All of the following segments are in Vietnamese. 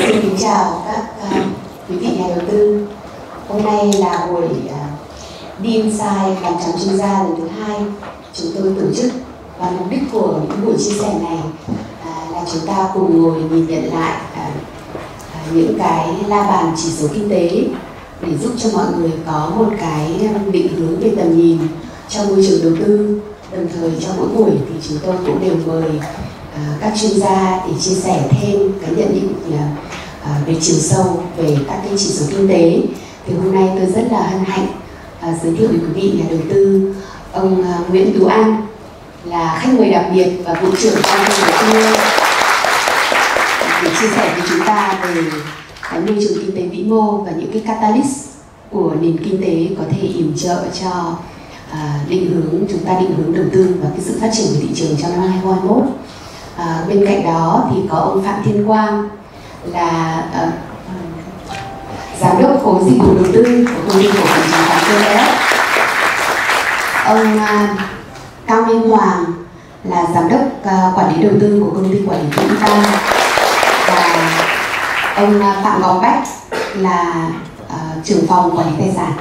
Xin kính chào các quý vị nhà đầu tư. Hôm nay là buổi Đi Insight làm trắng chuyên gia lần thứ 2 chúng tôi tổ chức, và mục đích của những buổi chia sẻ này là chúng ta cùng ngồi nhìn nhận lại những cái la bàn chỉ số kinh tế để giúp cho mọi người có một cái định hướng về tầm nhìn trong môi trường đầu tư. Đồng thời trong mỗi buổi thì chúng tôi cũng đều mời các chuyên gia để chia sẻ thêm cái nhận định về chiều sâu về các cái chỉ số kinh tế. Thì hôm nay tôi rất là hân hạnh giới thiệu với quý vị nhà đầu tư ông Nguyễn Tú Anh là khách mời đặc biệt và vụ trưởng ban kinh tế Trung ương để chia sẻ với chúng ta về cái môi trường kinh tế vĩ mô và những cái catalyst của nền kinh tế có thể yểm trợ cho chúng ta định hướng đầu tư và cái sự phát triển của thị trường trong năm 2021. Bên cạnh đó thì có ông Phạm Thiên Quang là giám đốc khối dịch vụ đầu tư của công ty cổ phần chứng khoán TLS. Ông Cao Minh Hoàng là giám đốc quản lý đầu tư của công ty quản lý Vĩnh Tam, và ông Phạm Ngọc Bách là trưởng phòng quản lý tài sản.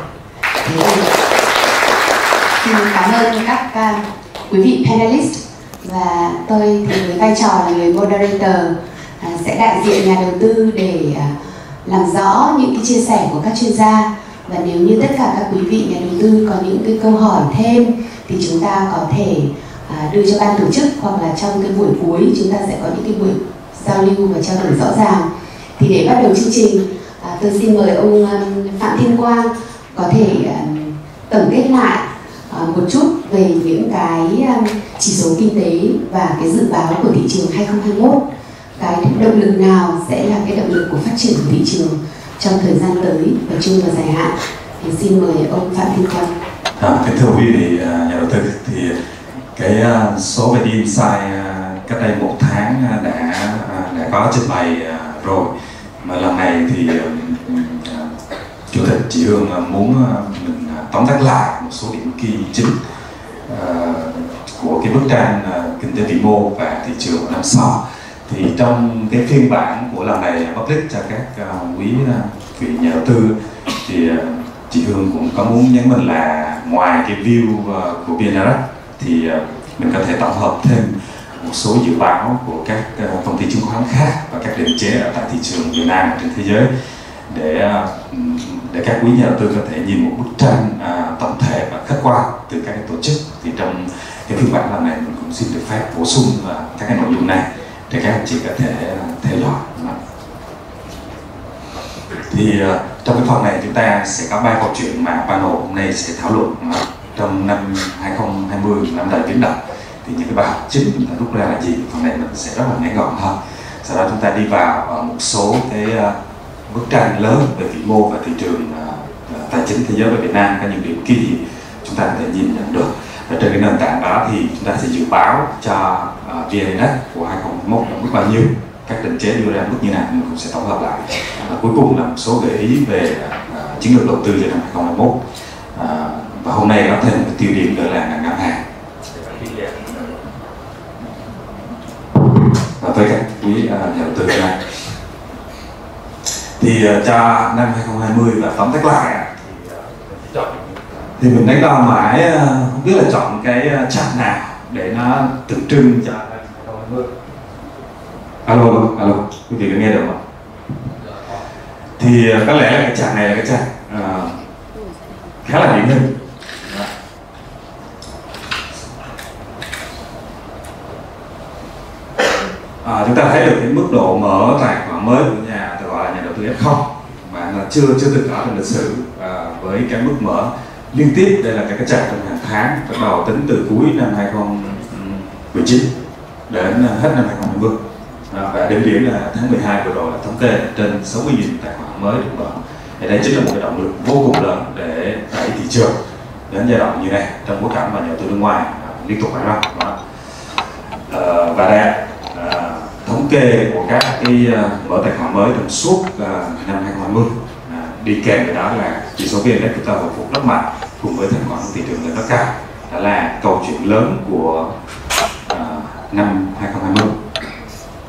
Xin cảm ơn các quý vị panelist, và tôi thì với vai trò là người moderator sẽ đại diện nhà đầu tư để làm rõ những cái chia sẻ của các chuyên gia. Và nếu như tất cả các quý vị nhà đầu tư có những cái câu hỏi thêm thì chúng ta có thể đưa cho ban tổ chức, hoặc là trong cái buổi cuối chúng ta sẽ có những cái buổi giao lưu và trao đổi rõ ràng. Thì để bắt đầu chương trình, tôi xin mời ông Phạm Thiên Quang có thể tổng kết lại một chút về những cái chỉ số kinh tế và cái dự báo của thị trường 2021. Cái động lực nào sẽ là cái động lực của phát triển của thị trường trong thời gian tới và chung và dài hạn. Thì xin mời ông Phạm Thiên Quang. Kính thưa quý vị nhà đầu tư, thì cái số về Đi Insight cách đây 1 tháng đã có trình bày rồi, mà lần này thì Chủ tịch chị Hương muốn mình tóm tắt lại một số điểm key chính của cái bức tranh kinh tế vĩ mô và thị trường năm sau. Thì trong cái phiên bản của lần này public cho các quý vị nhà đầu tư, thì chị Hương cũng có muốn nhấn mạnh là ngoài cái view của VN-Direct thì mình có thể tổng hợp thêm một số dự báo của các công ty chứng khoán khác và các định chế ở tại thị trường Việt Nam và trên thế giới, để các quý nhà đầu tư có thể nhìn một bức tranh tổng thể và khách quan từ các tổ chức. Thì trong cái phiên bản lần này mình cũng xin được phép bổ sung các cái nội dung này để các anh chị có thể theo dõi. Thì trong cái phần này chúng ta sẽ có 3 câu chuyện mà panel hôm nay sẽ thảo luận trong năm 2020, năm đầy biến động. Thì những cái bài học chính chúng ta rút ra là gì? Phần này mình sẽ rất là ngắn gọn hơn. Sau đó chúng ta đi vào một số cái bức tranh lớn về vĩ mô và thị trường tài chính thế giới và Việt Nam, có những điểm key thì chúng ta có thể nhìn nhận được. Và trên cái nền tảng đó thì chúng ta sẽ dự báo cho VN-Index của 2021 là mức bao nhiêu, các định chế đưa ra mức như nào mình cũng sẽ tổng hợp lại. Cuối cùng là một số gợi ý về chiến lược đầu tư cho năm 2021. Và hôm nay có thêm một tiêu điểm nữa là ngân hàng. Và với các quý nhà đầu tư này, thì cho năm 2020 và tóm tắt lại thì mình đánh đo mãi không biết là chọn cái chart nào để nó tượng trưng cho năm 2020. Alo, quý vị có nghe được không? Thì có lẽ là cái chart này là cái chart khá là điển hình. Chúng ta thấy được cái mức độ mở tài khoản mới của gọi là nhà đầu tư F0 mà là chưa từng có trong lịch sử, với cái mức mở liên tiếp. Đây là cái chart trong hàng tháng, bắt đầu tính từ cuối năm 2019 đến hết năm 2020. Và đỉnh điểm là tháng 12 vừa rồi là thống kê trên 60.000 tài khoản mới được mở. Thì đây chính là một cái động lực vô cùng lớn để đẩy thị trường đến giai đoạn như này, trong bối cảnh mà nhà đầu tư nước ngoài liên tục phải ra. Và đây thống kê của các cái mở tài khoản mới trong suốt năm 2020, đi kèm với đó là chỉ số VN-Index chúng ta hồi phục rất mạnh cùng với thanh khoản thị trường lên rất cao. Đó là câu chuyện lớn của năm 2020.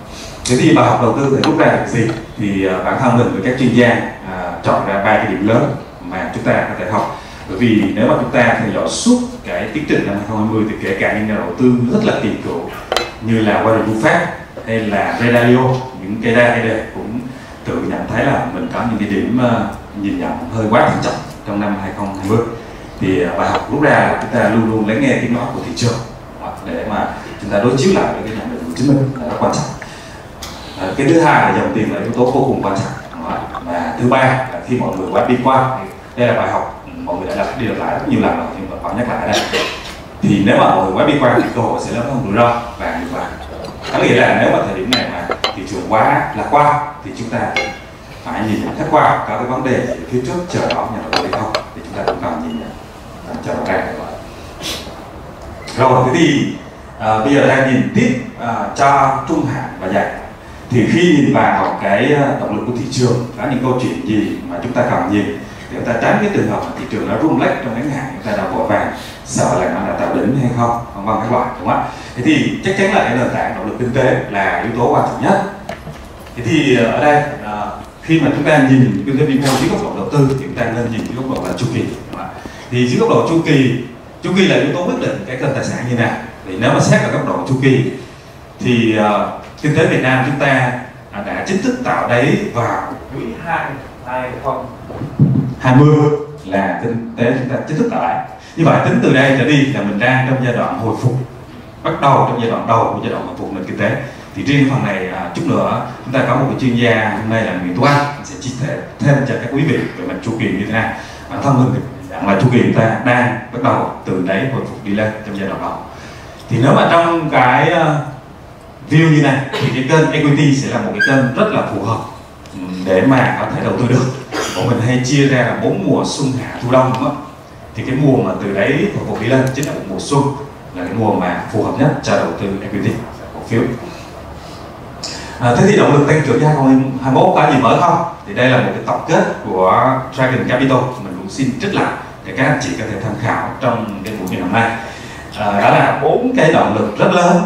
Thế thì bài học đầu tư phải rút ra là gì? Thì bản thân mình với các chuyên gia chọn ra 3 cái điểm lớn mà chúng ta có thể học. Bởi vì nếu mà chúng ta theo dõi suốt cái tiến trình năm 2020 thì kể cả những nhà đầu tư rất là kỳ cựu như là Warren Buffett hay là Ray Dalio, những cây đa cây đề cũng tự nhận thấy là mình có những cái điểm nhìn nhận hơi quá thận trọng trong năm 2020. Thì bài học rút ra là chúng ta luôn luôn lắng nghe tiếng nói của thị trường để mà chúng ta đối chiếu lại với cái nhận định của chính mình là rất quan trọng. Cái thứ hai là dòng tiền là yếu tố vô cùng quan trọng. Và thứ ba là khi mọi người qua đi qua, đây là bài học mọi người đã đi lại rất nhiều lần rồi nhưng mà phải nhắc lại đây. Thì nếu mà mọi người quá bi quan thì cơ hội sẽ lớn hơn rủi ro và ngược lại. Có nghĩa là nếu mà thời điểm này mà thị trường quá lạc quan thì chúng ta phải nhìn nhận khách quan có cái vấn đề gì phía trước chờ đón nhà đầu tư hay không thì chúng ta cũng cần nhìn nhận cho rõ ràng. Rồi thế thì bây giờ đang nhìn tiếp cho trung hạn và dài. Thì khi nhìn vào cái động lực của thị trường, có những câu chuyện gì mà chúng ta cần nhìn để chúng ta tránh cái trường hợp mà thị trường nó rung lắc trong ngắn hạn, chúng ta đã vội vàng sợ là nó đã tạo đỉnh hay không, vân các loại, đúng không ạ? Thế thì chắc chắn là cái nền tảng động lực kinh tế là yếu tố quan trọng nhất. Thế thì ở đây khi mà chúng ta nhìn kinh tế vĩ mô dưới góc độ đầu tư thì chúng ta nên nhìn dưới góc độ là chu kỳ. Thì dưới góc độ chu kỳ là yếu tố quyết định cái kênh tài sản như nào. Thì nếu mà xét ở góc độ chu kỳ thì kinh tế Việt Nam chúng ta đã chính thức tạo đáy vào quý 2 2020 là kinh tế chúng ta chính thức tạo đáy. Như vậy tính từ đây trở đi là mình đang trong giai đoạn hồi phục, bắt đầu trong giai đoạn đầu của giai đoạn hồi phục nền kinh tế. Thì riêng phần này chút nữa chúng ta có một cái chuyên gia hôm nay là Nguyễn Tuấn Anh sẽ chia sẻ thêm cho các quý vị về mặt chu kỳ như thế nào. Bản thân mình nhận là chu kỳ chúng ta đang bắt đầu từ đáy hồi phục đi lên trong giai đoạn đầu. Thì nếu mà trong cái view như này thì cái kênh equity sẽ là một cái kênh rất là phù hợp để mà có thể đầu tư được. Bọn mình hay chia ra là 4 mùa xuân hạ thu đông, đúng không? Thì cái mùa mà từ đấy hồi phục đi lên chính là một mùa xuân, là cái mùa mà phù hợp nhất cho đầu tư equity cổ phiếu. Thế thì động lực tăng trưởng cho 2021 có gì mới không? Thì đây là một cái tổng kết của Dragon Capital, mình cũng xin trích lại để các anh chị có thể tham khảo trong cái buổi ngày hôm nay. Đó là 4 cái động lực rất lớn,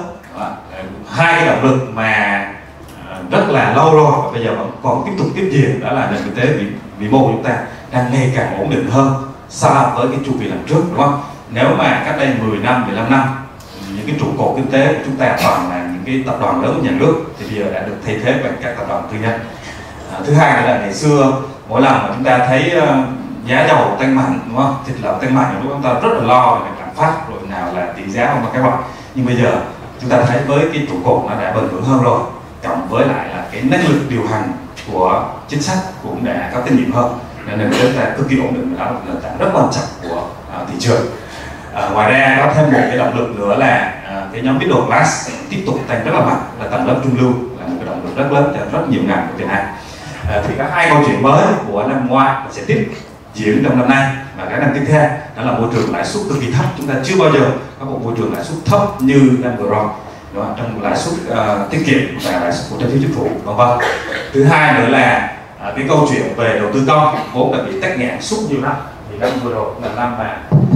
2 cái động lực mà rất là lâu rồi và bây giờ vẫn còn tiếp tục tiếp diễn, đó là nền kinh tế vĩ mô của chúng ta đang ngày càng ổn định hơn so với cái chu kỳ lần trước, đúng không? Nếu mà cách đây 10 năm, 15 năm những cái trụ cột kinh tế của chúng ta toàn là những cái tập đoàn lớn của nhà nước thì bây giờ đã được thay thế bằng các tập đoàn tư nhân. Thứ hai là ngày xưa mỗi lần mà chúng ta thấy giá dầu tăng mạnh, đúng không? Thịt lợn tăng mạnh lúc chúng ta rất là lo về lạm phát rồi nào là tỷ giá không các bạn. Nhưng bây giờ chúng ta thấy với cái trụ cột nó đã bền vững hơn rồi, cộng với lại là cái năng lực điều hành của chính sách cũng đã có kinh nghiệm hơn, nên chúng ta cực kỳ ổn định, đó là một nền tảng rất quan trọng của thị trường. Ngoài ra có thêm một cái động lực nữa là cái nhóm middle class tiếp tục tăng rất là mạnh, là tầng lớp trung lưu là một cái động lực rất lớn cho rất nhiều ngành của Việt Nam. Thì có 2 câu chuyện mới của năm ngoái sẽ tiếp diễn trong năm nay và các năm tiếp theo, đó là môi trường lãi suất cực kỳ thấp. Chúng ta chưa bao giờ có một môi trường lãi suất thấp như năm vừa rồi, đúng không? Trong lãi suất tiết kiệm và lãi suất của trái phiếu chính phủ, vân vân. Thứ hai nữa là cái câu chuyện về đầu tư công vốn đã bị tắc nghẽn suốt nhiều năm, thì năm vừa rồi là năm mà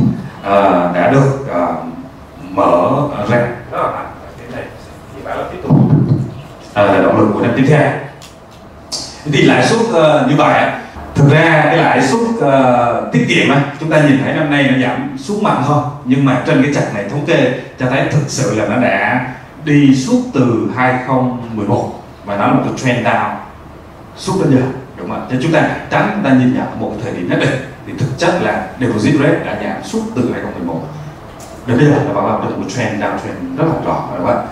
đã được mở ra rất là mạnh. Cái này thì phải là tiếp tục là động lực của năm tiếp theo. Thì lãi suất như vậy, thực ra cái lãi suất tiết kiệm chúng ta nhìn thấy năm nay nó giảm xuống mạnh hơn, nhưng mà trên cái chart này thống kê cho thấy thực sự là nó đã đi suốt từ 2011 và nó là một cái trend down suốt đến giờ, đúng không? Cho chúng ta tránh chúng ta nhìn nhận một cái thời điểm nhất định thì thực chất là deposit rate đã giảm suốt từ 2011 đến bây giờ là bảo là một trend down trend rất là rõ, đúng không?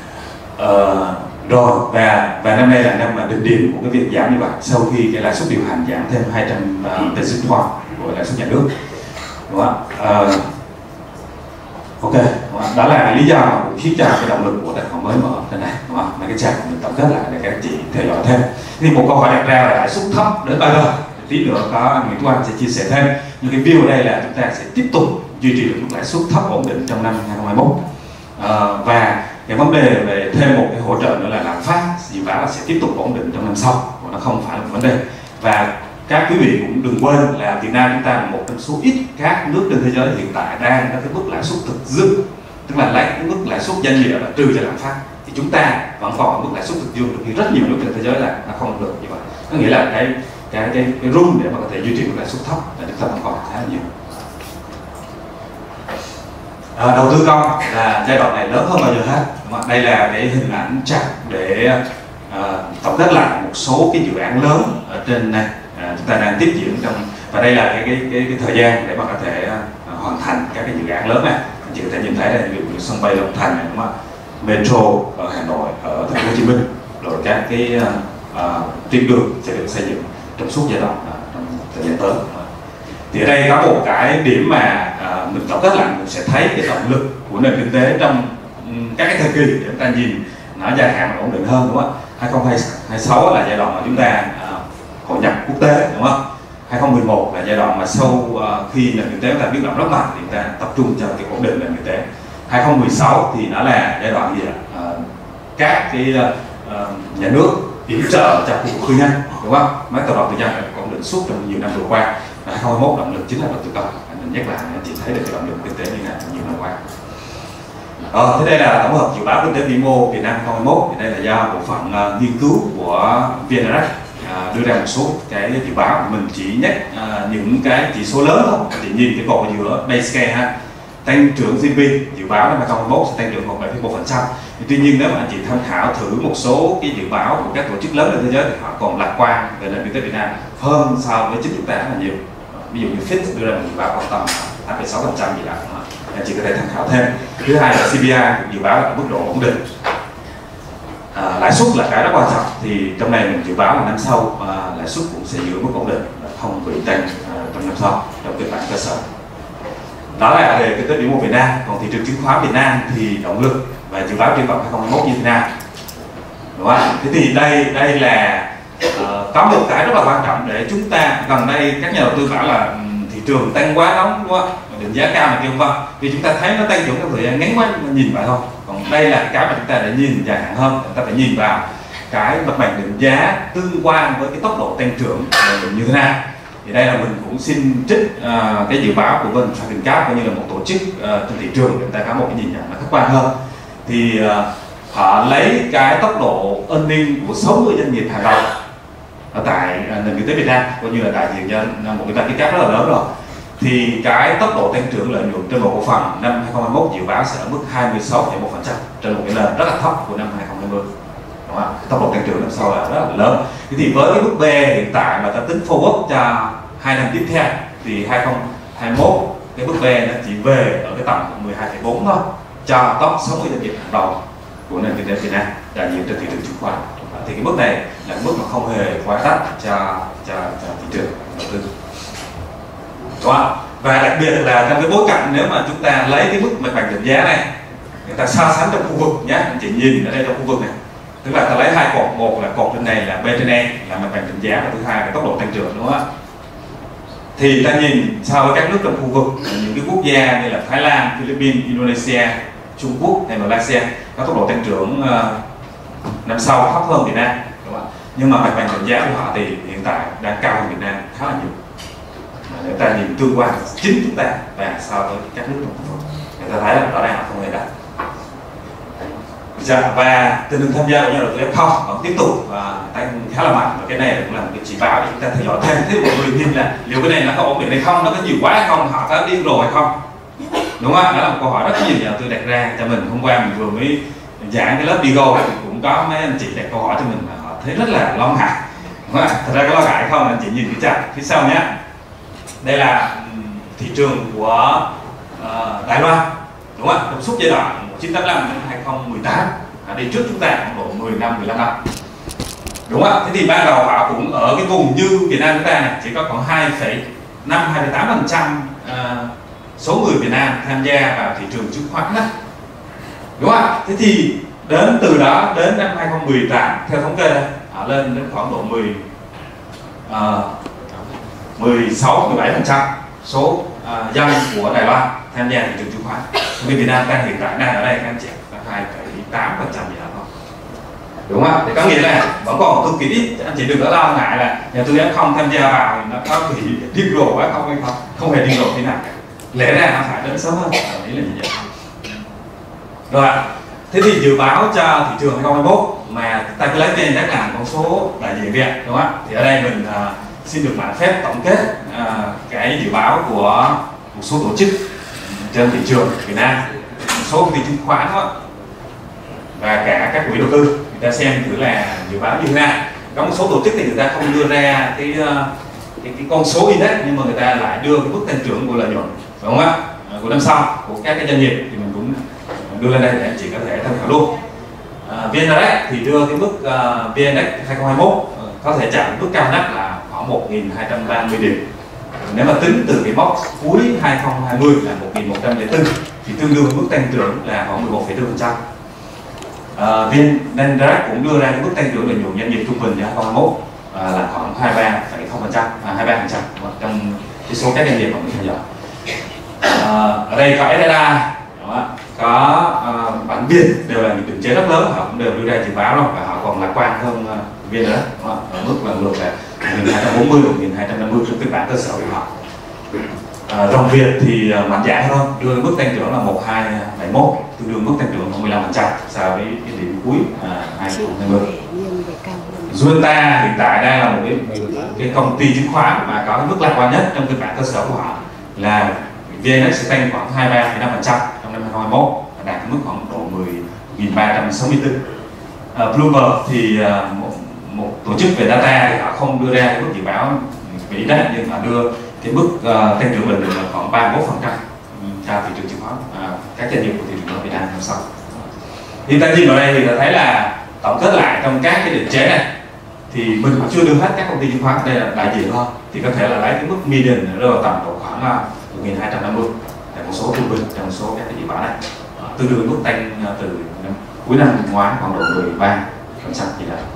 Rồi và năm nay là năm mà đỉnh điểm của cái việc giảm như vậy sau khi cái lãi suất điều hành giảm thêm 200 basis point của lãi suất nhà nước, đúng không? Ok, đó là lý do mà cũng khiến cho cái động lực của tài khoản mới mở trên này, đúng không? Mấy cái trang mình tổng kết lại để các anh chị theo dõi thêm. Thì một câu hỏi đặt ra là lãi suất thấp đến bao giờ? Tí nữa có Nguyễn Tuấn Anh sẽ chia sẻ thêm. Nhưng cái view ở đây là chúng ta sẽ tiếp tục duy trì được một lãi suất thấp ổn định trong năm 2021. Và cái vấn đề về thêm một cái hỗ trợ nữa là lạm phát dự báo sẽ tiếp tục ổn định trong năm sau, và nó không phải là một vấn đề. Và các quý vị cũng đừng quên là Việt Nam chúng ta là một trong số ít các nước trên thế giới hiện tại đang có cái mức lãi suất thực dư, tức là lấy cái mức lãi suất doanh nghiệp là trừ cho lạm phát thì chúng ta vẫn còn ở mức lãi suất thực dương, được rất nhiều nước trên thế giới là nó không được như vậy. Có nghĩa là cái room để mà có thể duy trì mức lãi suất thấp là chúng ta vẫn còn khá là nhiều. Đầu tư công là giai đoạn này lớn hơn bao giờ hết. Đây là cái hình ảnh chart để tổng kết lại một số cái dự án lớn ở trên này chúng ta đang tiếp diễn trong, và đây là cái thời gian để mà có thể hoàn thành các cái dự án lớn này. Anh chị có thể nhìn thấy là ví dụ như sân bay Long Thành này, đúng không? Metro ở Hà Nội, ở Thành phố Hồ Chí Minh, rồi các cái tuyến đường sẽ được xây dựng trong suốt giai đoạn trong thời gian tới. Thì ở đây có một cái điểm mà mình tổng kết lại, mình sẽ thấy cái động lực của nền kinh tế trong các cái thời kỳ để chúng ta nhìn nó dài hạn ổn định hơn, đúng không? 2026 là giai đoạn mà chúng ta hội nhập quốc tế, đúng không? 2011 là giai đoạn mà sau khi nền kinh tế chúng ta biến động rất mạnh thì chúng ta tập trung cho cái ổn định nền kinh tế. 2016 thì nó là giai đoạn gì ạ? Các cái nhà nước yểm trợ cho khu vực tư nhân, đúng không? Mấy tập đoàn tư nhân đã ổn định suốt trong nhiều năm vừa qua. 2021 động lực chính là đầu tư công. Mình nhắc lại anh chị thấy được cái động lực kinh tế như này nhiều năm qua. Thế đây là tổng hợp dự báo kinh tế vĩ mô Việt Nam 2021. Thì đây là do bộ phận nghiên cứu của VNREX đưa ra một số cái dự báo. Mình chỉ nhắc những cái chỉ số lớn thôi. Chị nhìn cái cột ở giữa base case ha. Tăng trưởng GDP dự báo năm 2021 sẽ tăng trưởng 1,1%. Tuy nhiên nếu mà anh chị tham khảo thử một số cái dự báo của các tổ chức lớn trên thế giới thì họ còn lạc quan về nền kinh tế Việt Nam hơn so với chính chúng ta rất là nhiều. Ví dụ như Fitch đưa ra một dự báo khoảng tầm 8,6% gì đó, anh chị có thể tham khảo thêm. Thứ hai là CPI dự báo là ở mức độ ổn định. Lãi suất là cái rất quan trọng, thì trong này mình dự báo là năm sau lãi suất cũng sẽ giữ mức ổn định, không bị tăng trong năm sau trong kịch bản cơ sở. Đó là về kinh tế vĩ mô Việt Nam. Còn thị trường chứng khoán Việt Nam thì động lực và dự báo triển vọng 2021 như thế nào, đúng không? Thế thì đây là có một cái rất là quan trọng để chúng ta, gần đây các nhà đầu tư bảo là thị trường tăng quá nóng, đúng không? Định giá cao mà kêu vâng, vì chúng ta thấy nó tăng trưởng trong thời gian ngắn quá nhìn vậy thôi. Còn đây là cái mà chúng ta để nhìn dài hạn hơn, chúng ta phải nhìn vào cái mặt bằng định giá tương quan với cái tốc độ tăng trưởng như thế nào. Thì đây là mình cũng xin trích cái dự báo của Vân Trading Cap, coi như là một tổ chức trên thị trường để chúng ta có một cái nhìn nhận nó khách quan hơn. Thì họ lấy cái tốc độ earning của 60 doanh nghiệp hàng đầu ở tại nền kinh tế Việt Nam, coi như là đại diện cho một cái market cap rất là lớn rồi. Thì cái tốc độ tăng trưởng lợi nhuận trên một cổ phần năm 2021 dự báo sẽ ở mức 26,1% trên một cái nền rất là thấp của năm 2020. Đúng không? Tốc độ tăng trưởng năm sau là rất là lớn. Thế thì với cái mức B hiện tại mà ta tính forward cho 2 năm tiếp theo thì 2021 cái mức B nó chỉ về ở cái tầm 12,4 thôi cho top 60 doanh nghiệp hàng đầu của nền kinh tế Việt Nam đại diện trên thị trường chứng khoán. Thì cái mức này là mức mà không hề quá đắt cho thị trường đầu tư. Đúng không? Và đặc biệt là trong cái bối cảnh nếu mà chúng ta lấy cái mức mặt bằng định giá này, người ta so sánh trong khu vực nhé, anh chị nhìn ở đây trong khu vực này, tức là ta lấy hai cột, một là cột trên này là B trên E là mặt bằng định giá, và thứ hai là tốc độ tăng trưởng, đúng không ạ? Thì ta nhìn so với các nước trong khu vực, những cái quốc gia như là Thái Lan, Philippines, Indonesia, Trung Quốc hay Malaysia có tốc độ tăng trưởng năm sau thấp hơn Việt Nam, đúng không ạ? Nhưng mà mặt bằng định giá của họ thì hiện tại đang cao hơn Việt Nam khá là nhiều. Nếu ta nhìn tương quan chính chúng ta và so với các nước trong khu vực, người ta thấy là rõ ràng là không hề đắt. Và tình hình tham gia của nhà đầu tư F0 vẫn tiếp tục tăng khá là mạnh, và cái này cũng là một cái chỉ báo để chúng ta theo dõi thêm. Thế mọi người nhìn là liệu cái này nó có ổn định hay không, nó có nhiều quá hay không, họ có điên rồi hay không, đúng không? Đó là một câu hỏi rất nhiều nhà đầu tư đặt ra cho mình. Hôm qua mình vừa mới giảng cái lớp Digo thì cũng có mấy anh chị đặt câu hỏi cho mình, họ thấy rất là lo ngại. Thật ra có lo ngại không, anh chị nhìn cái chart phía sau nhé. Đây là thị trường của Đài Loan, đúng không? Trong suốt giai đoạn 1985 đến 2018, đi trước chúng ta khoảng độ 10 năm, 15 năm, đúng không? Thế thì ban đầu họ cũng ở cái vùng như Việt Nam chúng ta này, chỉ có khoảng 2,8% số người Việt Nam tham gia vào thị trường chứng khoán đó, đúng không? Thế thì đến từ đó đến năm 2018 theo thống kê họ lên đến khoảng độ 16-17% số dân của Đài Loan tham gia thị trường chứng khoán. Vì Việt Nam hiện tại đang ở đây các anh chị là 2,8% gì đó thôi, đúng không? Thì có nghĩa là vẫn còn cực kỳ ít. Anh chị đừng có lo ngại là nhà tư vấn không tham gia vào thì nó có bị điên rồ quá không hay không hề điên rồ thế nào cả. Lẽ ra nó phải đến sớm hơn, ý là như vậy. Rồi, Thế thì dự báo cho thị trường 2021 mà ta cứ lấy VN Index làm con số đại diện Việt, đúng không ạ? Thì ở đây mình xin được mạn phép tổng kết cái dự báo của một số tổ chức trên thị trường Việt Nam, một số công ty chứng khoán đó, và cả các quỹ đầu tư, người ta xem thử là dự báo như thế nào. Có một số tổ chức thì người ta không đưa ra cái con số index, nhưng mà người ta lại đưa cái mức tăng trưởng của lợi nhuận, đúng không ạ, của năm sau của các cái doanh nghiệp, thì mình cũng đưa lên đây để anh chị có thể tham khảo luôn. VN Index thì đưa cái mức VN Index 2021 có thể chạm mức cao nhất là khoảng 1.230 điểm. Nếu mà tính từ cái mốc cuối 2020 là 1.104 thì tương đương mức tăng trưởng là khoảng 11,4%. VN Index cũng đưa ra cái mức tăng trưởng lợi nhuận doanh nghiệp trung bình cho 2021 là khoảng 23,0%, 23% trong cái số các doanh nghiệp mà mình theo dõi. Ở đây có SSI, có bản Việt, đều là những định chế rất lớn, họ cũng đều đưa ra dự báo rồi, và họ còn lạc quan hơn VN nữa, ở mức lần lượt là 1.240, 1.250 trong kịch bản cơ sở của họ. Dòng Việt thì mạnh dạn hơn, đưa mức tăng trưởng là 1271, tương đương mức tăng trưởng khoảng 15% so với cái điểm cuối 2020. Zunta hiện tại đang là một cái công ty chứng khoán mà có cái mức lạc quan nhất trong kịch bản cơ sở của họ, là VN sẽ tăng khoảng 23,5% trong năm 2021, đạt mức khoảng độ 10.364. Bloomberg thì một tổ chức về data thì họ không đưa ra cái mức dự báo về index, nhưng họ đưa cái mức tăng trưởng bình thường là khoảng 31% cho thị trường chứng khoán, các doanh nghiệp của thị trường Việt Nam năm sau. Thì ta nhìn vào đây thì ta thấy là tổng kết lại trong các cái định chế này thì mình cũng chưa đưa hết các công ty chứng khoán, đây là đại diện thôi, thì có thể là lấy cái mức median rơi vào tầm khoảng 1.250 là một số trung bình trong số các cái dự báo này, tương đương mức tăng từ cuối năm ngoái khoảng độ 13% gì đó.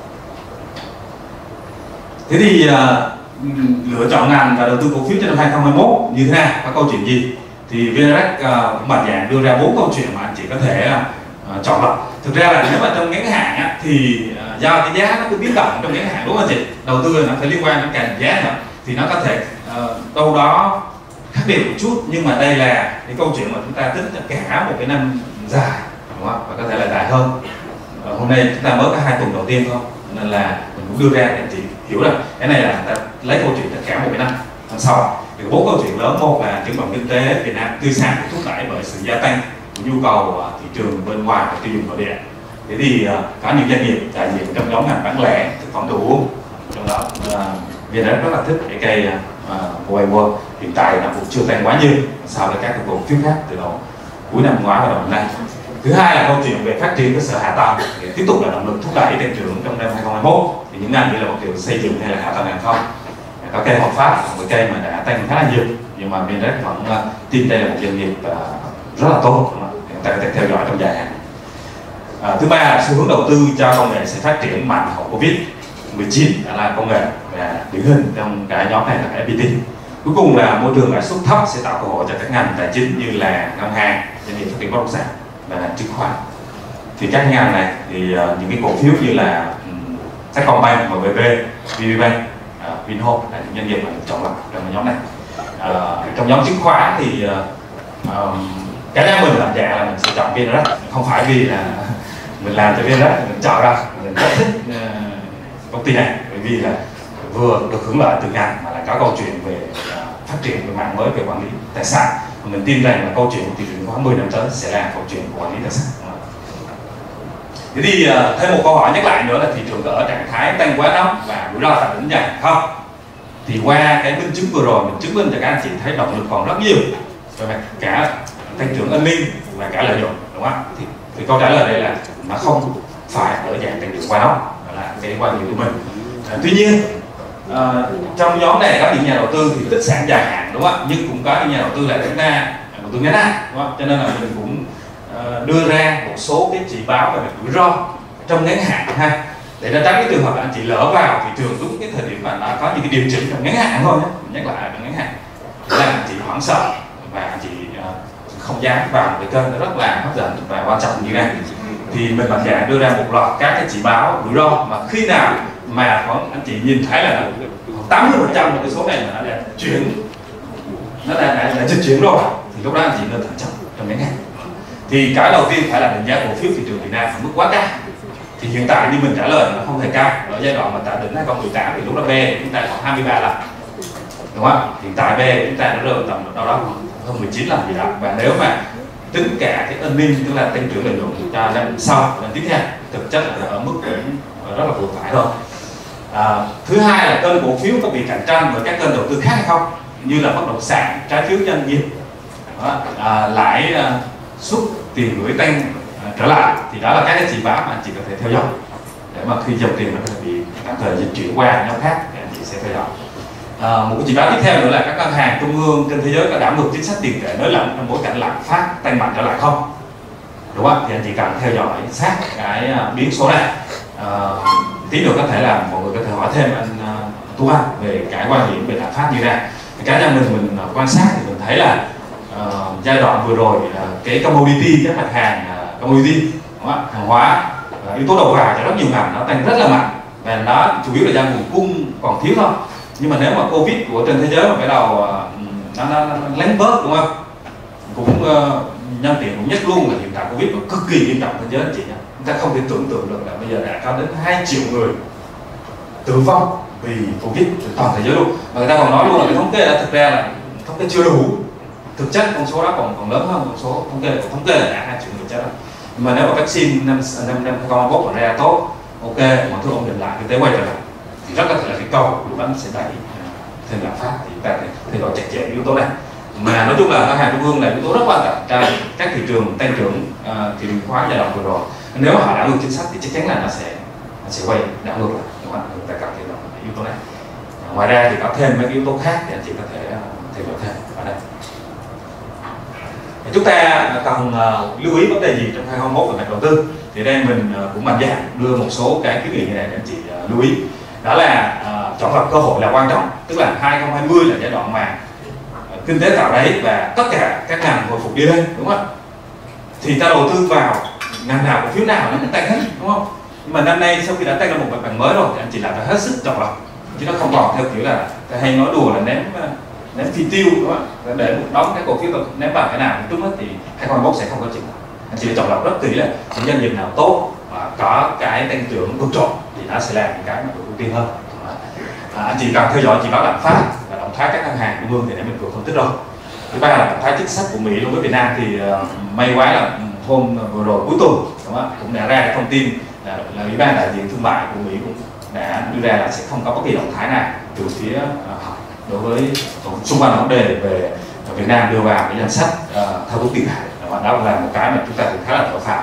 Thế thì lựa chọn ngành và đầu tư cổ phiếu cho năm 2021 như thế nào, có câu chuyện gì? Thì VN Index cũng mạnh dạn đưa ra 4 câu chuyện mà anh chị có thể chọn lọc. Thực ra là nếu mà trong ngắn hạn á, thì do cái giá nó cứ biến động trong ngắn hạn, đúng không anh chị? Đầu tư là nó phải liên quan đến cả giá nữa, thì nó có thể đâu đó khác biệt một chút, nhưng mà đây là cái câu chuyện mà chúng ta tính cả một cái năm dài, đúng không? Và có thể là dài hơn. Hôm nay chúng ta mới có 2 tuần đầu tiên thôi, nên là mình cũng đưa ra để anh chị hiểu rằng cái này là ta lấy câu chuyện tất cả một cái năm sau. Thì 4 câu chuyện lớn: một là triển vọng kinh tế Việt Nam tươi sáng, thúc đẩy bởi sự gia tăng của nhu cầu thị trường bên ngoài và tiêu dùng nội địa. Thế thì có những doanh nghiệp đại diện trong nhóm ngành bán lẻ, thực phẩm đồ uống, trong đó VN Index rất là thích cái cây Huawei, hiện tại nó cũng chưa tăng quá nhiều so với các cổ phiếu khác từ đầu cuối năm ngoái và đầu năm nay. Thứ hai là câu chuyện về phát triển cơ sở hạ tầng để tiếp tục là động lực thúc đẩy tăng trưởng trong năm 2021. Thì những ngành như là vật liệu xây dựng hay là hạ tầng hàng không, có cây Hợp Pháp, một cây mà đã tăng khá là nhiều, nhưng mà VN Index vẫn tin đây là một doanh nghiệp rất là tốt, chúng ta có thể theo dõi trong dài hạn. Thứ ba là xu hướng đầu tư cho công nghệ sẽ phát triển mạnh hậu Covid-19, đã là công nghệ và điển hình trong cái nhóm này là FPT. Cuối cùng là môi trường lãi suất thấp sẽ tạo cơ hội cho các ngành tài chính như là ngân hàng, doanh nghiệp phát triển bất động sản và chứng khoán. Thì các ngành này thì những cái cổ phiếu như là Techcombank, MBB, VPBank, Vinhome là những doanh nghiệp mà chọn lọc trong nhóm này. Trong nhóm chứng khoán thì cái đó mình làm dạng là mình sẽ chọn VN Index, không phải vì là mình làm cho VN Index mình chọn ra, mình rất thích công ty này bởi vì là vừa được hưởng lợi từ ngành mà lại có câu chuyện về phát triển về mạng mới về quản lý tài sản. Mình tin rằng là câu chuyện của thị trường khoảng 10 năm tới sẽ là câu chuyện của quản lý tài sản. Thế thì thêm một câu hỏi nhắc lại nữa là thị trường ở trạng thái tăng quá nóng và rủi ro tạm đỉnh dài không? Thì qua cái minh chứng vừa rồi mình chứng minh cho các anh chị thấy động lực còn rất nhiều về mặt cả tăng trưởng earning và cả lợi nhuận, đúng không? Thì câu trả lời đây là nó không phải ở dạng tăng trưởng quá nóng, đó là cái quan điểm của mình. Tuy nhiên trong nhóm này có những nhà đầu tư thì tích sản dài hạn, đúng không? Nhưng cũng có những nhà đầu tư là chúng ta đầu tư ngắn hạn, đúng không? Cho nên là mình cũng đưa ra một số cái chỉ báo về rủi ro trong ngắn hạn ha, để tránh cái trường hợp là anh chị lỡ vào thị trường đúng cái thời điểm mà nó có những cái điều chỉnh trong ngắn hạn thôi nhé. Nhắc lại trong ngắn hạn là anh chị hoảng sợ và anh chị không dám vào một cái kênh nó rất là hấp dẫn và quan trọng như này. Thì mình mạnh dạn đưa ra một loạt các cái chỉ báo rủi ro mà khi nào mà anh chị nhìn thấy là 80% của cái số này là nó đã chuyển, nó đã dịch chuyển rồi, thì lúc đó anh chị nên thận trọng trong ngắn hạn. Thì cái đầu tiên phải là định giá cổ phiếu thị trường Việt Nam ở mức quá cao. Thì hiện tại như mình trả lời nó không hề cao. Ở giai đoạn mà tại đỉnh 2018 thì lúc đó B chúng ta còn 23 lần, đúng không? Hiện tại B chúng ta đã rơi tầm đâu đó hơn 19 lần gì đó. Và nếu mà tính cả cái earning, tức là tăng trưởng lợi nhuận cho năm sau, năm tiếp theo, thực chất là ở mức rất là vừa phải thôi. Thứ hai là kênh cổ phiếu có bị cạnh tranh với các kênh đầu tư khác hay không, như là bất động sản, trái phiếu doanh nghiệp, lãi suất, tiền gửi tăng trở lại. Thì đó là các cái chỉ báo mà anh chị có thể theo dõi để mà khi dòng tiền nó có thể bị tạm thời dịch chuyển qua nhóm khác thì anh chị sẽ theo dõi. Một cái chỉ báo tiếp theo nữa là các ngân hàng trung ương trên thế giới có đảo ngược chính sách tiền tệ nới lỏng trong bối cảnh lạm phát tăng mạnh trở lại không, đúng không? Thì anh chị cần theo dõi sát cái biến số này. Tí nữa có thể là mọi người có thể hỏi thêm anh Tú Anh về cái quan điểm về lạm phát như thế nào. Cá nhân mình quan sát thì mình thấy là giai đoạn vừa rồi cái commodity, các mặt hàng commodity, hàng hóa, yếu tố đầu vào cho rất nhiều ngành nó tăng rất là mạnh, và nó chủ yếu là do nguồn cung còn thiếu thôi. Nhưng mà nếu mà Covid của trên thế giới mà bắt đầu nó lén bớt, đúng không? Cũng nhân tiện cũng nhắc luôn là hiện tại Covid nó cực kỳ nghiêm trọng thế giới anh chị nhé. Chúng ta không thể tưởng tượng được là bây giờ đã có đến 2 triệu người tử vong vì Covid toàn thế giới luôn. Và người ta còn nói luôn là cái thống kê là thực ra là thống kê chưa đủ. Thực chất con số đó còn lớn hơn con số thống kê là đã 2 triệu người chết rồi. Nhưng mà nếu mà vaccine năm 2021 mà ra tốt, ok, mọi thứ ổn định lại, kinh tế quay trở lại, thì rất có thể là cái cầu lúc đó nó sẽ đẩy thêm lạm phát. Thì chúng ta phải theo dõi chặt chẽ yếu tố này. Mà nói chung là ngân hàng trung ương là yếu tố rất quan trọng cho các thị trường tăng trưởng, thị trường khóa giai đoạn vừa rồi. Nếu họ đảo ngược chính sách thì chắc chắn là nó sẽ quay đảo ngược lại, đúng không? Chúng ta cần theo dõi yếu tố này. Ngoài ra thì có thêm mấy yếu tố khác thì anh chị có thể theo dõi thêm ở đây. Chúng ta cần lưu ý vấn đề gì trong 2021 về mặt đầu tư. Thì đây mình cũng mạnh dạn đưa một số cái kiến nghị như này để anh chị lưu ý. Đó là chọn lọc cơ hội là quan trọng. Tức là 2020 là giai đoạn mà kinh tế tạo đáy và tất cả các ngành hồi phục đi lên, đúng không? Thì ta đầu tư vào ngành nào, cổ phiếu nào nó cũng tăng hết, đúng không? Nhưng mà năm nay sau khi đã tăng ra một mặt bằng mới rồi thì anh chị làm phải hết sức chọn lọc, chứ nó không còn theo kiểu là ta hay nói đùa là ném phi tiêu, đúng không? Để một đống cái cổ phiếu ném vào cái nào trúng hết thì 2021 sẽ không có chuyện. Anh chị chọn lọc rất kỹ là những doanh nghiệp nào tốt và có cái tăng trưởng vượt trội thì nó sẽ là những cái mà được ưu tiên hơn. Anh chị cần theo dõi chỉ báo lạm phát và động thái các ngân hàng trung ương thì để mình vừa phân tích rồi. Thứ ba là động thái chính sách của Mỹ đối với Việt Nam thì may quá là hôm vừa rồi cuối tuần, đúng không? Cũng đã ra cái thông tin là Ủy ban đại diện thương mại của Mỹ cũng đã đưa ra là sẽ không có bất kỳ động thái nào từ phía họ đối với xung quanh vấn đề về Việt Nam đưa vào cái danh sách thao túng tiền tệ. Đó là một cái mà chúng ta cũng khá là tội phạm.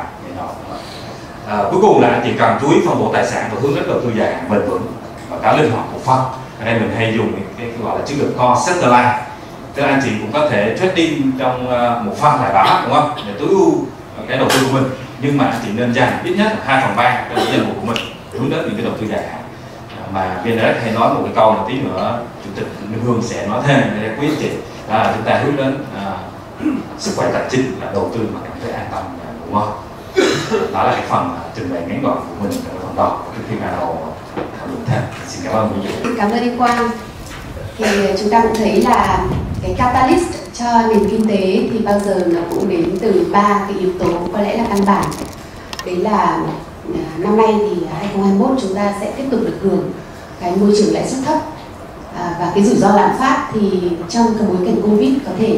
Cuối cùng là anh chị cần chú ý phân bổ tài sản và hướng đến đầu tư dài hạn bền vững và có linh hoạt cổ phân. Ở đây mình hay dùng cái gọi là chiến lược core satellite, tức là anh chị cũng có thể trading trong một phân nào đó, đúng không, để tối ưu cái đầu tư của mình, nhưng mà anh chị nên dành ít nhất 2/3 trong danh mục của mình hướng đến những cái đầu tư dài hạn. Mà VNREX hay nói một cái câu là tí nữa chủ tịch Minh Hương sẽ nói thêm để quý anh chị, đó là chúng ta hướng đến sức khỏe tài chính là đầu tư mà cảm thấy an tâm, đúng không? Đó là cái phần trình bày ngắn gọn của mình trong phần đầu trước khi bắt đầu thảo luận thêm. Xin cảm ơn quý vị. Cảm ơn anh Quang. Thì chúng ta cũng thấy là cái catalyst cho nền kinh tế thì bao giờ nó cũng đến từ 3 cái yếu tố có lẽ là căn bản. Đấy là năm nay thì 2021 chúng ta sẽ tiếp tục được hưởng cái môi trường lãi suất thấp, và cái rủi ro lạm phát thì trong cái bối cảnh Covid có thể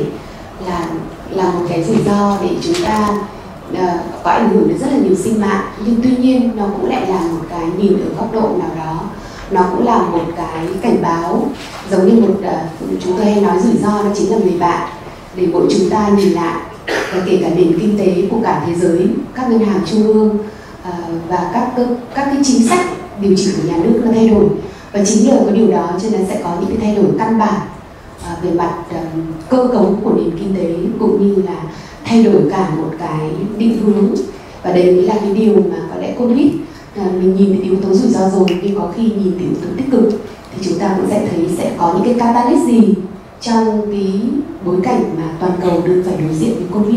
là một cái rủi ro để chúng ta có ảnh hưởng đến rất là nhiều sinh mạng, nhưng tuy nhiên nó cũng lại là một cái nhìn ở góc độ nào đó, nó cũng là một cái cảnh báo, giống như một chúng tôi hay nói rủi ro nó chính là người bạn để mỗi chúng ta nhìn lại, và kể cả nền kinh tế của cả thế giới, các ngân hàng trung ương và các cái chính sách điều chỉnh của nhà nước nó thay đổi, và chính nhờ cái điều đó cho nên sẽ có những cái thay đổi căn bản về mặt cơ cấu của nền kinh tế, cũng như là thay đổi cả một cái định hướng. Và đây mới là cái điều mà có lẽ Covid mình nhìn thấy yếu tố rủi ro rồi, nhưng có khi nhìn từ yếu tố tích cực thì chúng ta cũng sẽ thấy sẽ có những cái catalyst gì trong cái bối cảnh mà toàn cầu đang phải đối diện với Covid.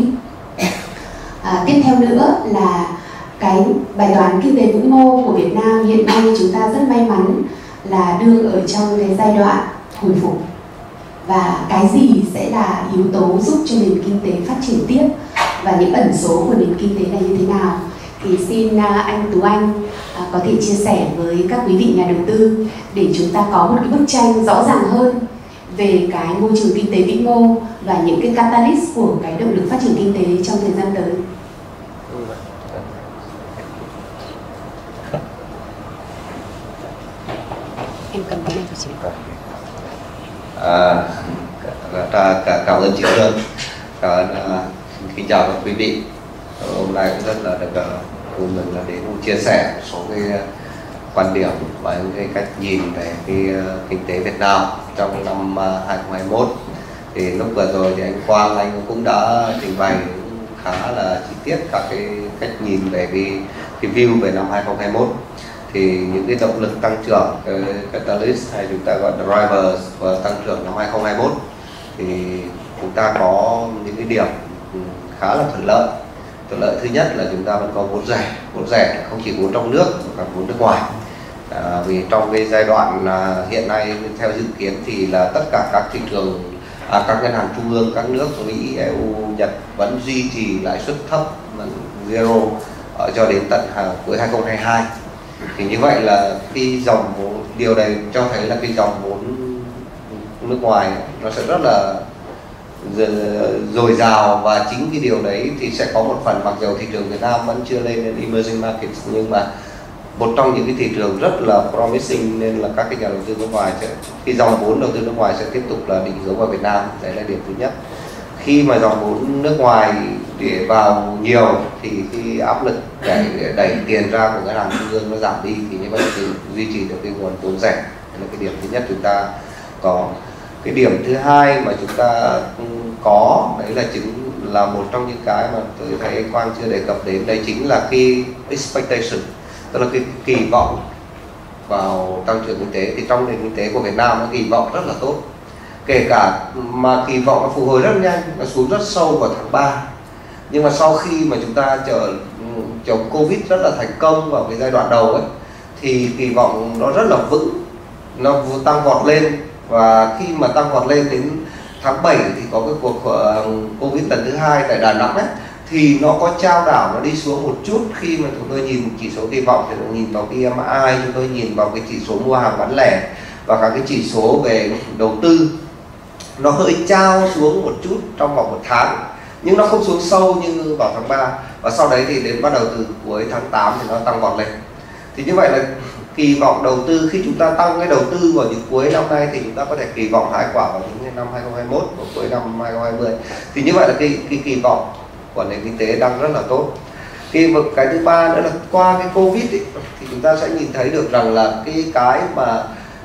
Tiếp theo nữa là cái bài toán kinh tế vĩ mô của Việt Nam hiện nay chúng ta rất may mắn là đương ở trong cái giai đoạn hồi phục, và cái gì sẽ là yếu tố giúp cho nền kinh tế phát triển tiếp. và những ẩn số của nền kinh tế này như thế nào. Thì xin anh Tú Anh có thể chia sẻ với các quý vị nhà đầu tư để chúng ta có một cái bức tranh rõ ràng hơn về cái môi trường kinh tế vĩ mô và những cái catalyst của cái động lực phát triển kinh tế trong thời gian tới. Em cầm cái này cho chị. Cảm ơn chị Hương. Kính chào các quý vị. Hôm nay cũng rất là được cùng mình là đến chia sẻ một số cái quan điểm và những cái cách nhìn về cái kinh tế Việt Nam trong năm 2021. Thì lúc vừa rồi thì anh Quang anh cũng đã trình bày khá là chi tiết các cái cách nhìn về cái view về năm 2021. Thì những cái động lực tăng trưởng, cái catalyst hay chúng ta gọi drivers và tăng trưởng năm 2021 thì chúng ta có những cái điểm khá là thuận lợi. Thuận lợi thứ nhất là chúng ta vẫn có vốn rẻ không chỉ vốn trong nước mà cả vốn nước ngoài. Vì trong cái giai đoạn hiện nay theo dự kiến thì là tất cả các thị trường, các ngân hàng trung ương các nước Mỹ, EU, Nhật vẫn duy trì lãi suất thấp zero cho đến tận cuối 2022. Thì như vậy là cái dòng vốn, điều này cho thấy là cái dòng vốn nước ngoài nó sẽ rất là dồi dào, và chính cái điều đấy thì sẽ có một phần, mặc dù thị trường Việt Nam vẫn chưa lên đến emerging markets, nhưng mà một trong những cái thị trường rất là promising, nên là các cái nhà đầu tư nước ngoài sẽ, cái dòng vốn đầu tư nước ngoài sẽ tiếp tục là định hướng vào Việt Nam. Đấy là điểm thứ nhất. Khi mà dòng vốn nước ngoài để vào nhiều thì cái áp lực để đẩy tiền ra của ngân hàng trung ương nó giảm đi, thì như vậy thì duy trì được cái nguồn vốn rẻ. Đây là cái điểm thứ nhất chúng ta có. Cái điểm thứ hai mà chúng ta có đấy là chính là một trong những cái mà tôi thấy Quang chưa đề cập đến, đấy chính là cái expectation, tức là cái kỳ vọng vào tăng trưởng kinh tế. Thì trong nền kinh tế của Việt Nam nó kỳ vọng rất là tốt, kể cả mà kỳ vọng nó phục hồi rất nhanh, nó xuống rất sâu vào tháng 3, nhưng mà sau khi mà chúng ta chống Covid rất là thành công vào cái giai đoạn đầu ấy, thì kỳ vọng nó rất là vững, nó tăng vọt lên. Và khi mà tăng vọt lên đến tháng 7 thì có cái cuộc Covid lần thứ 2 tại Đà Nẵng ấy, thì nó có chao đảo, nó đi xuống một chút. Khi mà chúng tôi nhìn chỉ số kỳ vọng thì chúng tôi nhìn vào PMI, chúng tôi nhìn vào cái chỉ số mua hàng bán lẻ và các cái chỉ số về đầu tư, nó hơi chao xuống một chút trong vòng một tháng, nhưng nó không xuống sâu như vào tháng 3. Và sau đấy thì đến bắt đầu từ cuối tháng 8 thì nó tăng vọt lên. Thì như vậy là kỳ vọng đầu tư, khi chúng ta tăng cái đầu tư vào những cuối năm nay thì chúng ta có thể kỳ vọng hái quả vào những năm 2021 và cuối năm 2020. Thì như vậy là cái kỳ vọng của nền kinh tế đang rất là tốt. Cái thứ ba nữa là qua cái Covid ấy, thì chúng ta sẽ nhìn thấy được rằng là cái mà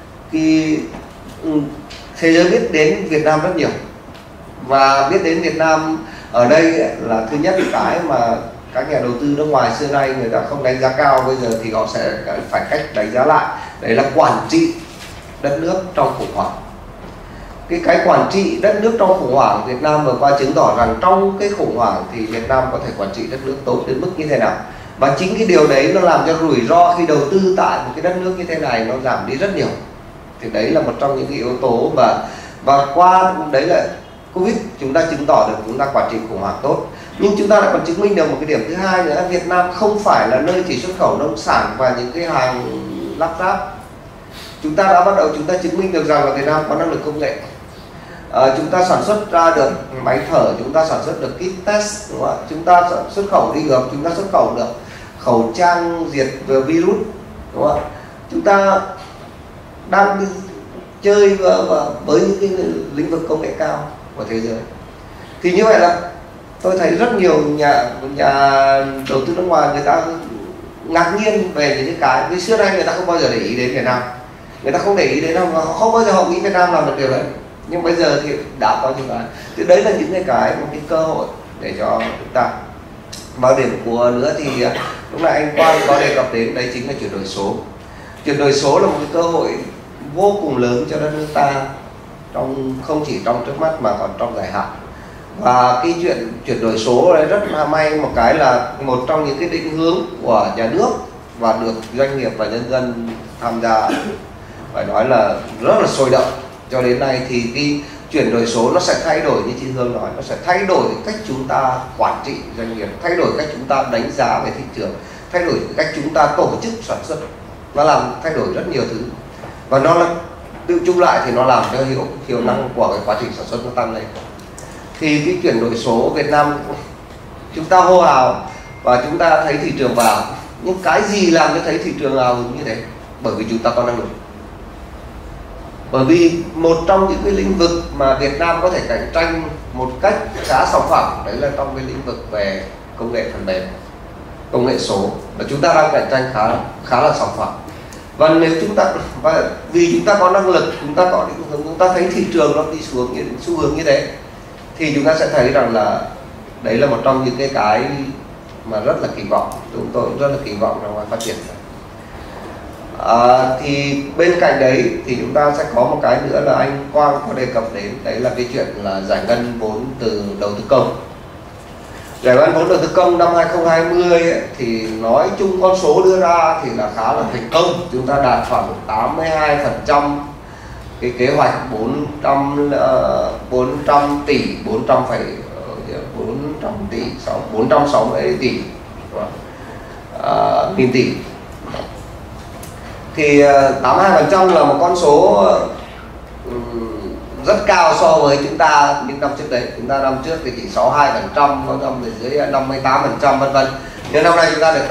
thế giới biết đến Việt Nam rất nhiều, và biết đến Việt Nam ở đây là thứ nhất cái mà các nhà đầu tư nước ngoài xưa nay người ta không đánh giá cao, bây giờ thì họ sẽ phải cách đánh giá lại. Đấy là quản trị đất nước trong khủng hoảng. Cái quản trị đất nước trong khủng hoảng, Việt Nam vừa qua chứng tỏ rằng trong cái khủng hoảng thì Việt Nam có thể quản trị đất nước tốt đến mức như thế nào. Và chính cái điều đấy nó làm cho rủi ro khi đầu tư tại một cái đất nước như thế này nó giảm đi rất nhiều. Thì đấy là một trong những cái yếu tố, và qua đấy là Covid chúng ta chứng tỏ được chúng ta quản trị khủng hoảng tốt. Nhưng chúng ta lại còn chứng minh được một cái điểm thứ hai nữa, Việt Nam không phải là nơi chỉ xuất khẩu nông sản và những cái hàng lắp ráp. Chúng ta đã bắt đầu chúng ta chứng minh được rằng là Việt Nam có năng lực công nghệ. Chúng ta sản xuất ra được máy thở, chúng ta sản xuất được kit test, đúng không ạ? Chúng ta xuất khẩu đi ngược, chúng ta xuất khẩu được khẩu trang diệt virus, đúng không ạ? Chúng ta đang đi chơi với những cái lĩnh vực công nghệ cao của thế giới. Thì như vậy là tôi thấy rất nhiều nhà đầu tư nước ngoài người ta ngạc nhiên về những cái xưa nay người ta không bao giờ để ý đến Việt Nam, người ta không để ý đến đâu, không bao giờ họ nghĩ Việt Nam làm được điều đấy. Nhưng bây giờ thì đã có những cái, thì đấy là những cái một cái cơ hội để cho chúng ta. Vào điểm của nữa thì lúc nãy anh Quang có đề cập đến, đấy chính là chuyển đổi số. Chuyển đổi số là một cái cơ hội vô cùng lớn cho đất nước ta, không chỉ trong trước mắt mà còn trong dài hạn. Và cái chuyện chuyển đổi số đấy rất là may một cái là một trong những cái định hướng của nhà nước và được doanh nghiệp và nhân dân tham gia, phải nói là rất là sôi động. Cho đến nay thì cái chuyển đổi số nó sẽ thay đổi, như chị Hương nói, nó sẽ thay đổi cách chúng ta quản trị doanh nghiệp, thay đổi cách chúng ta đánh giá về thị trường, thay đổi cách chúng ta tổ chức sản xuất, nó làm thay đổi rất nhiều thứ, và nó là tự chung lại thì nó làm cho hiệu năng của cái quá trình sản xuất nó tăng lên. Thì cái chuyển đổi số Việt Nam chúng ta hô hào và chúng ta thấy thị trường vào, nhưng cái gì làm cho thấy thị trường hào hứng như thế? Bởi vì chúng ta có năng lực. Bởi vì một trong những cái lĩnh vực mà Việt Nam có thể cạnh tranh một cách khá sòng phẳng, đấy là trong cái lĩnh vực về công nghệ phần mềm, công nghệ số, và chúng ta đang cạnh tranh khá là sòng phẳng. Và nếu chúng ta, và vì chúng ta có năng lực, chúng ta có định hướng, chúng ta thấy thị trường nó đi xuống những xu hướng như thế, thì chúng ta sẽ thấy rằng là đấy là một trong những cái mà rất là kỳ vọng, chúng tôi rất là kỳ vọng trong phát triển. Thì bên cạnh đấy thì chúng ta sẽ có một cái nữa là anh Quang có đề cập đến, đấy là cái chuyện là giải ngân vốn từ đầu tư công. Giải ngân vốn đầu tư công năm 2020 ấy, thì nói chung con số đưa ra thì là khá là thành công, chúng ta đạt khoảng 82% cái kế hoạch 400 tỷ 460 tỷ nghìn tỷ. Thì 82% là một con số rất cao so với chúng ta những năm trước đấy. Chúng ta năm trước thì chỉ 62%, có năm thì dưới 58% vân vân. Nhưng năm nay chúng ta được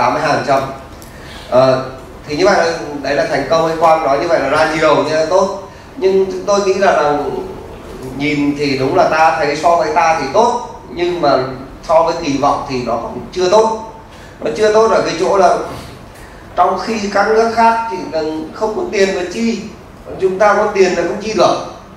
82%. Thì như vậy là đấy là thành công. Anh Quang nói như vậy là ra nhiều như là tốt. Nhưng tôi nghĩ là nhìn thì đúng là ta thấy so với ta thì tốt, nhưng mà so với kỳ vọng thì nó cũng chưa tốt. Nó chưa tốt ở cái chỗ là trong khi các nước khác thì không có tiền mà chi, chúng ta có tiền là không chi được.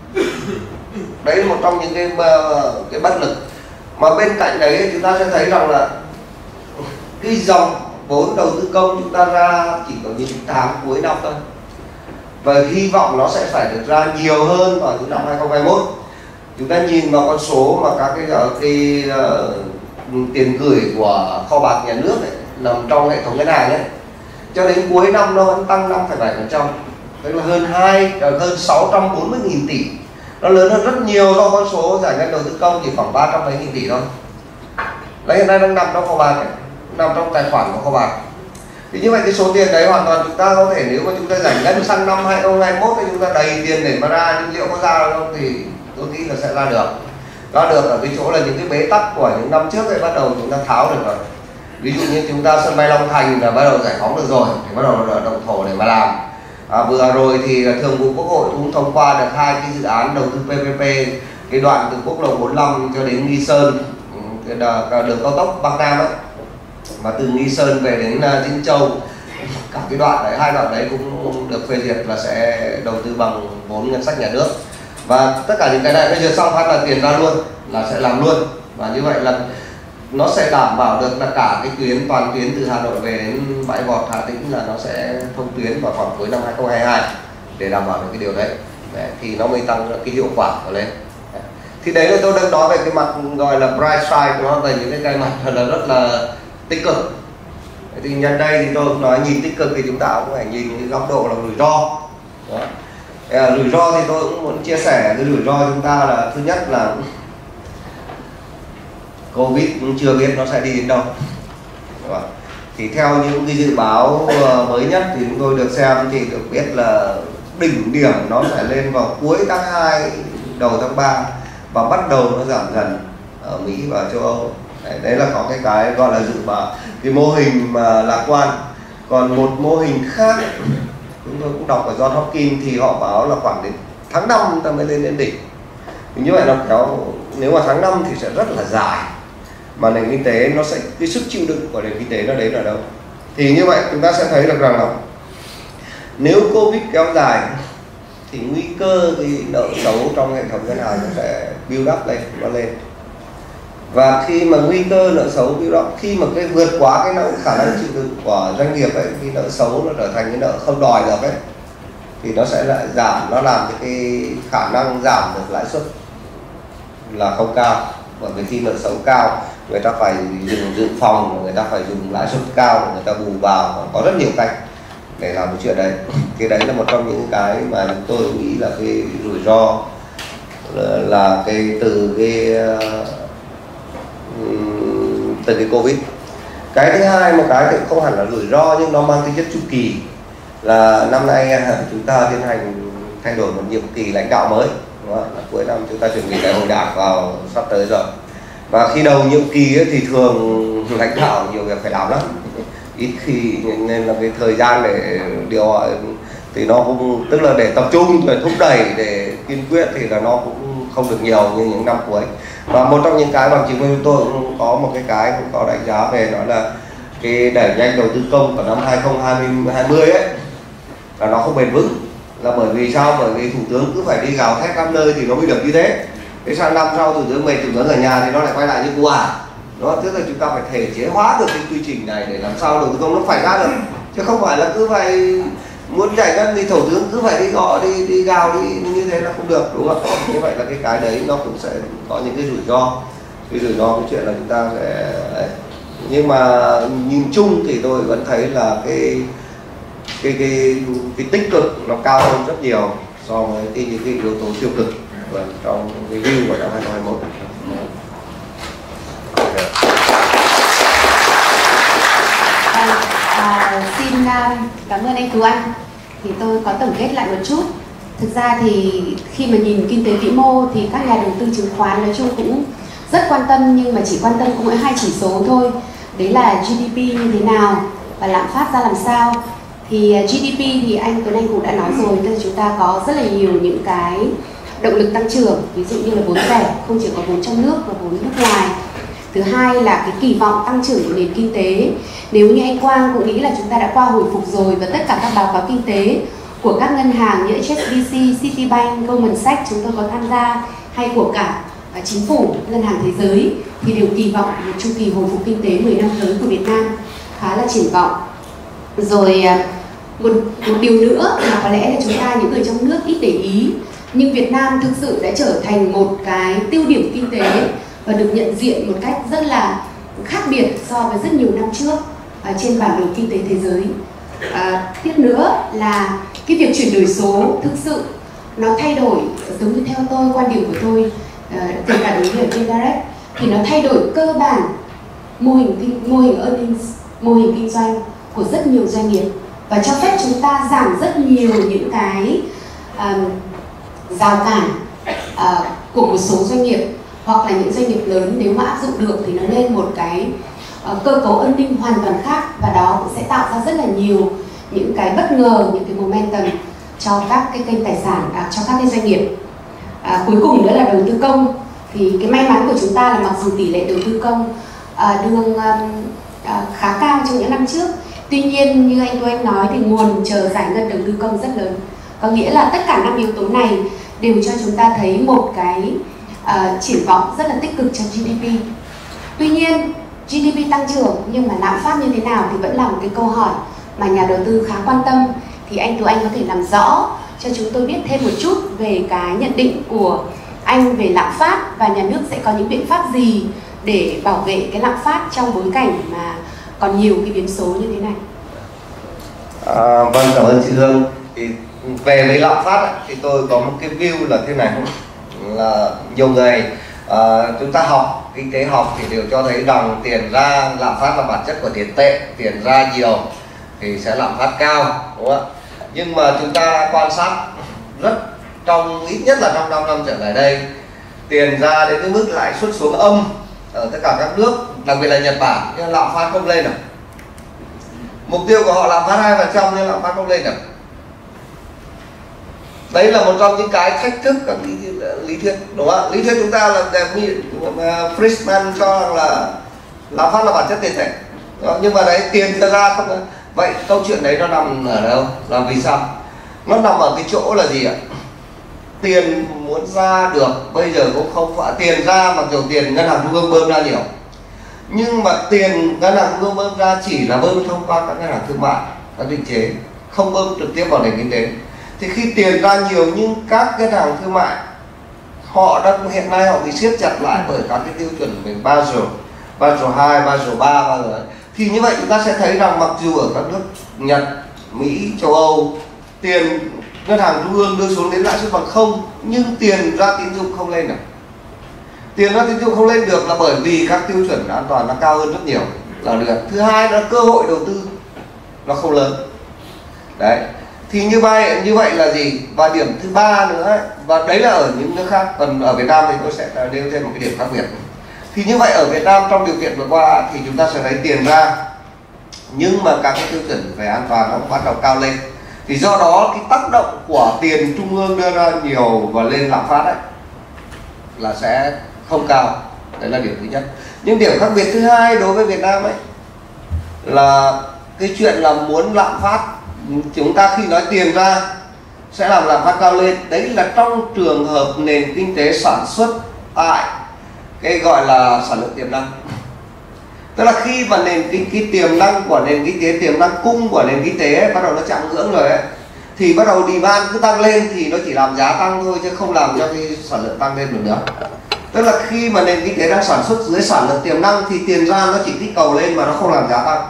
Đấy là một trong những cái bất lực. Mà bên cạnh đấy chúng ta sẽ thấy rằng là cái dòng vốn đầu tư công chúng ta ra chỉ có những tháng cuối năm thôi, và hy vọng nó sẽ phải được ra nhiều hơn vào những năm 2021. Chúng ta nhìn vào con số mà các cái tiền gửi của kho bạc nhà nước ấy, nằm trong hệ thống ngân hàng ấy, cho đến cuối năm nó vẫn tăng 5,7%, tức là hơn 640.000 tỷ. Nó lớn hơn rất nhiều so với con số giải ngân đầu tư công chỉ khoảng 370.000 tỷ thôi. Đấy, hiện nay đang nằm trong kho bạc ấy, nằm trong tài khoản của kho bạc. Thì như vậy cái số tiền đấy hoàn toàn chúng ta có thể, nếu mà chúng ta giải ngân sang năm 2021 thì chúng ta đầy tiền để mà ra, nhưng liệu có ra được không thì tôi nghĩ là sẽ ra được. Ra được ở cái chỗ là những cái bế tắc của những năm trước thì bắt đầu chúng ta tháo được rồi. Ví dụ như chúng ta sân bay Long Thành là bắt đầu giải phóng được rồi, thì bắt đầu động thổ để mà làm. Vừa rồi thì Thường vụ Quốc hội cũng thông qua được 2 cái dự án đầu tư PPP, cái đoạn từ quốc lộ 45 cho đến Nghi Sơn, đường cao tốc Bắc Nam ấy, mà từ Nghi Sơn về đến Diễn Châu, cả cái đoạn đấy, 2 đoạn đấy cũng được phê duyệt là sẽ đầu tư bằng vốn ngân sách nhà nước. Và tất cả những cái này bây giờ xong phát là tiền ra luôn, là sẽ làm luôn. Và như vậy là nó sẽ đảm bảo được là cả cái tuyến, toàn tuyến từ Hà Nội về đến Bãi Vọt, Hà Tĩnh là nó sẽ thông tuyến vào khoảng cuối năm 2022 để đảm bảo được cái điều đấy. Thì nó mới tăng cái hiệu quả của lên. Thì đấy là tôi đang nói về cái mặt gọi là bright side, nó về những cái mặt là rất là tích cực. Thì nhân đây thì tôi cũng nói nhìn tích cực thì chúng ta cũng phải nhìn cái góc độ là rủi ro. Rủi ro thì tôi cũng muốn chia sẻ cái rủi ro chúng ta là thứ nhất là Covid cũng chưa biết nó sẽ đi đến đâu. Thì theo những cái dự báo mới nhất thì chúng tôi được xem thì được biết là đỉnh điểm nó sẽ lên vào cuối tháng 2, đầu tháng 3 và bắt đầu nó giảm dần ở Mỹ và châu Âu. Đấy là có cái gọi là dự báo, cái mô hình mà lạc quan. Còn một mô hình khác chúng tôi cũng đọc ở John Hopkins thì họ báo là khoảng đến tháng 5 ta mới lên đến đỉnh. Thì như vậy nó kéo, nếu mà tháng 5 thì sẽ rất là dài, mà nền kinh tế nó sẽ, cái sức chịu đựng của nền kinh tế nó đến ở đâu. Thì như vậy chúng ta sẽ thấy được rằng là nếu Covid kéo dài thì nguy cơ cái nợ xấu trong hệ thống ngân hàng nó sẽ build up lên, nó lên. Và khi mà nguy cơ nợ xấu build up, khi mà cái vượt quá cái khả năng chịu đựng của doanh nghiệp ấy, khi nợ xấu nó trở thành cái nợ không đòi được ấy, thì nó sẽ lại giảm, nó làm cái khả năng giảm được lãi suất là không cao. Bởi vì khi nợ xấu cao, người ta phải dùng dự phòng, người ta phải dùng lãi suất cao, người ta bù vào, có rất nhiều cách để làm cái chuyện đấy. Thì đấy là một trong những cái mà tôi nghĩ là cái rủi ro là từ cái Covid. Cái thứ hai, một cái thì không hẳn là rủi ro nhưng nó mang tính chất chu kỳ, là năm nay chúng ta tiến hành thay đổi một nhiệm kỳ lãnh đạo mới, đúng không? Cuối năm chúng ta chuẩn bị đại hội đảng vào sắp tới rồi, và khi đầu nhiệm kỳ ấy, thì thường lãnh đạo nhiều việc phải làm lắm, ít khi, nên là cái thời gian để điều thì nó cũng, tức là để tập trung, để thúc đẩy, để kiên quyết thì là nó cũng không được nhiều như những năm cuối. Và một trong những cái bằng chứng của chúng tôi cũng có một cái cũng có đánh giá về, đó là cái đẩy nhanh đầu tư công của năm 2020 ấy là nó không bền vững. Là bởi vì sao? Bởi vì thủ tướng cứ phải đi gào thét năm nơi thì nó mới được như thế. Thế sang năm sau thủ tướng ở nhà thì nó lại quay lại như cũ à? Đó, tức là chúng ta phải thể chế hóa được cái quy trình này để làm sao đầu tư công nó phải ra được, chứ không phải là cứ phải muốn giải ngân thì thủ tướng cứ phải đi gõ, đi gào đi như thế là không được, đúng không? Như vậy là cái đấy nó cũng sẽ có những cái rủi ro. Cái rủi ro cái chuyện là chúng ta sẽ đấy. Nhưng mà nhìn chung thì tôi vẫn thấy là cái tích cực nó cao hơn rất nhiều so với những cái yếu tố tiêu cực trong cái review của năm 2021. Xin cảm ơn anh Tú Anh. Thì tôi có tổng kết lại một chút. Thực ra thì khi mà nhìn kinh tế vĩ mô thì các nhà đầu tư chứng khoán nói chung cũng rất quan tâm, nhưng mà chỉ quan tâm cũng hai chỉ số thôi. Đấy là GDP như thế nào và lạm phát ra làm sao. Thì GDP thì anh Tuấn Anh cũng đã nói rồi, tức là chúng ta có rất là nhiều những cái động lực tăng trưởng, ví dụ như là vốn rẻ, không chỉ có vốn trong nước mà vốn nước ngoài. Thứ hai là cái kỳ vọng tăng trưởng của nền kinh tế. Nếu như anh Quang cũng nghĩ là chúng ta đã qua hồi phục rồi, và tất cả các báo cáo kinh tế của các ngân hàng như HSBC, Citibank, Goldman Sachs chúng tôi có tham gia, hay của cả chính phủ, ngân hàng thế giới, thì đều kỳ vọng một chu kỳ hồi phục kinh tế 10 năm tới của Việt Nam khá là triển vọng. Rồi một điều nữa mà có lẽ là chúng ta những người trong nước ít để ý, nhưng Việt Nam thực sự đã trở thành một cái tiêu điểm kinh tế và được nhận diện một cách rất là khác biệt so với rất nhiều năm trước trên bản đồ kinh tế thế giới. Tiếp nữa là cái việc chuyển đổi số thực sự nó thay đổi, giống như theo tôi, quan điểm của tôi, kể cả đối với Vindirect, thì nó thay đổi cơ bản mô hình earnings, mô hình kinh doanh của rất nhiều doanh nghiệp, và cho phép chúng ta giảm rất nhiều những cái rào cản của một số doanh nghiệp, hoặc là những doanh nghiệp lớn nếu mà áp dụng được thì nó lên một cái cơ cấu earning hoàn toàn khác, và đó cũng sẽ tạo ra rất là nhiều những cái bất ngờ, những cái momentum cho các cái kênh tài sản, cho các cái doanh nghiệp. Cuối cùng nữa là đầu tư công. Thì cái may mắn của chúng ta là mặc dù tỷ lệ đầu tư công đương khá cao trong những năm trước, tuy nhiên như anh Tú Anh nói thì nguồn chờ giải ngân đầu tư công rất lớn. Có nghĩa là tất cả 5 yếu tố này đều cho chúng ta thấy một cái triển vọng rất là tích cực cho GDP. Tuy nhiên GDP tăng trưởng nhưng mà lạm phát như thế nào thì vẫn là một cái câu hỏi mà nhà đầu tư khá quan tâm. Thì anh Tú Anh có thể làm rõ cho chúng tôi biết thêm một chút về cái nhận định của anh về lạm phát, và nhà nước sẽ có những biện pháp gì để bảo vệ cái lạm phát trong bối cảnh mà còn nhiều cái biến số như thế này. Vâng, cảm ơn chị Hương. Thì về với lạm phát thì tôi có một cái view là thế này, là nhiều người chúng ta học kinh tế học thì đều cho thấy rằng tiền ra, lạm phát là bản chất của tiền tệ, tiền ra nhiều thì sẽ lạm phát cao, đúng không ạ? Nhưng mà chúng ta quan sát ít nhất là trong 5 năm trở lại đây, tiền ra đến cái mức lãi suất xuống âm ở tất cả các nước, đặc biệt là Nhật Bản, nhưng lạm phát không lên được. Mục tiêu của họ lạm phát 2% nhưng lạm phát không lên được. Đấy là một trong những cái thách thức các lý thuyết, đúng không ạ? Lý thuyết chúng ta là Friedman cho rằng là lạm phát là bản chất tiền tệ, nhưng mà đấy tiền ra không. Vậy câu chuyện đấy nó nằm ở đâu? Là vì sao? Nó nằm ở cái chỗ là gì ạ? Tiền muốn ra được bây giờ cũng không phải tiền ra, mặc dù tiền ngân hàng trung ương bơm ra nhiều, nhưng mà tiền ngân hàng trung ương bơm ra chỉ là bơm thông qua các ngân hàng thương mại, các định chế, không bơm trực tiếp vào nền kinh tế. Thì khi tiền ra nhiều nhưng các ngân hàng thương mại họ đang hiện nay họ bị siết chặt lại bởi các cái tiêu chuẩn về Basel 2, Basel 3, Basel. Thì như vậy chúng ta sẽ thấy rằng mặc dù ở các nước Nhật, Mỹ, châu Âu tiền ngân hàng trung ương đưa xuống đến lãi suất bằng 0, nhưng tiền ra tín dụng không lên được. Tiền ra tín dụng không lên được là bởi vì các tiêu chuẩn an toàn nó cao hơn rất nhiều là được. Thứ hai là cơ hội đầu tư nó không lớn. Đấy. Thì như vậy là gì? Và điểm thứ ba nữa ấy, và đấy là ở những nước khác, còn ở Việt Nam thì tôi sẽ nêu thêm một cái điểm khác biệt. Thì như vậy ở Việt Nam trong điều kiện vừa qua thì chúng ta sẽ thấy tiền ra, nhưng mà các cái tiêu chuẩn về an toàn nó bắt đầu cao lên. Thì do đó cái tác động của tiền trung ương đưa ra nhiều và lên lạm phát ấy là sẽ không cao. Đấy là điểm thứ nhất. Nhưng điểm khác biệt thứ hai đối với Việt Nam ấy là cái chuyện là muốn lạm phát, chúng ta khi nói tiền ra sẽ làm lạm phát cao lên. Đấy là trong trường hợp nền kinh tế sản xuất tại cái gọi là sản lượng tiềm năng. Tức là khi mà cái tiềm năng của nền kinh tế, tiềm năng cung của nền kinh tế ấy, bắt đầu nó chạm ngưỡng rồi ấy, thì bắt đầu demand cứ tăng lên thì nó chỉ làm giá tăng thôi chứ không làm cho cái sản lượng tăng lên được nữa. Tức là khi mà nền kinh tế đang sản xuất dưới sản lượng tiềm năng thì tiền ra nó chỉ kích cầu lên mà nó không làm giá tăng.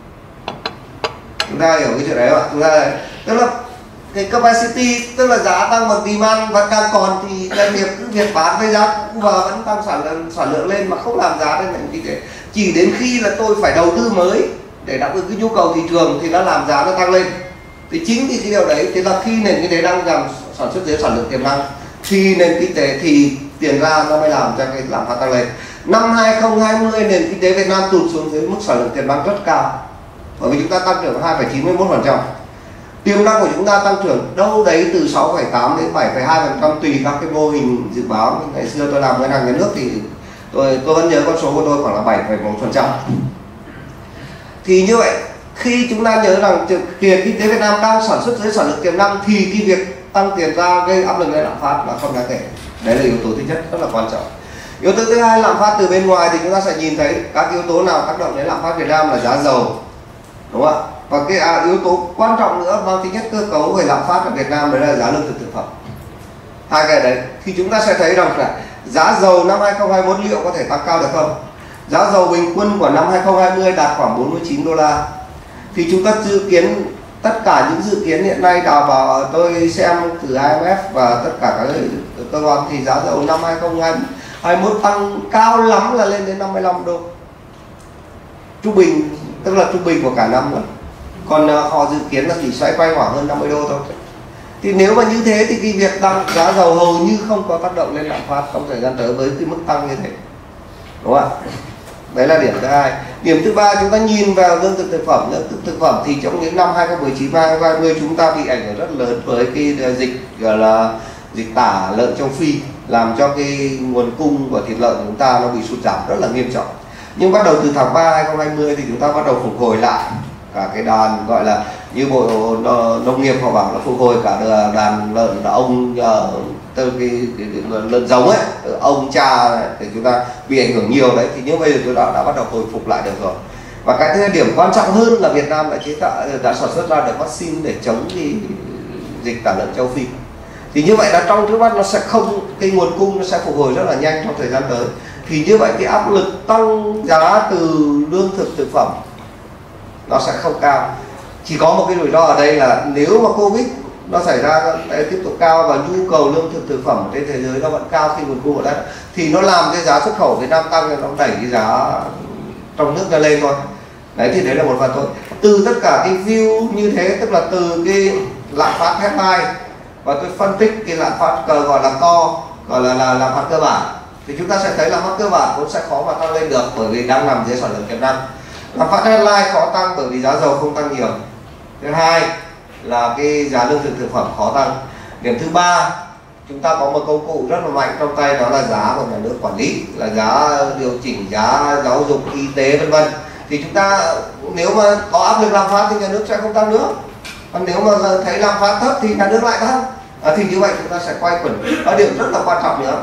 Chúng ta hiểu cái chuyện đấy không ạ? Tức là cái capacity, tức là giá tăng mà demand vẫn đang còn thì doanh nghiệp cứ việc bán với giá cũ và vẫn tăng sản lượng lên mà không làm giá lên nền kinh tế. Chỉ đến khi là tôi phải đầu tư mới để đáp ứng cái nhu cầu thị trường thì nó làm giá nó tăng lên. Thì chính vì cái điều đấy thì là khi nền kinh tế đang sản xuất dưới sản lượng tiềm năng thì nền kinh tế thì tiền ra nó mới làm cho cái lạm phát tăng lên. Năm 2020 nền kinh tế Việt Nam tụt xuống dưới mức sản lượng tiềm năng rất cao, bởi vì chúng ta tăng trưởng 2,91%. Tiềm năng của chúng ta tăng trưởng đâu đấy từ 6,8 đến 7,2% tùy các cái mô hình dự báo. Ngày xưa tôi làm ngân hàng nhà nước thì tôi vẫn nhớ con số của tôi khoảng là 7,1%. Thì như vậy khi chúng ta nhớ rằng tiền kinh tế Việt Nam đang sản xuất dưới sản lượng tiềm năng thì cái việc tăng tiền ra gây áp lực lên lạm phát là không đáng kể. Đấy là yếu tố thứ nhất rất là quan trọng. Yếu tố thứ hai, lạm phát từ bên ngoài thì chúng ta sẽ nhìn thấy các yếu tố nào tác động đến lạm phát Việt Nam là giá dầu, đúng không ạ? Và cái yếu tố quan trọng nữa mang tính chất cơ cấu về lạm phát ở Việt Nam đấy là giá lương thực thực phẩm. Hai cái đấy thì chúng ta sẽ thấy rằng là giá dầu năm 2021 liệu có thể tăng cao được không? Giá dầu bình quân của năm 2020 đạt khoảng 49 đô la. Thì chúng ta dự kiến tất cả những dự kiến hiện nay đào vào tôi xem từ IMF và tất cả các cơ quan thì giá dầu năm 2021 tăng cao lắm là lên đến 55 đô. Trung bình, tức là trung bình của cả năm rồi. Còn họ dự kiến là chỉ xoay quanh khoảng hơn 50 đô thôi. Thì nếu mà như thế thì cái việc tăng giá dầu hầu như không có tác động lên lạm phát trong thời gian tới với cái mức tăng như thế, đúng không ạ? Đấy là điểm thứ hai. Điểm thứ ba, chúng ta nhìn vào lương thực thực phẩm. Lương thực thực phẩm thì trong những năm 2019 2020 chúng ta bị ảnh hưởng rất lớn với cái dịch gọi là dịch tả lợn châu Phi, làm cho cái nguồn cung của thịt lợn của chúng ta nó bị sụt giảm rất là nghiêm trọng. Nhưng bắt đầu từ tháng 3 2020 thì chúng ta bắt đầu phục hồi lại cả cái đàn, gọi là như Bộ Nông nghiệp họ bảo là phục hồi cả đàn lợn là ông từ cái lợn giống ấy, ông cha thì chúng ta bị ảnh hưởng nhiều đấy. Thì như bây giờ tôi đã bắt đầu hồi phục lại được rồi. Và cái thứ điểm quan trọng hơn là Việt Nam đã sản xuất ra được vaccine để chống cái dịch tả lợn châu Phi. Thì như vậy là trong trước mắt nó sẽ không, cái nguồn cung nó sẽ phục hồi rất là nhanh trong thời gian tới. Thì như vậy cái áp lực tăng giá từ lương thực thực phẩm nó sẽ không cao. Chỉ có một cái rủi ro ở đây là nếu mà Covid nó xảy ra tiếp tục cao và nhu cầu lương thực thực phẩm trên thế giới nó vẫn cao khi nguồn cung ở đây thì nó làm cái giá xuất khẩu Việt Nam tăng, nó đẩy cái giá trong nước ra lên thôi. Đấy thì đấy là một phần thôi. Từ tất cả cái view như thế, tức là từ cái lạm phát headline và tôi phân tích cái lạm phát gọi là core, gọi là lạm phát cơ bản, thì chúng ta sẽ thấy lạm phát cơ bản cũng sẽ khó mà tăng lên được bởi vì đang nằm dưới sản lượng tiềm năng. Lạm phát headline khó tăng bởi vì giá dầu không tăng nhiều. Thứ hai là cái giá lương thực thực phẩm khó tăng. Điểm thứ ba, chúng ta có một công cụ rất là mạnh trong tay, đó là giá của nhà nước quản lý, là giá điều chỉnh giá giáo dục, y tế vân vân. Thì chúng ta nếu mà có áp lực lạm phát thì nhà nước sẽ không tăng nữa. Còn nếu mà thấy lạm phát thấp thì nhà nước lại tăng. Thì như vậy chúng ta sẽ quay quẩn. Và điểm rất là quan trọng nữa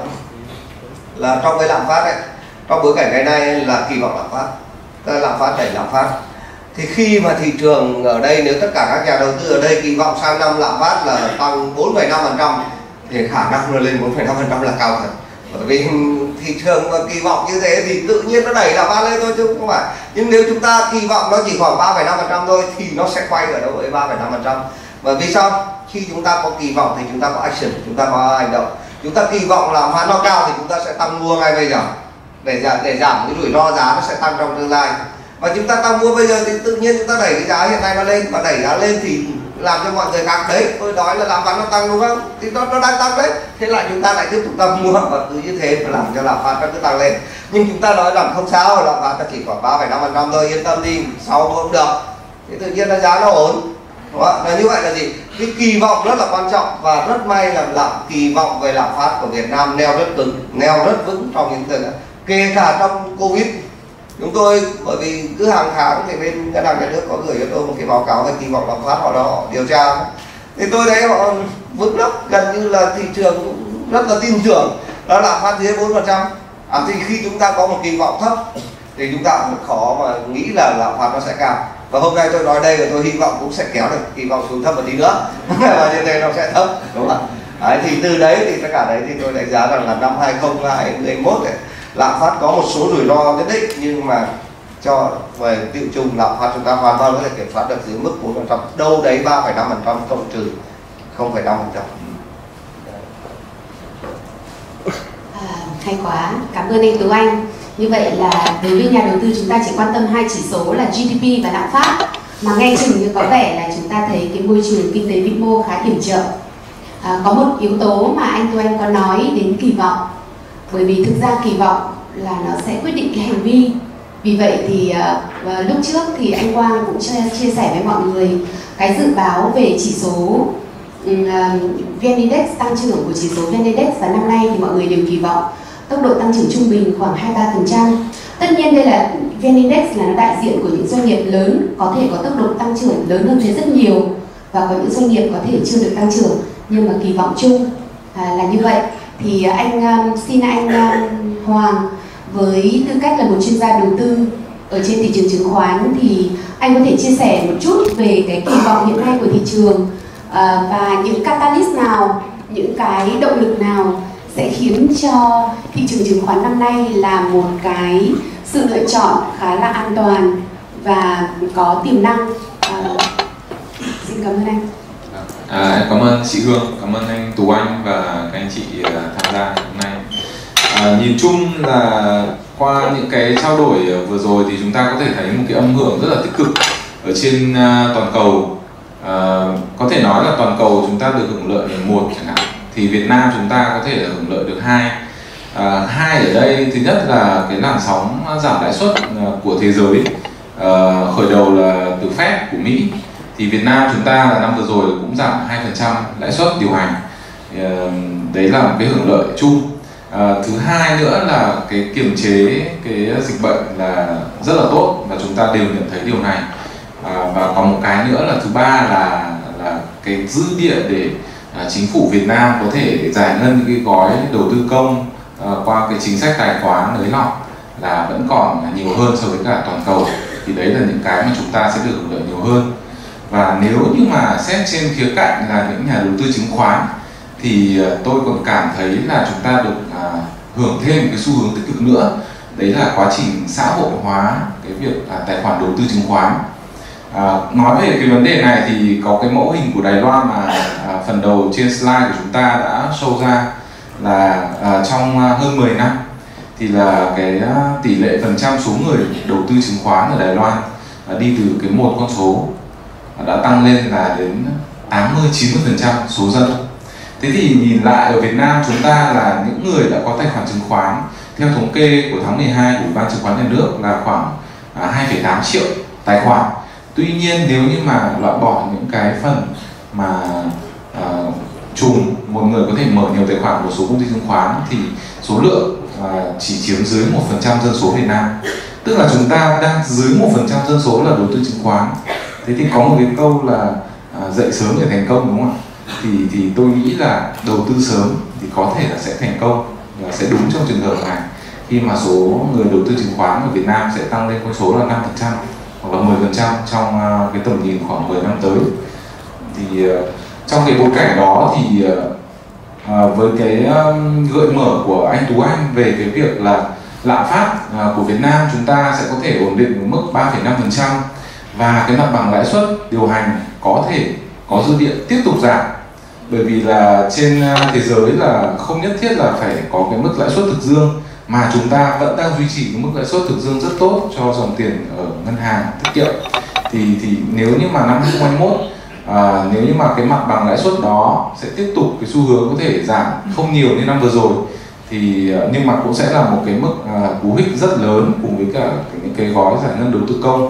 là trong cái lạm phát ấy, trong bối cảnh ngày nay là kỳ vọng lạm phát, lạm phát đẩy lạm phát. Thì khi mà thị trường ở đây, nếu tất cả các nhà đầu tư ở đây kỳ vọng sang năm lạm phát là tăng 4,5% thì khả năng nó lên 4,5% là cao thật. Bởi vì thị trường mà kỳ vọng như thế thì tự nhiên nó đẩy lạm phát lên thôi chứ không phải. Nhưng nếu chúng ta kỳ vọng nó chỉ khoảng 3,5% thôi thì nó sẽ quay ở đâu với 3,5%. Bởi vì sao? Khi chúng ta có kỳ vọng thì chúng ta có action, chúng ta có hành động. Chúng ta kỳ vọng lạm phát nó cao thì chúng ta sẽ tăng mua ngay bây giờ để giảm cái rủi ro giá nó sẽ tăng trong tương lai. Và chúng ta tăng mua bây giờ thì tự nhiên chúng ta đẩy cái giá hiện nay nó lên, và đẩy giá lên thì làm cho mọi người khác đấy, tôi nói là lạm phát nó tăng đúng không? Thì nó đang tăng đấy, thế lại chúng ta lại tiếp tục tăng mua, và cứ như thế làm cho lạm phát nó cứ tăng lên. Nhưng chúng ta nói rằng không sao, lạm phát chỉ khoảng 3,5% thôi, yên tâm đi, sau cũng được. Thì tự nhiên là giá nó ổn. Đúng không? Là như vậy là gì? Cái kỳ vọng rất là quan trọng, và rất may là kỳ vọng về lạm phát của Việt Nam neo rất cứng, neo rất vững trong những thời gian, kể cả trong Covid. Chúng tôi bởi vì cứ hàng tháng thì bên ngân hàng nhà nước có gửi cho tôi một cái báo cáo về kỳ vọng lạm phát họ điều tra, thì tôi thấy họ vững lắm, gần như là thị trường cũng rất là tin tưởng đó là lạm phát dưới 4%. Thì khi chúng ta có một kỳ vọng thấp thì chúng ta cũng khó mà nghĩ là lạm phát nó sẽ cao. Và hôm nay tôi nói đây là tôi hy vọng cũng sẽ kéo được kỳ vọng xuống thấp một tí nữa và như thế nó sẽ thấp, đúng không ạ? Đấy, thì từ đấy thì tất cả đấy thì tôi đánh giá rằng là năm 2021 này, lạm phát có một số rủi ro nhất định, nhưng mà cho về tự chung lạm phát chúng ta hoàn toàn có thể kiểm soát được dưới mức 4%, đâu đấy 3,5% cộng trừ 0,5%. Hay quá, cảm ơn anh Tú Anh. Như vậy là đối với nhà đầu tư chúng ta chỉ quan tâm hai chỉ số là GDP và lạm phát, mà nghe chừng như có vẻ là chúng ta thấy cái môi trường kinh tế vĩ mô khá hiểm trở. Có một yếu tố mà anh Tú Anh có nói đến kỳ vọng, bởi vì thực ra kỳ vọng là nó sẽ quyết định cái hành vi. Vì vậy thì lúc trước thì anh Quang cũng chia sẻ với mọi người cái dự báo về chỉ số VN Index, tăng trưởng của chỉ số VN Index, và năm nay thì mọi người đều kỳ vọng tốc độ tăng trưởng trung bình khoảng 23%. Tất nhiên đây là VN Index là nó đại diện của những doanh nghiệp lớn có thể có tốc độ tăng trưởng lớn hơn thế rất nhiều, và có những doanh nghiệp có thể chưa được tăng trưởng, nhưng mà kỳ vọng chung là như vậy. Thì xin anh Hoàng, với tư cách là một chuyên gia đầu tư ở trên thị trường chứng khoán, thì anh có thể chia sẻ một chút về cái kỳ vọng hiện nay của thị trường, và những catalyst nào, những cái động lực nào sẽ khiến cho thị trường chứng khoán năm nay là một cái sự lựa chọn khá là an toàn và có tiềm năng. Xin cảm ơn anh. Em cảm ơn chị Hương, cảm ơn anh Tú Anh và các anh chị tham gia hôm nay. Nhìn chung là qua những cái trao đổi vừa rồi thì chúng ta có thể thấy một cái âm hưởng rất là tích cực ở trên toàn cầu. Có thể nói là toàn cầu chúng ta được hưởng lợi một chẳng hạn, thì Việt Nam chúng ta có thể hưởng lợi được hai. Hai ở đây, thứ nhất là cái làn sóng giảm lãi suất của thế giới, khởi đầu là từ Fed của Mỹ, thì Việt Nam chúng ta là năm vừa rồi cũng giảm 2% lãi suất điều hành. Đấy là một cái hưởng lợi chung. Thứ hai nữa là cái kiềm chế cái dịch bệnh là rất là tốt, và chúng ta đều nhận thấy điều này. Và còn một cái nữa là thứ ba là cái dư địa để chính phủ Việt Nam có thể giải ngân những cái gói đầu tư công qua cái chính sách tài khoá nới lỏng là vẫn còn nhiều hơn so với cả toàn cầu. Thì đấy là những cái mà chúng ta sẽ được hưởng lợi nhiều hơn. Và nếu như mà xét trên khía cạnh là những nhà đầu tư chứng khoán, thì tôi còn cảm thấy là chúng ta được hưởng thêm cái xu hướng tích cực nữa. Đấy là quá trình xã hội hóa cái việc tài khoản đầu tư chứng khoán. Nói về cái vấn đề này thì có cái mẫu hình của Đài Loan mà phần đầu trên slide của chúng ta đã show ra là trong hơn 10 năm thì là cái tỷ lệ phần trăm số người đầu tư chứng khoán ở Đài Loan đi từ cái một con số đã tăng lên là đến 80-90% số dân. Thế thì nhìn lại ở Việt Nam chúng ta là những người đã có tài khoản chứng khoán, theo thống kê của tháng 12 của Ủy ban Chứng khoán Nhà nước là khoảng 2,8 triệu tài khoản. Tuy nhiên nếu như mà loại bỏ những cái phần mà trùng, một người có thể mở nhiều tài khoản của số công ty chứng khoán, thì số lượng chỉ chiếm dưới 1% dân số Việt Nam. Tức là chúng ta đang dưới 1% dân số là đầu tư chứng khoán. Thế thì có một cái câu là dậy sớm để thành công, đúng không ạ? Thì tôi nghĩ là đầu tư sớm thì có thể là sẽ thành công và sẽ đúng trong trường hợp này, khi mà số người đầu tư chứng khoán ở Việt Nam sẽ tăng lên con số là 5% hoặc là 10% trong cái tầm nhìn khoảng 10 năm tới. Thì trong cái bối cảnh đó thì với cái gợi mở của anh Tú Anh về cái việc là lạm phát của Việt Nam chúng ta sẽ có thể ổn định ở mức 3,5%, và cái mặt bằng lãi suất điều hành có thể có dư địa tiếp tục giảm, bởi vì là trên thế giới là không nhất thiết là phải có cái mức lãi suất thực dương, mà chúng ta vẫn đang duy trì cái mức lãi suất thực dương rất tốt cho dòng tiền ở ngân hàng tiết kiệm. Thì nếu như mà năm 2021 nếu như mà cái mặt bằng lãi suất đó sẽ tiếp tục cái xu hướng có thể giảm không nhiều như năm vừa rồi, thì nhưng mà cũng sẽ là một cái mức cú hích rất lớn cùng với cả những cái gói giải ngân đầu tư công.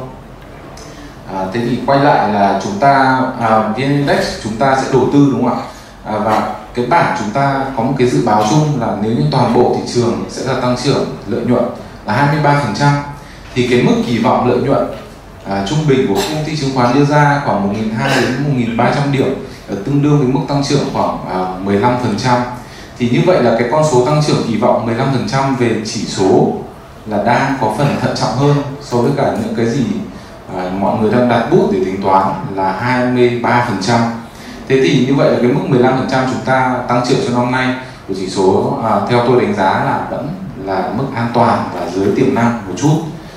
Thế thì quay lại là chúng ta VN Index chúng ta sẽ đầu tư, đúng không ạ? Và cái bảng chúng ta có một cái dự báo chung là nếu như toàn bộ thị trường sẽ là tăng trưởng lợi nhuận là 23%, thì cái mức kỳ vọng lợi nhuận trung bình của công ty chứng khoán đưa ra khoảng 1.200 đến 1.300 điểm, tương đương với mức tăng trưởng khoảng 15%. Thì như vậy là cái con số tăng trưởng kỳ vọng 15% về chỉ số là đang có phần thận trọng hơn so với cả những cái gì mọi người đang đặt bút để tính toán là 23%. Thế thì như vậy là cái mức 15% chúng ta tăng trưởng cho năm nay của chỉ số theo tôi đánh giá là vẫn là mức an toàn và dưới tiềm năng một chút.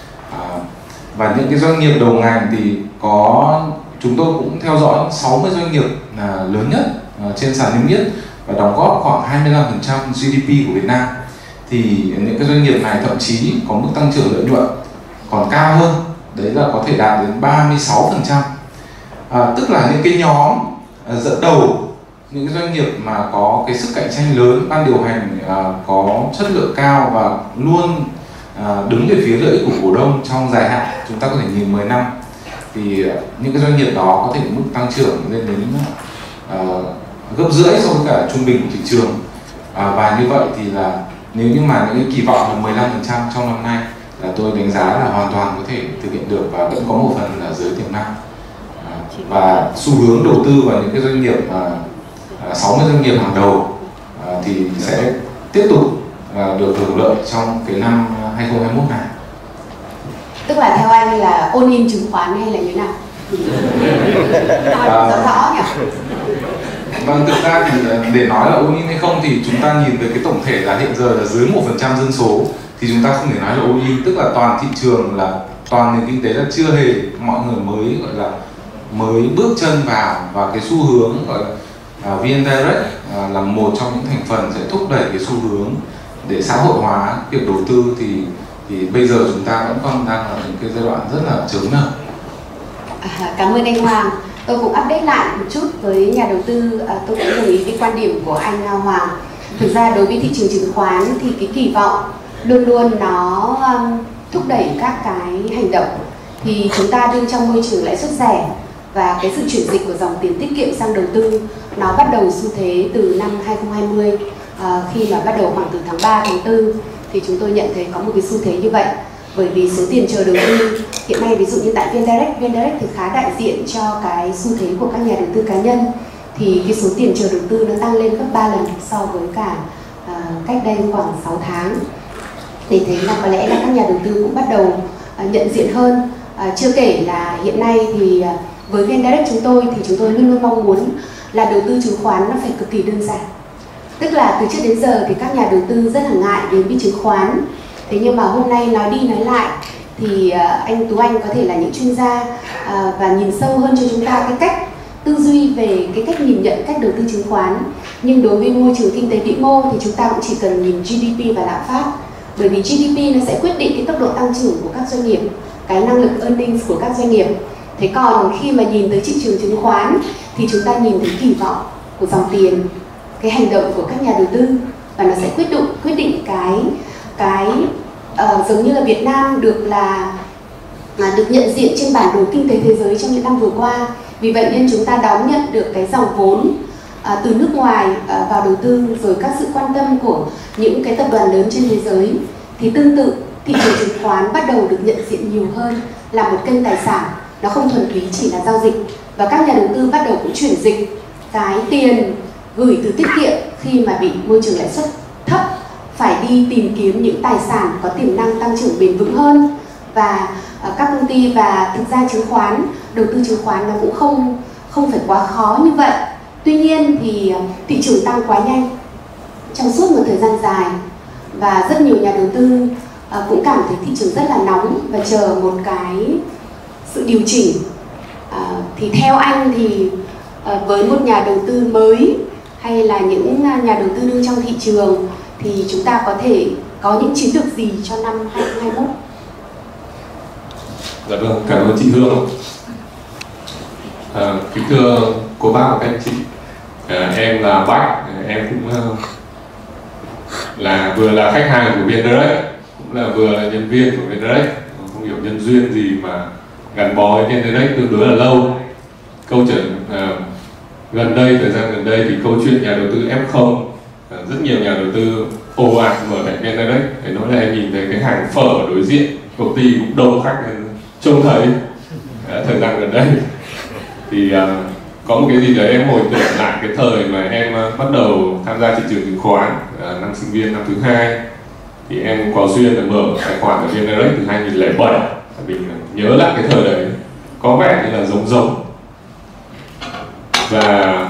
Và những cái doanh nghiệp đầu ngành thì chúng tôi cũng theo dõi 60 doanh nghiệp lớn nhất trên sàn niêm yết và đóng góp khoảng 25% GDP của Việt Nam. Thì những cái doanh nghiệp này thậm chí có mức tăng trưởng lợi nhuận còn cao hơn, đấy là có thể đạt đến 36%. Tức là những cái nhóm dẫn đầu, những cái doanh nghiệp mà có cái sức cạnh tranh lớn, ban điều hành có chất lượng cao và luôn đứng về phía lợi ích của cổ đông trong dài hạn, chúng ta có thể nhìn 10 năm, thì những cái doanh nghiệp đó có thể mức tăng trưởng lên đến gấp rưỡi so với cả trung bình của thị trường. Và như vậy thì là nếu như mà những cái kỳ vọng là 15% trong năm nay là tôi đánh giá là hoàn toàn có thể thực hiện được và vẫn có một phần là dưới tiềm năng. Và xu hướng đầu tư vào những cái doanh nghiệp 60 doanh nghiệp hàng đầu thì sẽ tiếp tục được hưởng lợi trong cái năm 2021 này. Tức là theo anh là all in chứng khoán hay là như thế nào? Nói rõ nhỉ? Vâng, thực ra thì để nói là all in hay không thì chúng ta nhìn về cái tổng thể là hiện giờ là dưới 1% dân số, thì chúng ta không thể nói là all in, tức là toàn thị trường, là toàn nền kinh tế là chưa hề, mọi người mới gọi là mới bước chân vào, và cái xu hướng gọi là VN Direct là một trong những thành phần sẽ thúc đẩy cái xu hướng để xã hội hóa việc đầu tư, thì bây giờ chúng ta vẫn còn đang ở những cái giai đoạn rất là chớm nở. Cảm ơn anh Hoàng. Tôi cũng update lại một chút với nhà đầu tư. Tôi cũng đồng ý với quan điểm của anh Hoàng. Thực ra đối với thị trường chứng khoán thì cái kỳ vọng luôn luôn nó thúc đẩy các cái hành động. Thì chúng ta đương trong môi trường lãi suất rẻ và cái sự chuyển dịch của dòng tiền tiết kiệm sang đầu tư nó bắt đầu xu thế từ năm 2020, khi mà bắt đầu khoảng từ tháng 3, tháng 4 thì chúng tôi nhận thấy có một cái xu thế như vậy. Bởi vì số tiền chờ đầu tư hiện nay, ví dụ như tại VN Direct thì khá đại diện cho cái xu thế của các nhà đầu tư cá nhân, thì cái số tiền chờ đầu tư nó tăng lên gấp 3 lần so với cả cách đây khoảng 6 tháng. Để thấy là có lẽ là các nhà đầu tư cũng bắt đầu nhận diện hơn. Chưa kể là hiện nay thì với VN Direct chúng tôi thì chúng tôi luôn luôn mong muốn là đầu tư chứng khoán nó phải cực kỳ đơn giản. Tức là từ trước đến giờ thì các nhà đầu tư rất là ngại đến với chứng khoán. Thế nhưng mà hôm nay nói đi nói lại thì anh Tú Anh có thể là những chuyên gia và nhìn sâu hơn cho chúng ta cái cách tư duy về cái cách nhìn nhận cách đầu tư chứng khoán. Nhưng đối với môi trường kinh tế vĩ mô thì chúng ta cũng chỉ cần nhìn GDP và lạm phát. Bởi vì GDP nó sẽ quyết định cái tốc độ tăng trưởng của các doanh nghiệp, cái năng lực earnings của các doanh nghiệp. Thế còn khi mà nhìn tới thị trường chứng khoán thì chúng ta nhìn thấy kỳ vọng của dòng tiền, cái hành động của các nhà đầu tư, và nó sẽ quyết định cái giống như là Việt Nam được nhận diện trên bản đồ kinh tế thế giới trong những năm vừa qua. Vì vậy nên chúng ta đón nhận được cái dòng vốn từ nước ngoài vào đầu tư, rồi các sự quan tâm của những cái tập đoàn lớn trên thế giới. Thì tương tự thị trường chứng khoán bắt đầu được nhận diện nhiều hơn là một kênh tài sản, nó không thuần túy chỉ là giao dịch. Và các nhà đầu tư bắt đầu cũng chuyển dịch cái tiền gửi từ tiết kiệm khi mà bị môi trường lãi suất thấp, phải đi tìm kiếm những tài sản có tiềm năng tăng trưởng bền vững hơn. Và các công ty, và thực ra chứng khoán, đầu tư chứng khoán nó cũng không phải quá khó như vậy. Tuy nhiên thì thị trường tăng quá nhanh trong suốt một thời gian dài, và rất nhiều nhà đầu tư cũng cảm thấy thị trường rất là nóng và chờ một cái sự điều chỉnh. Thì theo anh thì với một nhà đầu tư mới hay là những nhà đầu tư đương trong thị trường thì chúng ta có thể có những chiến lược gì cho năm 2021? Dạ vâng, cảm ơn chị Hương. Kính thưa cô bác và các anh chị, em là Bách, em cũng là vừa là khách hàng của VnDirect, cũng là vừa là nhân viên của VnDirect. Không hiểu nhân duyên gì mà gắn bó với VnDirect tương đối là lâu. Câu chuyện gần đây, thời gian gần đây thì câu chuyện nhà đầu tư F0, rất nhiều nhà đầu tư ồ ạt mở tại VnDirect. Để nói là em nhìn thấy cái hàng phở đối diện công ty cũng đông khách trông thấy thời gian gần đây. Thì có một cái gì đấy em hồi tưởng lại cái thời mà em bắt đầu tham gia thị trường chứng khoán, năm sinh viên năm thứ 2 thì em có duyên là mở tài khoản ở VnDirect từ 2007. Mình nhớ lại cái thời đấy có vẻ như là giống và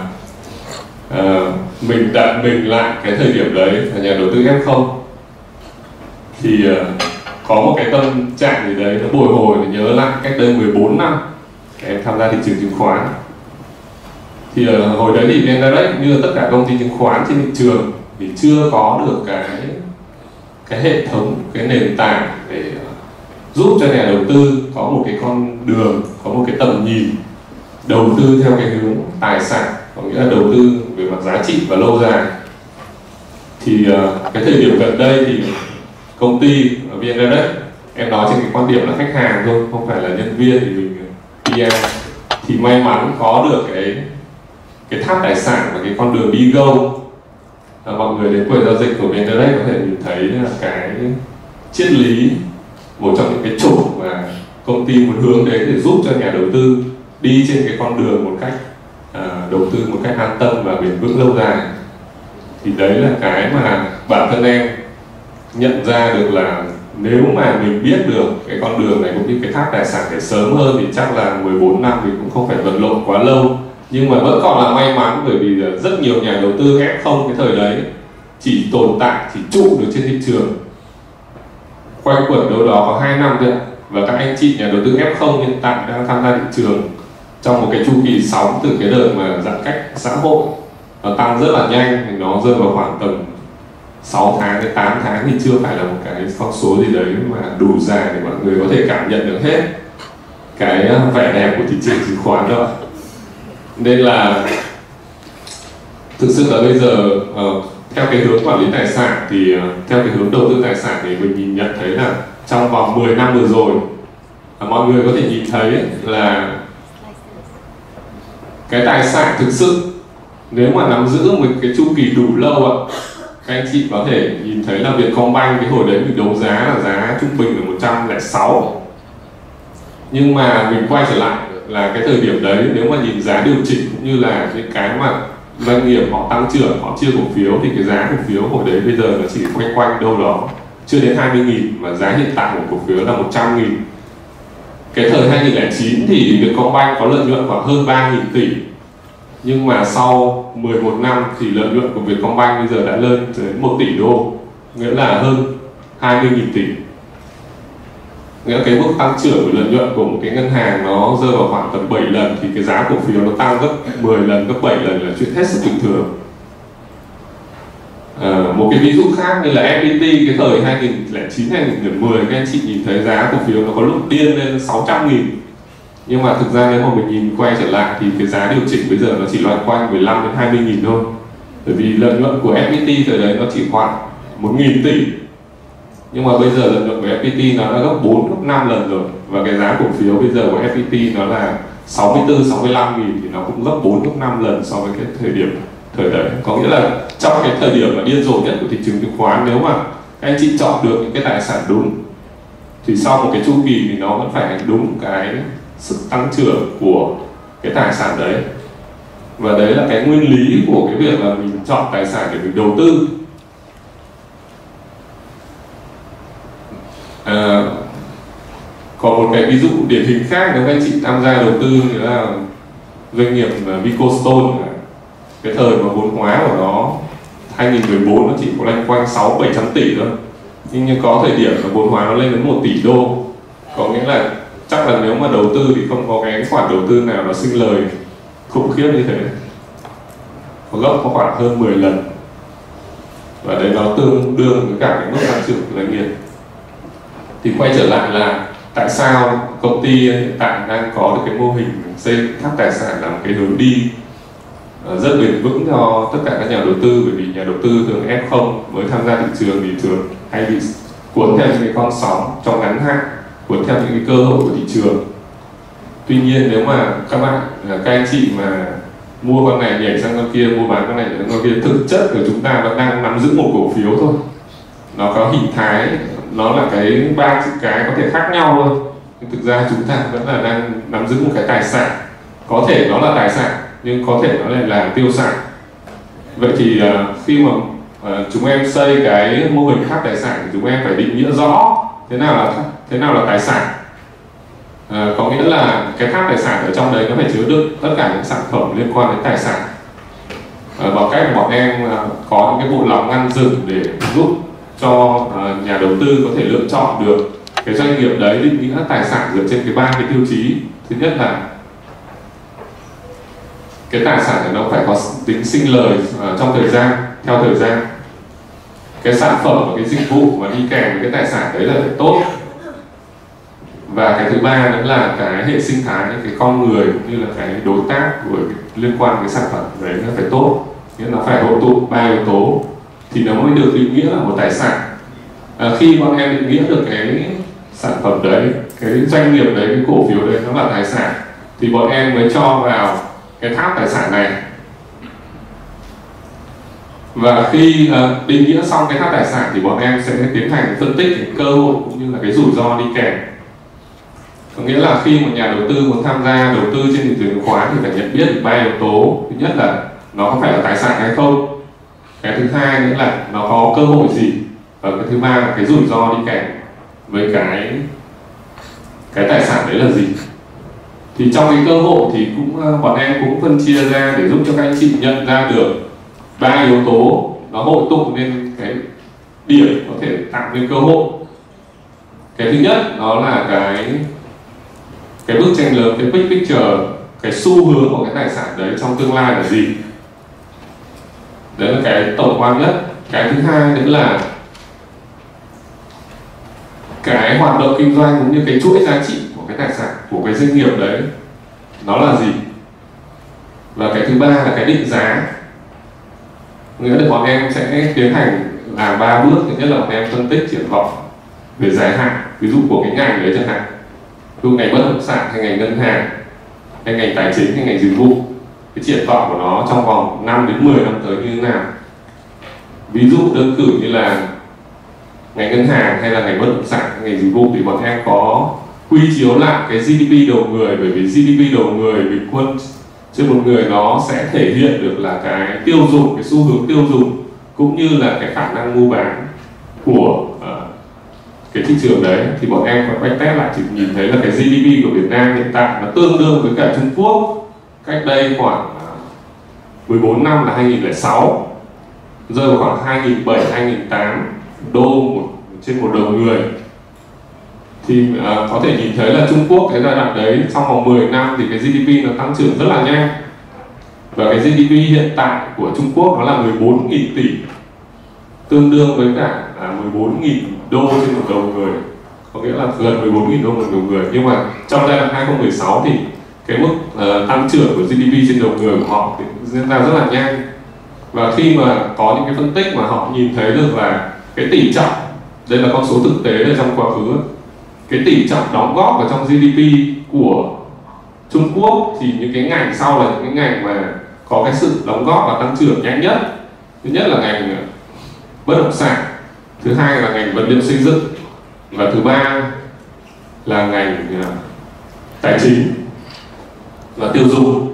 mình đặt mình lại cái thời điểm đấy là nhà đầu tư F0 thì có một cái tâm trạng gì đấy nó bồi hồi để nhớ lại cách đây 14 năm em tham gia thị trường chứng khoán. Thì hồi đấy thì VnDirect như tất cả công ty chứng khoán trên thị trường thì chưa có được cái hệ thống, cái nền tảng để giúp cho nhà đầu tư có một cái con đường, có một cái tầm nhìn đầu tư theo cái hướng tài sản, có nghĩa là đầu tư về mặt giá trị và lâu dài. Thì cái thời điểm gần đây thì công ty VnDirect, em nói trên cái quan điểm là khách hàng thôi, không phải là nhân viên thì mình PM, thì may mắn có được cái tháp tài sản và cái con đường đi go. Mọi người đến quầy giao dịch của VnDirect có thể nhìn thấy là cái triết lý, một trong những cái trục mà công ty muốn hướng đến để giúp cho nhà đầu tư đi trên cái con đường một cách đầu tư một cách an tâm và bền vững lâu dài. Thì đấy là cái mà bản thân em nhận ra được là nếu mà mình biết được cái con đường này cũng như cái tháp tài sản để sớm hơn thì chắc là 14 năm thì cũng không phải vật lộn quá lâu. Nhưng mà vẫn còn là may mắn bởi vì rất nhiều nhà đầu tư F0 cái thời đấy chỉ tồn tại, chỉ trụ được trên thị trường quanh quẩn đâu đó có 2 năm thôi. Và các anh chị nhà đầu tư F0 hiện tại đang tham gia thị trường trong một cái chu kỳ sóng từ cái đợt mà giãn cách xã hội nó tăng rất là nhanh, thì nó rơi vào khoảng tầm 6 tháng đến 8 tháng thì chưa phải là một cái con số gì đấy mà đủ dài để mọi người có thể cảm nhận được hết cái vẻ đẹp của thị trường chứng khoán đâu. Nên là thực sự là bây giờ theo cái hướng quản lý tài sản thì theo cái hướng đầu tư tài sản thì mình nhìn nhận thấy là trong vòng 10 năm vừa rồi mọi người có thể nhìn thấy là cái tài sản thực sự nếu mà nắm giữ một cái chu kỳ đủ lâu các anh chị có thể nhìn thấy là Vietcombank cái hồi đấy mình đấu giá là giá trung bình là 106. Nhưng mà mình quay trở lại là cái thời điểm đấy nếu mà nhìn giá điều chỉnh cũng như là những cái mà doanh nghiệp họ tăng trưởng, họ chia cổ phiếu thì cái giá cổ phiếu hồi đấy bây giờ nó chỉ quanh đâu đó chưa đến 20.000 mà giá hiện tại của cổ phiếu là 100.000. Cái thời 2009 thì Vietcombank có lợi nhuận khoảng hơn 3.000 tỷ. Nhưng mà sau 11 năm thì lợi nhuận của Vietcombank bây giờ đã lên tới 1 tỷ đô, nghĩa là hơn 20.000 tỷ. Nghĩa là cái mức tăng trưởng của lợi nhuận của một cái ngân hàng nó rơi vào khoảng tầm 7 lần thì cái giá cổ phiếu nó tăng gấp 10 lần, gấp 7 lần là chuyện hết sức bình thường. Một cái ví dụ khác như là FPT cái thời 2009, 2010 các anh chị nhìn thấy giá cổ phiếu nó có lúc điên lên 600.000. Nhưng mà thực ra nếu mà mình nhìn quay trở lại thì cái giá điều chỉnh bây giờ nó chỉ loanh quanh 15 đến 20.000 thôi. Bởi vì lợi nhuận của FPT thời đấy nó chỉ khoảng 1.000 tỷ. Nhưng mà bây giờ lợi nhuận của FPT nó đã gấp 4, gấp 5 lần rồi. Và cái giá cổ phiếu bây giờ của FPT nó là 64, 65.000 thì nó cũng gấp 4, gấp 5 lần so với cái thời đấy. Có nghĩa là trong cái thời điểm mà điên rồ nhất của thị trường chứng khoán, nếu mà các anh chị chọn được những cái tài sản đúng thì sau một cái chu kỳ thì nó vẫn phải đúng cái sức tăng trưởng của cái tài sản đấy. Và đấy là cái nguyên lý của cái việc là mình chọn tài sản để mình đầu tư. Còn một cái ví dụ điển hình khác nếu các anh chị tham gia đầu tư thì là doanh nghiệp Vicostone. Cái thời mà vốn hóa của nó 2014 nó chỉ có loanh quanh 600-700 tỷ thôi. Nhưng có thời điểm là vốn hóa nó lên đến 1 tỷ đô. Có nghĩa là chắc là nếu mà đầu tư thì không có cái khoản đầu tư nào nó sinh lời khủng khiếp như thế, gấp có khoảng hơn 10 lần, và đấy nó tương đương với cả cái mức tăng trưởng của doanh nghiệp. Thì quay trở lại là tại sao công ty hiện tại đang có được cái mô hình xây tháp tài sản là một cái hướng đi rất bền vững cho tất cả các nhà đầu tư, bởi vì nhà đầu tư thường F0 mới tham gia thị trường thì thường hay bị cuốn theo những cái con sóng trong ngắn hạn, cuốn theo những cái cơ hội của thị trường. Tuy nhiên nếu mà các anh chị mà mua con này nhảy sang con kia, mua bán con này nhảy sang con kia, thực chất của chúng ta vẫn đang nắm giữ một cổ phiếu thôi. Nó có hình thái, nó là cái ba chữ cái có thể khác nhau thôi, nhưng thực ra chúng ta vẫn là đang nắm giữ một cái tài sản. Có thể nó là tài sản nhưng có thể nó lại là tiêu sản. Vậy thì khi mà chúng em xây cái mô hình tháp tài sản thì chúng em phải định nghĩa rõ thế nào là tài sản. Có nghĩa là cái tháp tài sản ở trong đấy nó phải chứa đựng tất cả những sản phẩm liên quan đến tài sản, bằng cách bọn em có những cái bộ lọc ngăn dừng để giúp cho nhà đầu tư có thể lựa chọn được cái doanh nghiệp đấy định nghĩa tài sản dựa trên cái ba cái tiêu chí. Thứ nhất là cái tài sản này nó phải có tính sinh lời trong thời gian, theo thời gian. Cái sản phẩm và cái dịch vụ mà đi kèm với cái tài sản đấy là phải tốt. Và cái thứ ba nữa là cái hệ sinh thái, cái con người như là cái đối tác của liên quan cái sản phẩm đấy nó phải tốt, nghĩa là phải hội tụ ba yếu tố thì nó mới được định nghĩa là một tài sản. Khi bọn em định nghĩa được cái sản phẩm đấy, cái doanh nghiệp đấy, cái cổ phiếu đấy nó là tài sản thì bọn em mới cho vào cái tháp tài sản này. Và khi định nghĩa xong cái tháp tài sản thì bọn em sẽ tiến hành phân tích cái cơ hội cũng như là cái rủi ro đi kèm. Có nghĩa là khi một nhà đầu tư muốn tham gia đầu tư trên thị trường chứng khoán thì phải nhận biết được ba yếu tố. Thứ nhất là nó có phải là tài sản hay không. Cái thứ hai nữa là nó có cơ hội gì. Và cái thứ ba là cái rủi ro đi kèm với cái tài sản đấy là gì. Thì trong cái cơ hội thì bọn em cũng phân chia ra để giúp cho các anh chị nhận ra được ba yếu tố nó hội tụ nên cái điểm có thể tạo nên cơ hội. Cái thứ nhất đó là cái bức tranh lớn, cái big picture, cái xu hướng của cái tài sản đấy trong tương lai là gì. Đấy là cái tổng quan nhất. Cái thứ hai nữa là cái hoạt động kinh doanh cũng như cái chuỗi giá trị của cái tài sản, của cái doanh nghiệp đấy nó là gì. Và cái thứ ba là cái định giá. Nghĩa là bọn em sẽ tiến hành làm 3 bước. Thứ nhất là bọn em phân tích triển vọng về dài hạn, ví dụ của cái ngành đấy chẳng hạn, ví dụ ngành bất động sản hay ngành ngân hàng hay ngành tài chính hay ngành dịch vụ, cái triển vọng của nó trong vòng 5 đến 10 năm tới như thế nào. Ví dụ đơn cử như là ngành ngân hàng hay là ngành bất động sản hay ngành dịch vụ thì bọn em có quy chiếu lại cái GDP đầu người, bởi vì GDP đầu người bình quân trên một người nó sẽ thể hiện được là cái tiêu dùng, cái xu hướng tiêu dùng cũng như là cái khả năng mua bán của cái thị trường đấy. Thì bọn em có quay test lại thì nhìn thấy là cái GDP của Việt Nam hiện tại nó tương đương với cả Trung Quốc cách đây khoảng 14 năm là 2006, rơi vào khoảng 2007-2008 đô trên một đầu người. Thì có thể nhìn thấy là Trung Quốc cái giai đoạn đấy trong vòng 10 năm thì cái GDP nó tăng trưởng rất là nhanh. Và cái GDP hiện tại của Trung Quốc nó là 14.000 tỷ, tương đương với cả 14.000 đô trên một đầu người, có nghĩa là gần 14.000 đô một đầu người. Nhưng mà trong giai đoạn 2016 thì cái mức tăng trưởng của GDP trên đầu người của họ diễn ra rất là nhanh. Và khi mà có những cái phân tích mà họ nhìn thấy được là cái tỷ trọng, đây là con số thực tế ở trong quá khứ, cái tỷ trọng đóng góp vào trong GDP của Trung Quốc thì những cái ngành sau là những cái ngành mà có cái sự đóng góp và tăng trưởng nhanh nhất. Thứ nhất là ngành bất động sản, thứ hai là ngành vật liệu xây dựng, và thứ ba là ngành tài chính và tiêu dùng.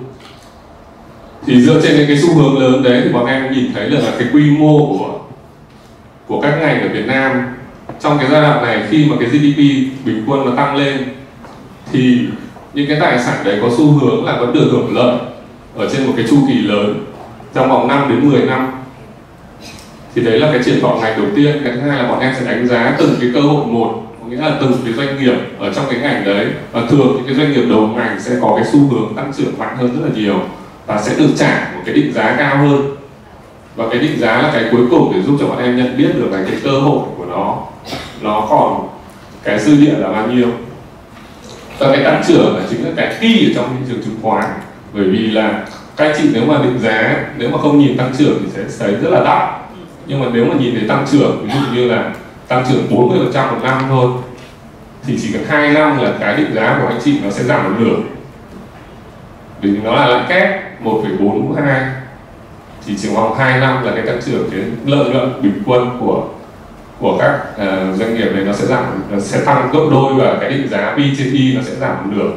Thì dựa trên cái xu hướng lớn đấy thì bọn em nhìn thấy là cái quy mô của các ngành ở Việt Nam trong cái giai đoạn này, khi mà cái GDP bình quân nó tăng lên thì những cái tài sản đấy có xu hướng là vẫn được hưởng lợi ở trên một cái chu kỳ lớn trong vòng 5 đến 10 năm. Thì đấy là cái triển vọng ngành đầu tiên. Cái thứ hai là bọn em sẽ đánh giá từng cái cơ hội một, có nghĩa là từng cái doanh nghiệp ở trong cái ngành đấy, và thường những cái doanh nghiệp đầu ngành sẽ có cái xu hướng tăng trưởng mạnh hơn rất là nhiều. và sẽ được trả một cái định giá cao hơn. Và cái định giá là cái cuối cùng để giúp cho bọn em nhận biết được là cái cơ hội của nó còn cái dư địa là bao nhiêu. Và cái tăng trưởng là chính là cái key ở trong thị trường chứng khoán. Bởi vì là các anh chị nếu mà định giá, nếu mà không nhìn tăng trưởng thì sẽ thấy rất là đắt. Nhưng mà nếu mà nhìn thấy tăng trưởng, ví dụ như là tăng trưởng 40% một năm thôi, thì chỉ cần 2 năm là cái định giá của anh chị nó sẽ giảm một nửa. Vì nó là lãi kép 1,42, thì chỉ vòng 2 năm là cái tăng trưởng, cái lợi nhuận bình quân của các doanh nghiệp này nó sẽ tăng gấp đôi, và cái định giá P/E nó sẽ giảm một nửa.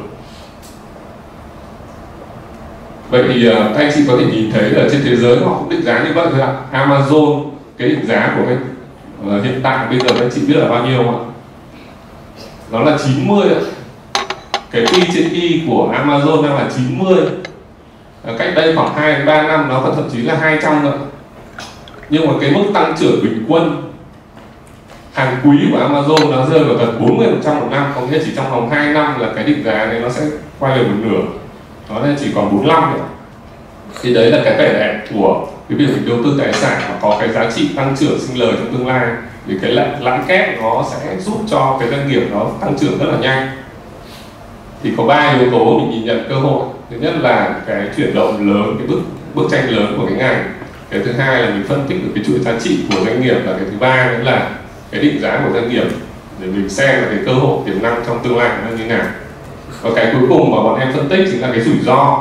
Vậy thì các anh chị có thể nhìn thấy là trên thế giới họ cũng định giá như vậy thôi ạ. Amazon, cái định giá của hiện tại bây giờ các anh chị biết là bao nhiêu không ạ? Nó là 90 ạ. Cái P/E của Amazon đang là 90. Cách đây khoảng 2-3 năm nó còn thậm chí là 200 nữa. Nhưng mà cái mức tăng trưởng bình quân hàng quý của Amazon nó rơi vào gần 40% một năm, có nghĩa chỉ trong vòng 2 năm là cái định giá này nó sẽ quay về một nửa, nó nên chỉ còn 45 nữa. Thì đấy là cái vẻ đẹp của cái việc mình đầu tư tài sản mà có cái giá trị tăng trưởng sinh lời trong tương lai. Vì cái lãi kép nó sẽ giúp cho cái doanh nghiệp nó tăng trưởng rất là nhanh. Thì có 3 yếu tố mình nhìn nhận cơ hội. Thứ nhất là cái chuyển động lớn, cái bức tranh lớn của cái ngành. Cái thứ hai là mình phân tích được cái chuỗi giá trị của doanh nghiệp, và cái thứ ba nữa là cái định giá của doanh nghiệp, để mình xem là cái cơ hội tiềm năng trong tương lai nó như thế nào. Và cái cuối cùng mà bọn em phân tích chính là cái rủi ro.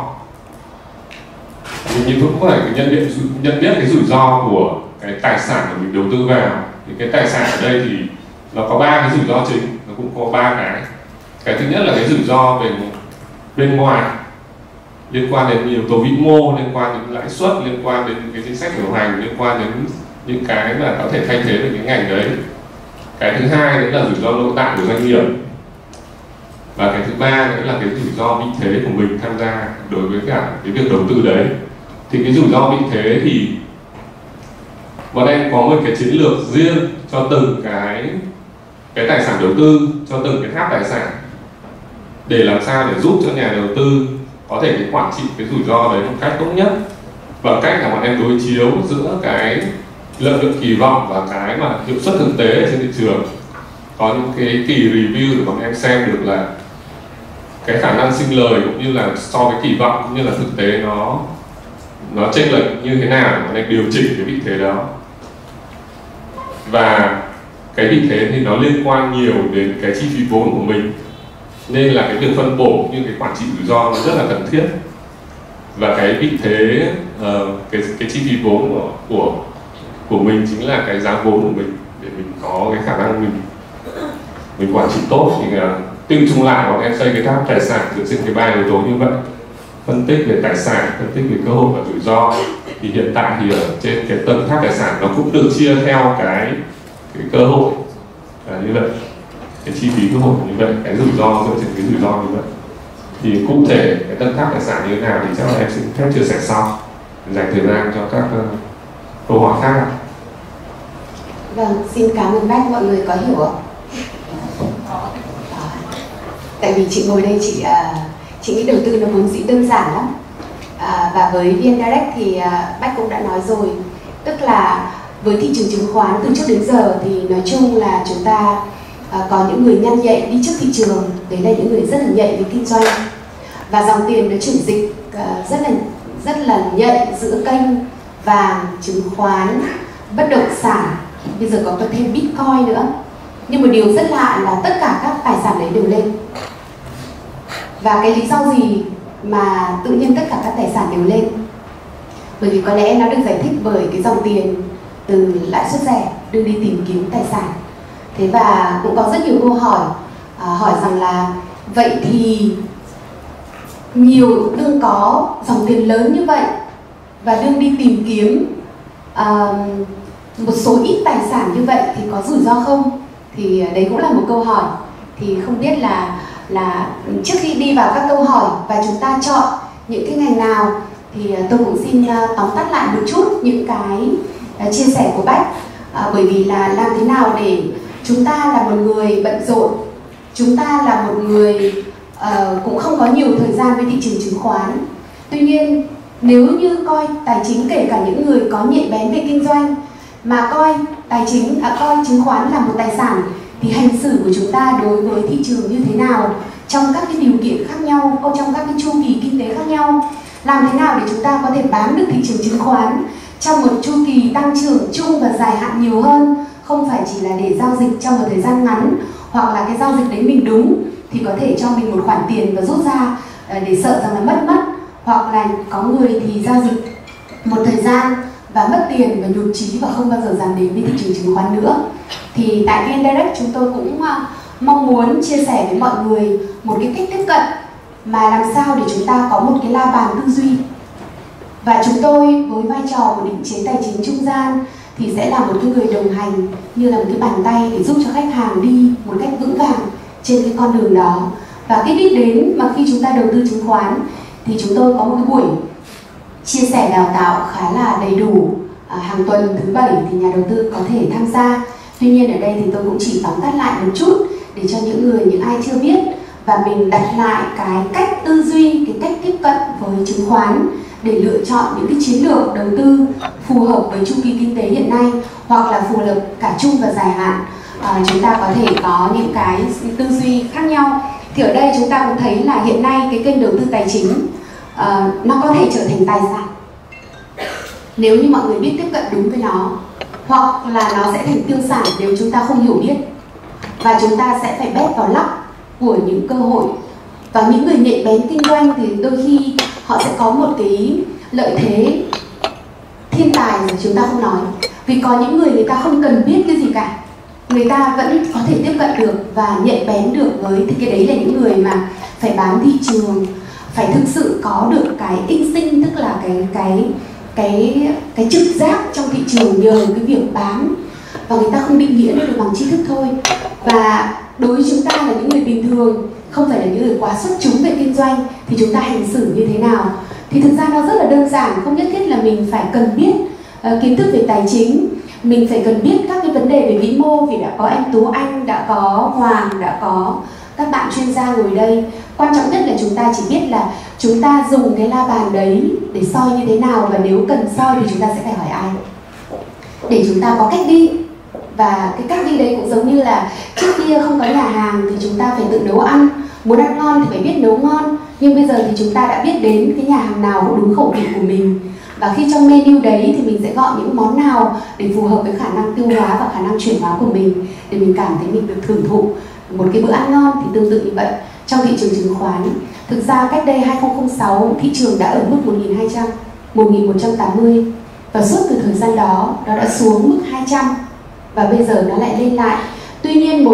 Mình cũng phải nhận biết cái rủi ro của cái tài sản mà mình đầu tư vào. Thì cái tài sản ở đây thì nó có 3 cái rủi ro chính, nó cũng có 3 cái. Cái thứ nhất là cái rủi ro về bên ngoài, liên quan đến yếu tố vĩ mô, liên quan đến lãi suất, liên quan đến cái chính sách điều hành, liên quan đến những cái mà có thể thay thế được cái ngành đấy. Cái thứ hai nữa là rủi ro nội tại của doanh nghiệp. Và cái thứ ba nữa là cái rủi ro vị thế của mình tham gia đối với cả cái việc đầu tư đấy. Thì cái rủi ro vị thế thì bọn em có một cái chiến lược riêng cho từng cái tài sản đầu tư, cho từng cái tháp tài sản, để làm sao để giúp cho nhà đầu tư có thể cái quản trị cái rủi ro đấy một cách tốt nhất, bằng cách là bọn em đối chiếu giữa cái lợi nhuận kỳ vọng và cái mà hiệu suất thực tế trên thị trường. Có những cái kỳ review để bọn em xem được là cái khả năng sinh lời cũng như là so với kỳ vọng, cũng như là thực tế nó chênh lệch như thế nào, bọn em điều chỉnh cái vị thế đó. Và cái vị thế thì nó liên quan nhiều đến cái chi phí vốn của mình, nên là cái việc phân bổ như cái quản trị rủi ro nó rất là cần thiết. Và cái vị thế, cái chi phí vốn của mình chính là cái giá vốn của mình, để mình có cái khả năng mình quản trị tốt. Thì tiêu chung lại bọn em xây cái tháp tài sản dựa trên cái 3 yếu tố như vậy: phân tích về tài sản, phân tích về cơ hội và rủi ro. Thì hiện tại thì ở trên cái tầng tháp tài sản nó cũng được chia theo cái cơ hội như vậy, cái chi phí cơ hội như vậy, cái rủi ro dựa trên cái rủi ro như vậy. Thì cụ thể cái tầng tháp tài sản như thế nào thì chắc là em xin phép chia sẻ sau, dành thời gian cho các câu hỏi khác. Vâng, xin cảm ơn bác. Mọi người có hiểu không? Tại vì chị ngồi đây chị nghĩ đầu tư nó vốn dĩ đơn giản lắm. Và với VN Direct thì bác cũng đã nói rồi, tức là với thị trường chứng khoán từ trước đến giờ thì nói chung là chúng ta có những người nhanh nhạy đi trước thị trường, đấy là những người rất là nhạy với kinh doanh, và dòng tiền nó chuyển dịch rất là nhạy giữa kênh vàng, chứng khoán, bất động sản, bây giờ có thêm Bitcoin nữa. Nhưng một điều rất lạ là tất cả các tài sản đấy đều lên. Và cái lý do gì mà tự nhiên tất cả các tài sản đều lên? Bởi vì có lẽ nó được giải thích bởi cái dòng tiền từ lãi suất rẻ đưa đi tìm kiếm tài sản. Thế và cũng có rất nhiều câu hỏi rằng là vậy thì đương có dòng tiền lớn như vậy và đương đi tìm kiếm một số ít tài sản như vậy thì có rủi ro không? Thì đấy cũng là một câu hỏi. Thì không biết là trước khi đi vào các câu hỏi và chúng ta chọn những cái ngành nào, thì tôi cũng xin tóm tắt lại một chút những cái chia sẻ của bác. Bởi vì là làm thế nào để chúng ta là một người bận rộn, chúng ta là một người cũng không có nhiều thời gian với thị trường chứng khoán. Tuy nhiên Nếu như coi tài chính, kể cả những người có nhạy bén về kinh doanh, mà coi tài chính, coi chứng khoán là một tài sản, thì hành xử của chúng ta đối với thị trường như thế nào trong các cái điều kiện khác nhau, trong các cái chu kỳ kinh tế khác nhau, làm thế nào để chúng ta có thể bám được thị trường chứng khoán trong một chu kỳ tăng trưởng chung và dài hạn nhiều hơn, không phải chỉ là để giao dịch trong một thời gian ngắn, hoặc là cái giao dịch đấy mình đúng thì có thể cho mình một khoản tiền và rút ra để sợ rằng là mất, hoặc là có người thì giao dịch một thời gian và mất tiền và nhụt chí và không bao giờ dám đến với thị trường chứng khoán nữa. Thì tại VN Direct chúng tôi cũng mong muốn chia sẻ với mọi người một cái cách tiếp cận mà làm sao để chúng ta có một cái la bàn tư duy. Và chúng tôi với vai trò một định chế tài chính trung gian thì sẽ là một cái người đồng hành như là một cái bàn tay để giúp cho khách hàng đi một cách vững vàng trên cái con đường đó. Và cái đích đến mà khi chúng ta đầu tư chứng khoán thì chúng tôi có một cái buổi chia sẻ đào tạo khá là đầy đủ hàng tuần thứ 7 thì nhà đầu tư có thể tham gia. Tuy nhiên ở đây thì tôi cũng chỉ tóm tắt lại một chút để cho những ai chưa biết và mình đặt lại cái cách tư duy, cái cách tiếp cận với chứng khoán để lựa chọn những cái chiến lược đầu tư phù hợp với chu kỳ kinh tế hiện nay, hoặc là phù hợp cả trung và dài hạn. Chúng ta có thể có những cái tư duy khác nhau. Thì ở đây chúng ta cũng thấy là hiện nay cái kênh đầu tư tài chính nó có thể trở thành tài sản nếu như mọi người biết tiếp cận đúng với nó, hoặc là nó sẽ thành tiêu sản nếu chúng ta không hiểu biết. Và chúng ta sẽ phải bet vào luck của những cơ hội. Và những người nhạy bén kinh doanh thì đôi khi họ sẽ có một cái lợi thế thiên tài mà chúng ta không nói. Vì có những người ta không cần biết cái gì cả, người ta vẫn có thể tiếp cận được và nhạy bén được với, thì cái đấy là những người mà phải bám thị trường, phải thực sự có được cái instinct, tức là cái trực giác trong thị trường nhờ cái việc bám, và người ta không định nghĩa được bằng tri thức thôi. Và đối với chúng ta là những người bình thường, không phải là những người quá xuất chúng về kinh doanh, thì chúng ta hành xử như thế nào? Thì thực ra nó rất là đơn giản, không nhất thiết là mình phải cần biết kiến thức về tài chính, mình phải cần biết các cái vấn đề về vĩ mô, vì đã có anh Tú Anh, đã có Hoàng, đã có các bạn chuyên gia ngồi đây. Quan trọng nhất là chúng ta chỉ biết là chúng ta dùng cái la bàn đấy để soi như thế nào, và nếu cần soi thì chúng ta sẽ phải hỏi ai để chúng ta có cách đi. Và cái cách đi đấy cũng giống như là trước kia không có nhà hàng thì chúng ta phải tự nấu ăn, muốn ăn ngon thì phải biết nấu ngon. Nhưng bây giờ thì chúng ta đã biết đến cái nhà hàng nào đúng khẩu vị của mình, và khi trong menu đấy thì mình sẽ gọi những món nào để phù hợp với khả năng tiêu hóa và khả năng chuyển hóa của mình, để mình cảm thấy mình được hưởng thụ một cái bữa ăn ngon. Thì tương tự như vậy trong thị trường chứng khoán. Thực ra cách đây 2006 thị trường đã ở mức 1.200, 1.180, và suốt từ thời gian đó nó đã xuống mức 200 và bây giờ nó lại lên lại. Tuy nhiên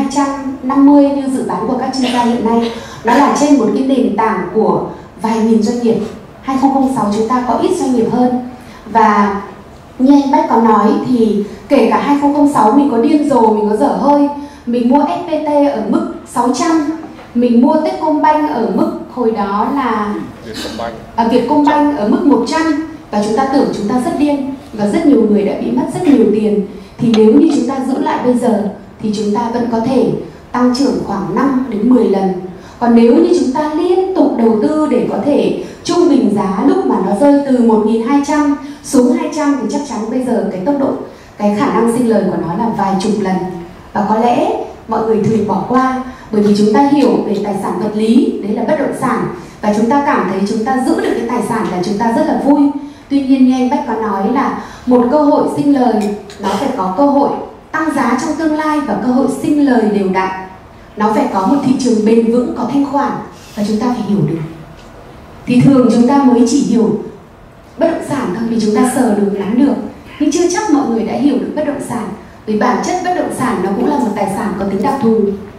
1.250 như dự đoán của các chuyên gia hiện nay, nó là trên một cái nền tảng của vài nghìn doanh nghiệp. 2006 chúng ta có ít doanh nghiệp hơn. Và như anh Bách có nói thì kể cả 2006 mình có điên rồ, mình có dở hơi, mình mua FPT ở mức 600, mình mua Techcombank ở mức hồi đó là Vietcombank ở mức 100, và chúng ta tưởng chúng ta rất điên và rất nhiều người đã bị mất rất nhiều tiền. Thì nếu như chúng ta giữ lại bây giờ thì chúng ta vẫn có thể tăng trưởng khoảng 5 đến 10 lần. Còn nếu như chúng ta liên tục đầu tư để có thể trung bình giá lúc mà nó rơi từ 1.200 xuống 200 thì chắc chắn bây giờ cái tốc độ, cái khả năng sinh lời của nó là vài chục lần. Và có lẽ mọi người thường bỏ qua bởi vì chúng ta hiểu về tài sản vật lý, đấy là bất động sản, và chúng ta cảm thấy chúng ta giữ được cái tài sản là chúng ta rất là vui. Tuy nhiên như anh Bách có nói là một cơ hội sinh lời nó phải có cơ hội tăng giá trong tương lai và cơ hội sinh lời đều đặn. Nó phải có một thị trường bền vững, có thanh khoản, và chúng ta phải hiểu được. Thì thường chúng ta mới chỉ hiểu bất động sản thôi, vì chúng ta sờ được, nắm được, nhưng chưa chắc mọi người đã hiểu được bất động sản. Vì bản chất bất động sản nó cũng là một tài sản có tính đặc thù,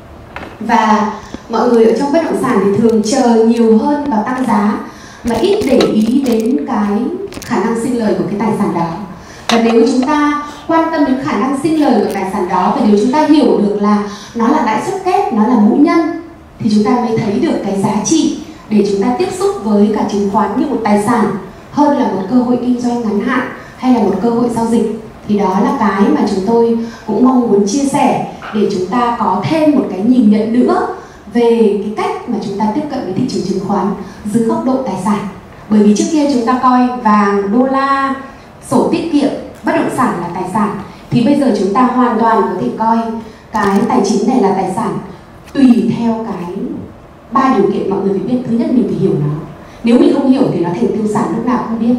và mọi người ở trong bất động sản thì thường chờ nhiều hơn vào tăng giá mà ít để ý đến cái khả năng sinh lời của cái tài sản đó. Và nếu chúng ta quan tâm đến khả năng sinh lời của tài sản đó, và nếu chúng ta hiểu được là nó là lãi suất kép, nó là mũ nhân, thì chúng ta mới thấy được cái giá trị để chúng ta tiếp xúc với cả chứng khoán như một tài sản hơn là một cơ hội kinh doanh ngắn hạn hay là một cơ hội giao dịch. Thì đó là cái mà chúng tôi cũng mong muốn chia sẻ để chúng ta có thêm một cái nhìn nhận nữa về cái cách mà chúng ta tiếp cận với thị trường chứng khoán dưới góc độ tài sản. Bởi vì trước kia chúng ta coi vàng, đô la, sổ tiết kiệm, bất động sản là tài sản, thì bây giờ chúng ta hoàn toàn có thể coi cái tài chính này là tài sản tùy theo cái 3 điều kiện mọi người phải biết. Thứ nhất, mình phải hiểu nó. Nếu mình không hiểu thì nó thành tiêu sản lúc nào không biết.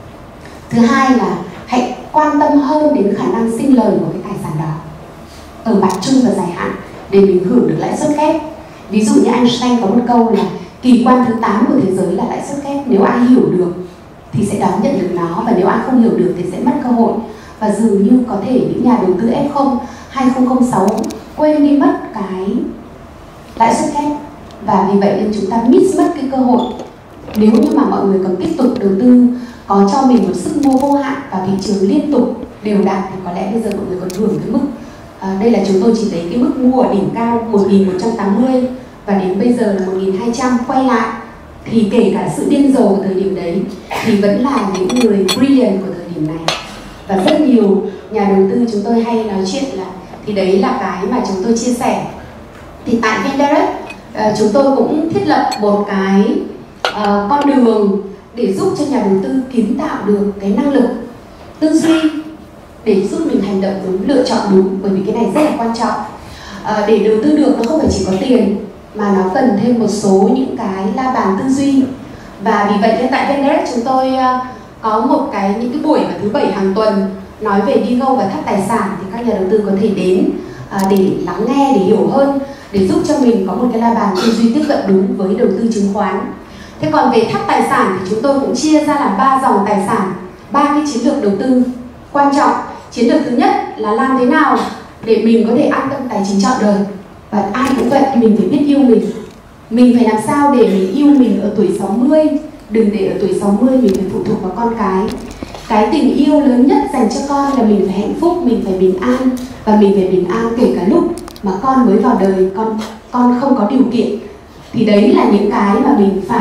Thứ hai là hãy quan tâm hơn đến khả năng sinh lời của cái tài sản đó ở mặt trung và dài hạn để mình hưởng được lãi suất kép. Ví dụ như Einstein có một câu là kỳ quan thứ 8 của thế giới là lãi suất kép. Nếu ai hiểu được thì sẽ đón nhận được nó, và nếu ai không hiểu được thì sẽ mất cơ hội. Và dường như có thể những nhà đầu tư F0 2006 quên đi mất cái lãi suất kép, và vì vậy nên chúng ta miss mất cái cơ hội. Nếu như mà mọi người còn tiếp tục đầu tư, có cho mình một sức mua vô hạn vào thị trường liên tục đều đặn, thì có lẽ bây giờ mọi người còn hưởng cái mức đây là chúng tôi chỉ lấy cái mức mua ở đỉnh cao 1180 và đến bây giờ là 1200 quay lại, thì kể cả sự điên rồ của thời điểm đấy thì vẫn là những người brilliant của thời điểm này. Và rất nhiều nhà đầu tư chúng tôi hay nói chuyện là, thì đấy là cái mà chúng tôi chia sẻ. Thì tại VnDirect chúng tôi cũng thiết lập một cái con đường để giúp cho nhà đầu tư kiến tạo được cái năng lực tư duy để giúp mình hành động đúng, lựa chọn đúng, bởi vì cái này rất là quan trọng. Để đầu tư được nó không phải chỉ có tiền, mà nó cần thêm một số những cái la bàn tư duy. Và vì vậy nên tại VnDirect chúng tôi có những cái buổi vào thứ 7 hàng tuần nói về DIGO và tháp tài sản, thì các nhà đầu tư có thể đến để lắng nghe, để hiểu hơn, để giúp cho mình có một cái la bàn tư duy tiếp cận đúng với đầu tư chứng khoán. Thế còn về tháp tài sản thì chúng tôi cũng chia ra làm 3 dòng tài sản, 3 cái chiến lược đầu tư quan trọng. Chiến lược thứ nhất là làm thế nào để mình có thể an tâm tài chính trọn đời. Và ai cũng vậy, thì mình phải biết yêu mình. Mình phải làm sao để mình yêu mình ở tuổi 60. Đừng để ở tuổi 60 mình phải phụ thuộc vào con cái. Cái tình yêu lớn nhất dành cho con là mình phải hạnh phúc, mình phải bình an. Và mình phải bình an kể cả lúc mà con mới vào đời, con không có điều kiện. Thì đấy là những cái mà mình phải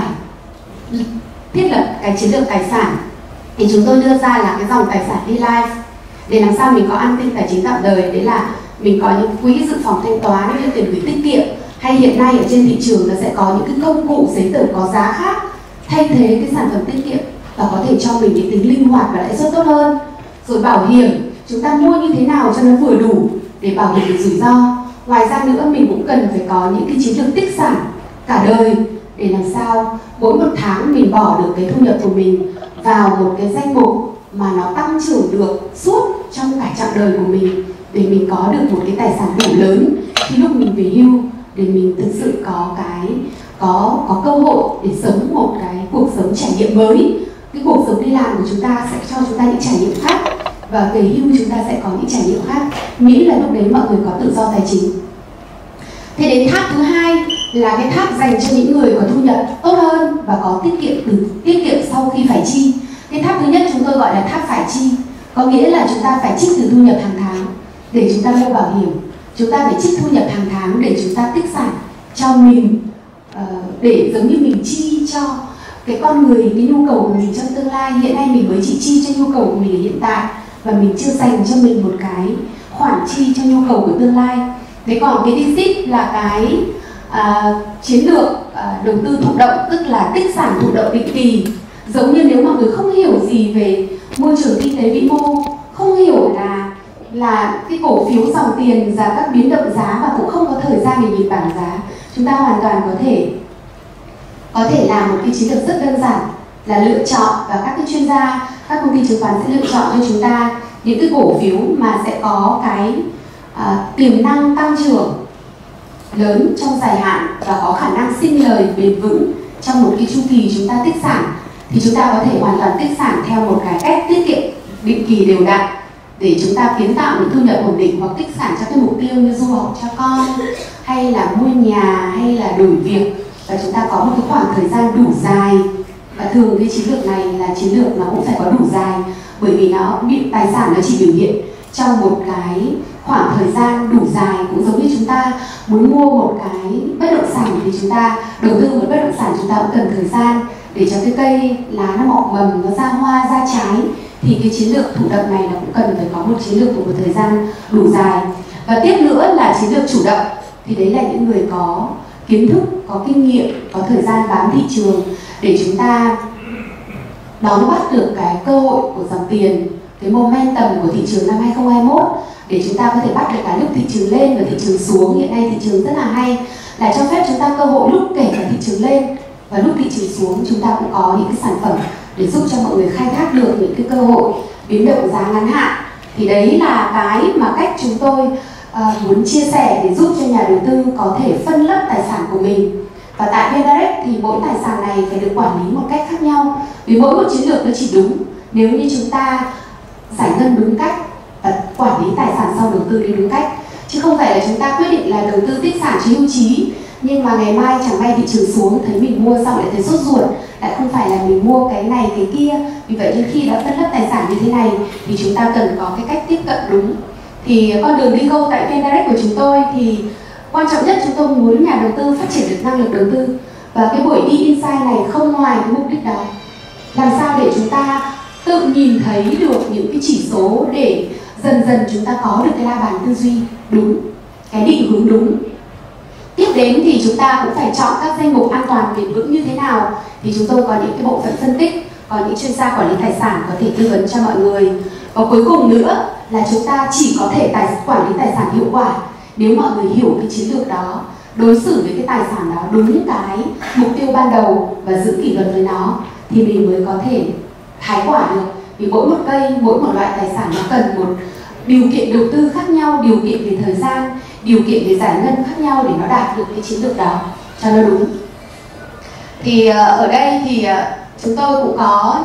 thiết lập cái chiến lược tài sản. Thì chúng tôi đưa ra là cái dòng tài sản D-Life, để làm sao mình có an tinh tài chính trọn đời. Đấy là mình có những quỹ dự phòng thanh toán như tiền gửi tiết kiệm, hay hiện nay ở trên thị trường nó sẽ có những cái công cụ giấy tờ có giá khác thay thế cái sản phẩm tiết kiệm, và có thể cho mình những tính linh hoạt và lãi suất tốt hơn. Rồi bảo hiểm, chúng ta mua như thế nào cho nó vừa đủ để bảo hiểm được rủi ro. Ngoài ra nữa, mình cũng cần phải có những cái chiến lược tích sản cả đời, để làm sao mỗi một tháng mình bỏ được cái thu nhập của mình vào một cái danh mục mà nó tăng trưởng được suốt trong cả chặng đời của mình, để mình có được một cái tài sản đủ lớn khi lúc mình về hưu, để mình thực sự có cơ hội để sống một cái cuộc sống trải nghiệm mới. Cái cuộc sống đi làm của chúng ta sẽ cho chúng ta những trải nghiệm khác, và về hưu chúng ta sẽ có những trải nghiệm khác, miễn là lúc đấy mọi người có tự do tài chính. Thế đến tháp thứ hai là cái tháp dành cho những người có thu nhập tốt hơn và có tiết kiệm sau khi phải chi. Cái tháp thứ nhất chúng tôi gọi là tháp phải chi, có nghĩa là chúng ta phải trích từ thu nhập hàng tháng để chúng ta mua bảo hiểm. Chúng ta phải trích thu nhập hàng tháng để chúng ta tích sản cho mình, để giống như mình chi cho cái con người, cái nhu cầu của mình trong tương lai. Hiện nay mình mới chỉ chi cho nhu cầu của mình ở hiện tại, và mình chưa dành cho mình một cái khoản chi cho nhu cầu của tương lai. Thế còn cái DSIP là cái chiến lược đầu tư thụ động, tức là tích sản thụ động định kỳ. Giống như nếu mọi người không hiểu gì về môi trường kinh tế vĩ mô, không hiểu là cái cổ phiếu dòng tiền giá, các biến động giá, và cũng không có thời gian để nhìn bảng giá, chúng ta hoàn toàn có thể làm một cái chiến lược rất đơn giản là lựa chọn, và các cái chuyên gia, các công ty chứng khoán sẽ lựa chọn cho chúng ta những cái cổ phiếu mà sẽ có cái tiềm năng tăng trưởng lớn trong dài hạn và có khả năng sinh lời bền vững trong một cái chu kỳ chúng ta tích sản. Thì chúng ta có thể hoàn toàn tích sản theo một cái cách tiết kiệm định kỳ đều đặn, để chúng ta kiến tạo những thu nhập ổn định, hoặc tích sản cho cái mục tiêu như du học cho con, hay là mua nhà, hay là đổi việc, và chúng ta có một cái khoảng thời gian đủ dài. Và thường cái chiến lược này là chiến lược nó cũng phải có đủ dài, bởi vì tài sản nó chỉ biểu hiện trong một cái khoảng thời gian đủ dài. Cũng giống như chúng ta muốn mua một cái bất động sản, thì chúng ta đầu tư một bất động sản, chúng ta cũng cần thời gian để cho cái cây lá nó mọc mầm, nó ra hoa, ra trái. Thì cái chiến lược thụ động này nó cũng cần phải có một chiến lược của một thời gian đủ dài. Và tiếp nữa là chiến lược chủ động, thì đấy là những người có kiến thức, có kinh nghiệm, có thời gian bám thị trường, để chúng ta đón bắt được cái cơ hội của dòng tiền, cái momentum của thị trường năm 2021 để chúng ta có thể bắt được cái lúc thị trường lên và thị trường xuống. Hiện nay thị trường rất là hay là cho phép chúng ta cơ hội lúc kể cả thị trường lên và lúc thị trường xuống chúng ta cũng có những cái sản phẩm để giúp cho mọi người khai thác được những cái cơ hội biến động giá ngắn hạn. Thì đấy là cái mà cách chúng tôi muốn chia sẻ để giúp cho nhà đầu tư có thể phân lớp tài sản của mình. Và tại VN Direct thì mỗi tài sản này phải được quản lý một cách khác nhau, vì mỗi một chiến lược nó chỉ đúng nếu như chúng ta giải ngân đúng cách và quản lý tài sản sau đầu tư đến đúng cách, chứ không phải là chúng ta quyết định là đầu tư tích sản cho hưu trí nhưng mà ngày mai chẳng may thị trường xuống thấy mình mua xong lại thấy sốt ruột, lại không phải là mình mua cái này cái kia. Vì vậy nên khi đã phân lớp tài sản như thế này thì chúng ta cần có cái cách tiếp cận đúng. Thì con đường đi câu tại VN Direct của chúng tôi thì quan trọng nhất chúng tôi muốn nhà đầu tư phát triển được năng lực đầu tư, và cái buổi đi insight này không ngoài cái mục đích đó. Làm sao để chúng ta tự nhìn thấy được những cái chỉ số để dần dần chúng ta có được cái la bàn tư duy đúng, cái định hướng đúng. Tiếp đến thì chúng ta cũng phải chọn các danh mục an toàn bền vững như thế nào. Thì chúng tôi có những cái bộ phận phân tích, có những chuyên gia quản lý tài sản có thể tư vấn cho mọi người. Và cuối cùng nữa là chúng ta chỉ có thể quản lý tài sản hiệu quả nếu mọi người hiểu cái chiến lược đó, đối xử với cái tài sản đó đúng cái mục tiêu ban đầu và giữ kỷ luật với nó, thì mình mới có thể hái quả được. Vì mỗi một cây, mỗi một loại tài sản nó cần một điều kiện đầu tư khác nhau, điều kiện về thời gian, điều kiện về giải ngân khác nhau để nó đạt được cái chiến lược đó cho nó đúng. Thì ở đây thì chúng tôi cũng có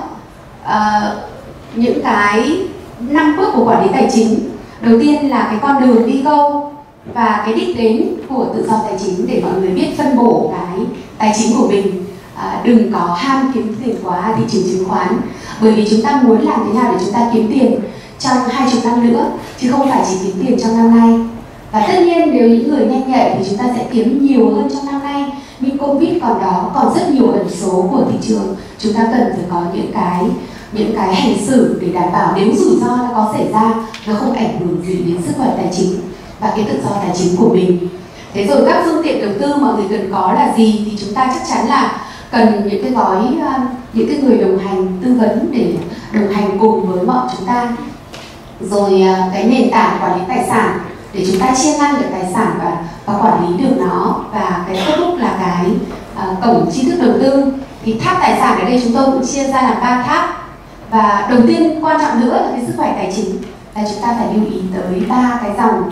những cái 5 bước của quản lý tài chính. Đầu tiên là cái con đường đi câu và cái đích đến của tự do tài chính để mọi người biết phân bổ cái tài chính của mình. Đừng có ham kiếm tiền quá thị trường chứng khoán, bởi vì chúng ta muốn làm thế nào để chúng ta kiếm tiền trong 20 năm nữa chứ không phải chỉ kiếm tiền trong năm nay. Và tất nhiên nếu những người nhanh nhạy thì chúng ta sẽ kiếm nhiều hơn trong năm nay, nhưng Covid còn đó, còn rất nhiều ẩn số của thị trường. Chúng ta cần phải có những cái hành xử để đảm bảo nếu rủi ro nó có xảy ra nó không ảnh hưởng gì đến sức khỏe tài chính và cái tự do tài chính của mình. Thế rồi các phương tiện đầu tư mọi người cần có là gì, thì chúng ta chắc chắn là cần những cái gói, những cái người đồng hành tư vấn để đồng hành cùng với mọi chúng ta. Rồi cái nền tảng quản lý tài sản để chúng ta chia ngăn được tài sản và quản lý được nó. Và cái kết thúc là cái tổng chi thức đầu tư. Thì tháp tài sản ở đây chúng tôi cũng chia ra làm 3 tháp. Và đầu tiên quan trọng nữa là cái sức khỏe tài chính, là chúng ta phải lưu ý tới 3 cái dòng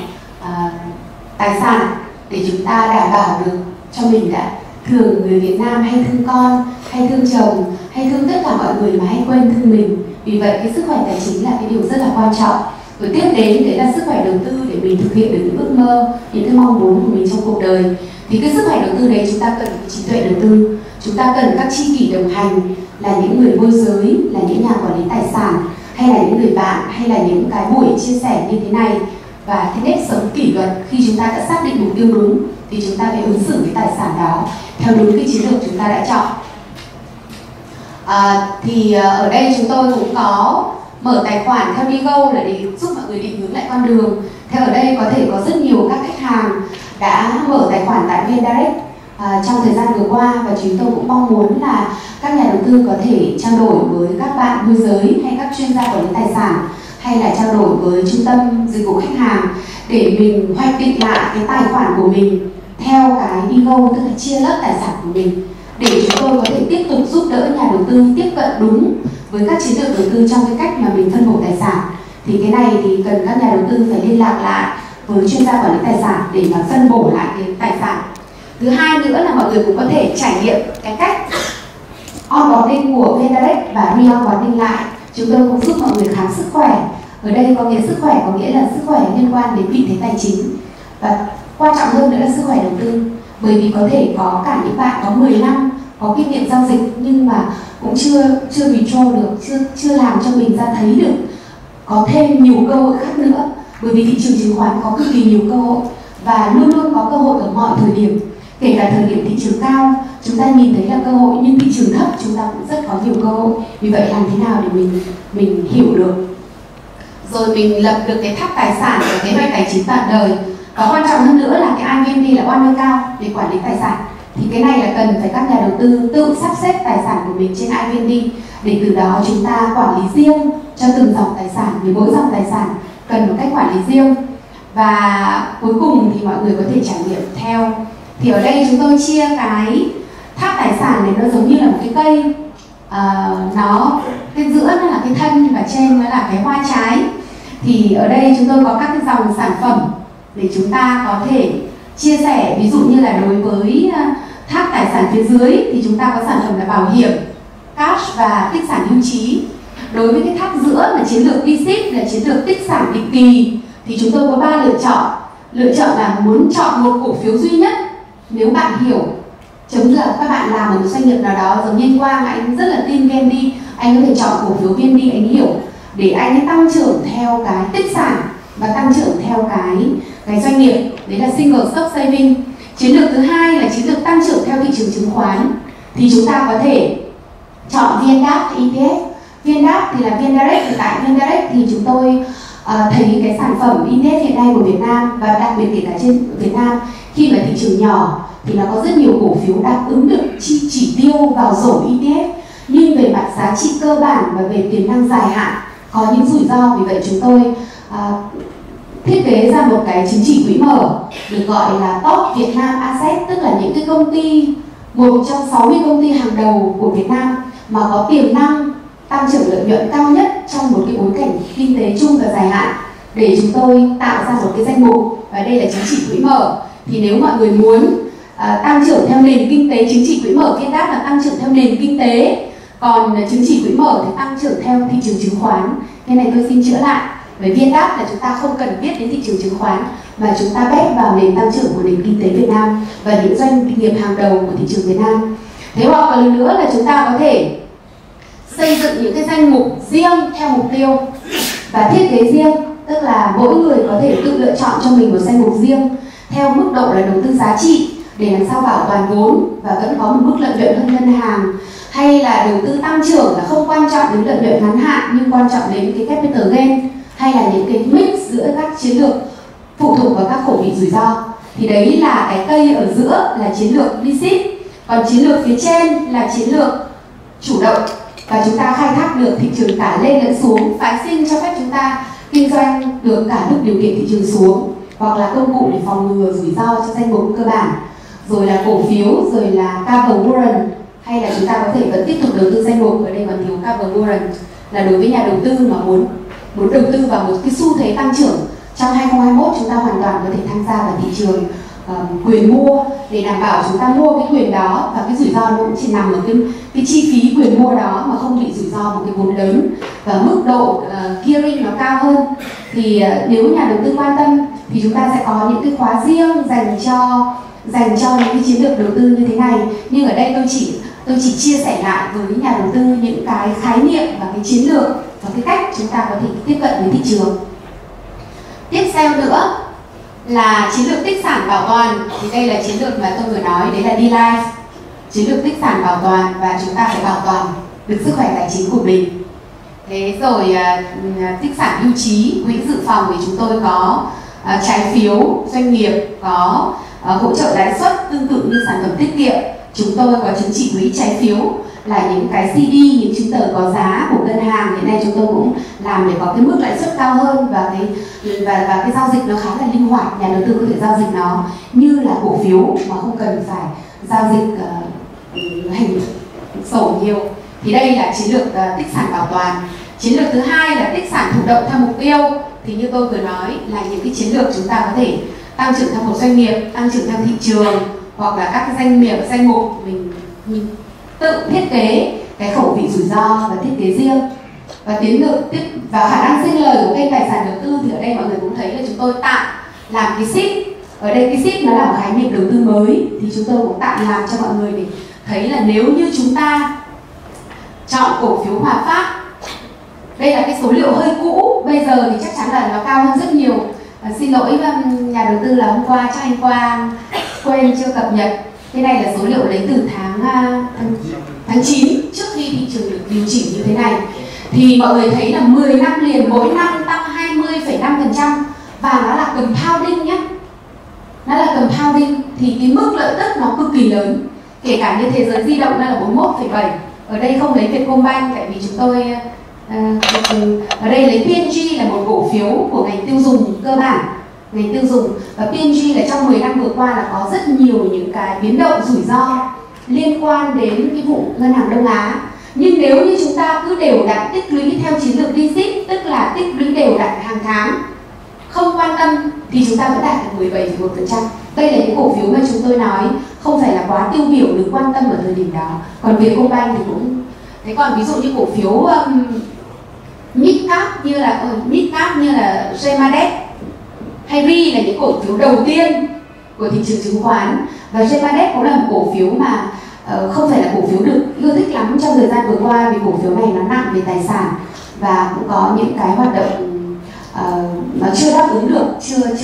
tài sản để chúng ta đảm bảo được cho mình đã. Thường người Việt Nam hay thương con, hay thương chồng, hay thương tất cả mọi người mà hay quên thương mình. Vì vậy cái sức khỏe tài chính là cái điều rất là quan trọng. Rồi tiếp đến đấy là sức khỏe đầu tư để mình thực hiện được những ước mơ, những cái mong muốn của mình trong cuộc đời. Thì cái sức khỏe đầu tư đấy chúng ta cần trí tuệ đầu tư, chúng ta cần các tri kỷ đồng hành là những người môi giới, là những nhà quản lý tài sản, hay là những người bạn, hay là những cái buổi chia sẻ như thế này. Và cái nếp sống kỷ luật khi chúng ta đã xác định mục tiêu đúng thì chúng ta phải ứng xử với tài sản đó theo đúng cái chiến lược chúng ta đã chọn. Thì ở đây chúng tôi cũng có mở tài khoản theo Digo là để giúp mọi người định hướng lại con đường. Theo ở đây có thể có rất nhiều các khách hàng đã mở tài khoản tại VN Direct trong thời gian vừa qua, và chúng tôi cũng mong muốn là các nhà đầu tư có thể trao đổi với các bạn môi giới hay các chuyên gia quản lý tài sản, hay là trao đổi với trung tâm dịch vụ khách hàng để mình hoạch định lại cái tài khoản của mình theo cái Digo, tức là chia lớp tài sản của mình, để chúng tôi có thể tiếp tục giúp đỡ nhà đầu tư tiếp cận đúng với các chiến lược đầu tư trong cái cách mà mình phân bổ tài sản. Thì cái này thì cần các nhà đầu tư phải liên lạc lại với chuyên gia quản lý tài sản để mà phân bổ lại cái tài sản. Thứ hai nữa là mọi người cũng có thể trải nghiệm cái cách onboarding của VN Direct và re-onboarding lại. Chúng tôi cũng giúp mọi người khám sức khỏe. Ở đây có nghĩa sức khỏe có nghĩa là sức khỏe liên quan đến vị thế tài chính, và quan trọng hơn nữa là sức khỏe đầu tư. Bởi vì có thể có cả những bạn có 10 năm có kinh nghiệm giao dịch nhưng mà cũng chưa withdraw được, chưa làm cho mình ra thấy được có thêm nhiều cơ hội khác nữa. Bởi vì thị trường chứng khoán có cực kỳ nhiều cơ hội và luôn luôn có cơ hội ở mọi thời điểm. Kể cả thời điểm thị trường cao chúng ta nhìn thấy là cơ hội, nhưng thị trường thấp chúng ta cũng rất có nhiều cơ hội. Vì vậy làm thế nào để mình hiểu được, rồi mình lập được cái tháp tài sản và kế hoạch tài chính toàn đời. Và quan trọng hơn nữa là cái IVMD là one account để quản lý tài sản. Thì cái này là cần phải các nhà đầu tư tự sắp xếp tài sản của mình trên iVND, để từ đó chúng ta quản lý riêng cho từng dòng tài sản, vì mỗi dòng tài sản cần một cách quản lý riêng. Và cuối cùng thì mọi người có thể trải nghiệm theo. Thì ở đây chúng tôi chia cái tháp tài sản này nó giống như là một cái cây, nó cái giữa nó là cái thân và trên nó là cái hoa trái. Thì ở đây chúng tôi có các cái dòng sản phẩm để chúng ta có thể chia sẻ. Ví dụ như là đối với tháp tài sản phía dưới thì chúng ta có sản phẩm là bảo hiểm, cash và tích sản hưu trí. Đối với cái tháp giữa là chiến lược VSIP, là chiến lược tích sản định kỳ, thì chúng tôi có 3 lựa chọn. Lựa chọn là muốn chọn một cổ phiếu duy nhất. Nếu bạn hiểu, giống như là các bạn làm ở một doanh nghiệp nào đó, giống như anh Quang, anh rất là tin VND, anh có thể chọn cổ phiếu VND, anh hiểu, để anh ấy tăng trưởng theo cái tích sản và tăng trưởng theo cái doanh nghiệp. Đấy là single stock saving. Chiến lược thứ hai là chiến lược tăng trưởng theo thị trường chứng khoán, thì chúng ta có thể chọn VNDAX ETF. VNDAX thì là VNDirect. Thì tại VNDirect thì chúng tôi thấy cái sản phẩm ETF hiện nay của Việt Nam, và đặc biệt kể cả trên Việt Nam, khi mà thị trường nhỏ thì nó có rất nhiều cổ phiếu đáp ứng được chỉ tiêu vào rổ ETF, nhưng về mặt giá trị cơ bản và về tiềm năng dài hạn có những rủi ro. Vì vậy chúng tôi thiết kế ra một cái chứng chỉ quỹ mở được gọi là Top Việt Nam Asset, tức là những cái công ty, một trong 60 công ty hàng đầu của Việt Nam mà có tiềm năng tăng trưởng lợi nhuận cao nhất trong một cái bối cảnh kinh tế chung và dài hạn, để chúng tôi tạo ra một cái danh mục. Và đây là chứng chỉ quỹ mở. Thì nếu mọi người muốn tăng trưởng theo nền kinh tế, chứng chỉ quỹ mở VNDAX là tăng trưởng theo nền kinh tế, còn chứng chỉ quỹ mở thì tăng trưởng theo thị trường chứng khoán. Cái này tôi xin chữa lại. Với VNDAX là chúng ta không cần biết đến thị trường chứng khoán, mà chúng ta bet vào nền tăng trưởng của nền kinh tế Việt Nam và những doanh nghiệp hàng đầu của thị trường Việt Nam. Thế hoặc là lần nữa là chúng ta có thể xây dựng những cái danh mục riêng theo mục tiêu và thiết kế riêng, tức là mỗi người có thể tự lựa chọn cho mình một danh mục riêng theo mức độ là đầu tư giá trị, để làm sao bảo toàn vốn và vẫn có một mức lợi nhuận hơn ngân hàng, hay là đầu tư tăng trưởng là không quan trọng đến lợi nhuận ngắn hạn nhưng quan trọng đến cái capital gain, hay là những cái mix giữa các chiến lược phụ thuộc vào các khẩu vị rủi ro. Thì đấy là cái cây ở giữa là chiến lược VSIP, còn chiến lược phía trên là chiến lược chủ động, và chúng ta khai thác được thị trường cả lên lẫn xuống, phái sinh cho phép chúng ta kinh doanh được cả lúc điều kiện thị trường xuống, hoặc là công cụ để phòng ngừa rủi ro cho danh mục cơ bản, rồi là cổ phiếu, rồi là cover warrant, hay là chúng ta có thể vẫn tiếp tục đầu tư danh mục. Ở đây còn thiếu cover warrant, là đối với nhà đầu tư mà muốn đầu tư vào một cái xu thế tăng trưởng trong 2021, chúng ta hoàn toàn có thể tham gia vào thị trường quyền mua, để đảm bảo chúng ta mua cái quyền đó, và cái rủi ro nó cũng chỉ nằm ở cái chi phí quyền mua đó, mà không bị rủi ro một cái vốn lớn và mức độ gearing nó cao hơn. Thì nếu nhà đầu tư quan tâm thì chúng ta sẽ có những cái khóa riêng dành cho những cái chiến lược đầu tư như thế này. Nhưng ở đây tôi chỉ chia sẻ lại với nhà đầu tư những cái khái niệm và cái chiến lược và cái cách chúng ta có thể tiếp cận với thị trường. Tiếp theo nữa là chiến lược tích sản bảo toàn. Thì đây là chiến lược mà tôi vừa nói, đấy là D-Life, chiến lược tích sản bảo toàn, và chúng ta phải bảo toàn được sức khỏe tài chính của mình. Thế rồi tích sản hưu trí, quỹ dự phòng, thì chúng tôi có trái phiếu doanh nghiệp, có hỗ trợ lãi suất tương tự như sản phẩm tiết kiệm. Chúng tôi có chứng chỉ quỹ trái phiếu, là những cái CD, những chứng tờ có giá của ngân hàng. Hiện nay chúng tôi cũng làm để có cái mức lãi suất cao hơn, và cái giao dịch nó khá là linh hoạt. Nhà đầu tư có thể giao dịch nó như là cổ phiếu mà không cần phải giao dịch hành sổ nhiều. Thì đây là chiến lược tích sản bảo toàn. Chiến lược thứ hai là tích sản thụ động theo mục tiêu. Thì như tôi vừa nói là những cái chiến lược chúng ta có thể tăng trưởng theo một doanh nghiệp, tăng trưởng theo thị trường, hoặc là các cái danh mục mình tự thiết kế cái khẩu vị rủi ro và thiết kế riêng. Và chiến lược và khả năng sinh lời của kênh tài sản đầu tư, thì ở đây mọi người cũng thấy là chúng tôi tạm làm cái SIP. Ở đây cái SIP nó là một khái niệm đầu tư mới, thì chúng tôi cũng tạm làm cho mọi người để thấy là nếu như chúng ta chọn cổ phiếu Hòa Phát, đây là cái số liệu hơi cũ, bây giờ thì chắc chắn là nó cao hơn rất nhiều. Xin lỗi nhà đầu tư là hôm qua chắc anh Quang quên chưa cập nhật. Cái này là số liệu lấy từ tháng 9, trước khi thị trường được điều chỉnh như thế này. Thì mọi người thấy là 10 năm liền mỗi năm tăng 20,5%, và nó là compounding nhé. Nó là compounding. thì cái mức lợi tức nó cực kỳ lớn. Kể cả như thế giới di động là 41,7. Ở đây không lấy Vietcombank tại vì chúng tôi ở đây lấy P&G là một cổ phiếu của ngành tiêu dùng cơ bản, ngành tiêu dùng, và P&G là trong 10 năm vừa qua là có rất nhiều những cái biến động rủi ro liên quan đến cái vụ ngân hàng Đông Á. Nhưng nếu như chúng ta cứ đều đặn tích lũy theo chiến lược DCIP, tức là tích lũy đều đặn hàng tháng, không quan tâm, thì chúng ta vẫn đạt được 17,1%. Đây là những cổ phiếu mà chúng tôi nói không phải là quá tiêu biểu được quan tâm ở thời điểm đó. Còn Vietcombank thì cũng thế. Còn ví dụ như cổ phiếu mid-cap như là Gemadex hay RI là những cổ phiếu đầu tiên của thị trường chứng khoán, và Gemadex cũng là một cổ phiếu mà không phải là cổ phiếu được ưa thích lắm trong thời gian vừa qua, vì cổ phiếu này nó nặng về tài sản và cũng có những cái hoạt động mà chưa đáp ứng được,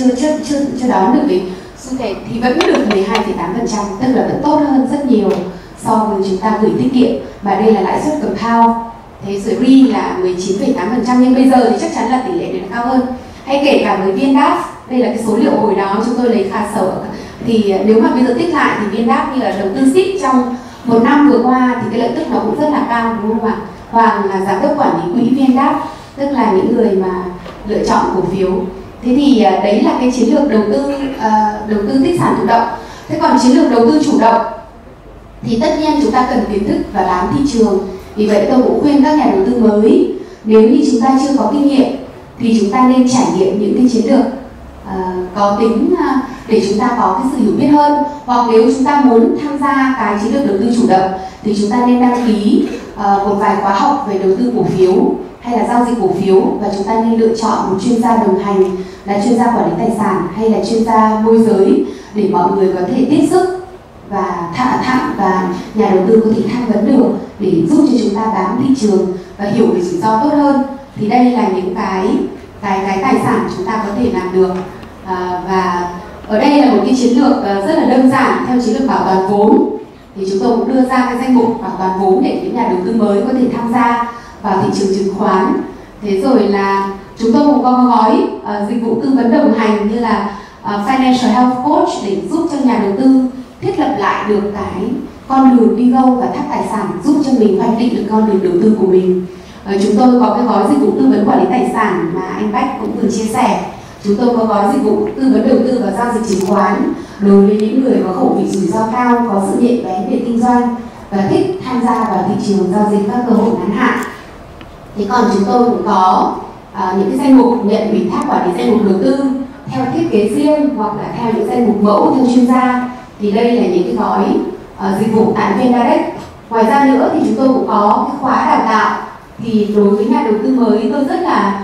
chưa đón được cái xu thế, thì vẫn được 12,8%, tức là vẫn tốt hơn rất nhiều so với chúng ta gửi tiết kiệm, và đây là lãi suất compound. Thế rồi RI là 19,8%, nhưng bây giờ thì chắc chắn là tỷ lệ này nó cao hơn. Hay kể cả với VnDAX, đây là cái số liệu hồi đó chúng tôi lấy khá sở, thì nếu mà bây giờ tích lại thì VnDAX như là đầu tư SIP trong một năm vừa qua thì cái lợi tức nó cũng rất là cao, đúng không ạ? Hoàng là giám đốc quản lý quỹ VnDAX, tức là những người mà lựa chọn cổ phiếu. Thế thì đấy là cái chiến lược đầu tư tích sản thụ động. Thế còn chiến lược đầu tư chủ động thì tất nhiên chúng ta cần kiến thức và bám thị trường. Vì vậy tôi cũng khuyên các nhà đầu tư mới, nếu như chúng ta chưa có kinh nghiệm thì chúng ta nên trải nghiệm những cái chiến lược có tính để chúng ta có cái sự hiểu biết hơn. Hoặc nếu chúng ta muốn tham gia cái chiến lược đầu tư chủ động thì chúng ta nên đăng ký một vài khóa học về đầu tư cổ phiếu hay là giao dịch cổ phiếu, và chúng ta nên lựa chọn một chuyên gia đồng hành là chuyên gia quản lý tài sản hay là chuyên gia môi giới để mọi người có thể tiếp sức và và nhà đầu tư có thể tham vấn được để giúp cho chúng ta bám thị trường và hiểu về rủi ro tốt hơn. Thì đây là những cái tài sản chúng ta có thể làm được. Và ở đây là một cái chiến lược rất là đơn giản theo chiến lược bảo toàn vốn, thì chúng tôi cũng đưa ra cái danh mục bảo toàn vốn để những nhà đầu tư mới có thể tham gia vào thị trường chứng khoán. Thế rồi là chúng tôi cũng có gói dịch vụ tư vấn đồng hành như là Financial Health Coach để giúp cho nhà đầu tư thiết lập lại được cái con đường đi go và thắt tài sản, giúp cho mình hoạch định được con đường đầu tư của mình. Chúng tôi có cái gói dịch vụ tư vấn quản lý tài sản mà anh Bách cũng vừa chia sẻ. Chúng tôi có gói dịch vụ tư vấn đầu tư và giao dịch chứng khoán đối với những người có khẩu vị rủi ro cao, có sự nhạy bén về kinh doanh và thích tham gia vào thị trường giao dịch các cơ hội ngắn hạn. Thế còn chúng tôi cũng có những cái danh mục nhận ủy thác quản lý danh mục đầu tư theo thiết kế riêng hoặc là theo những danh mục mẫu theo chuyên gia. Thì đây là những cái gói dịch vụ tại VnDirect. Ngoài ra nữa thì chúng tôi cũng có cái khóa đào tạo. Thì đối với nhà đầu tư mới tôi rất là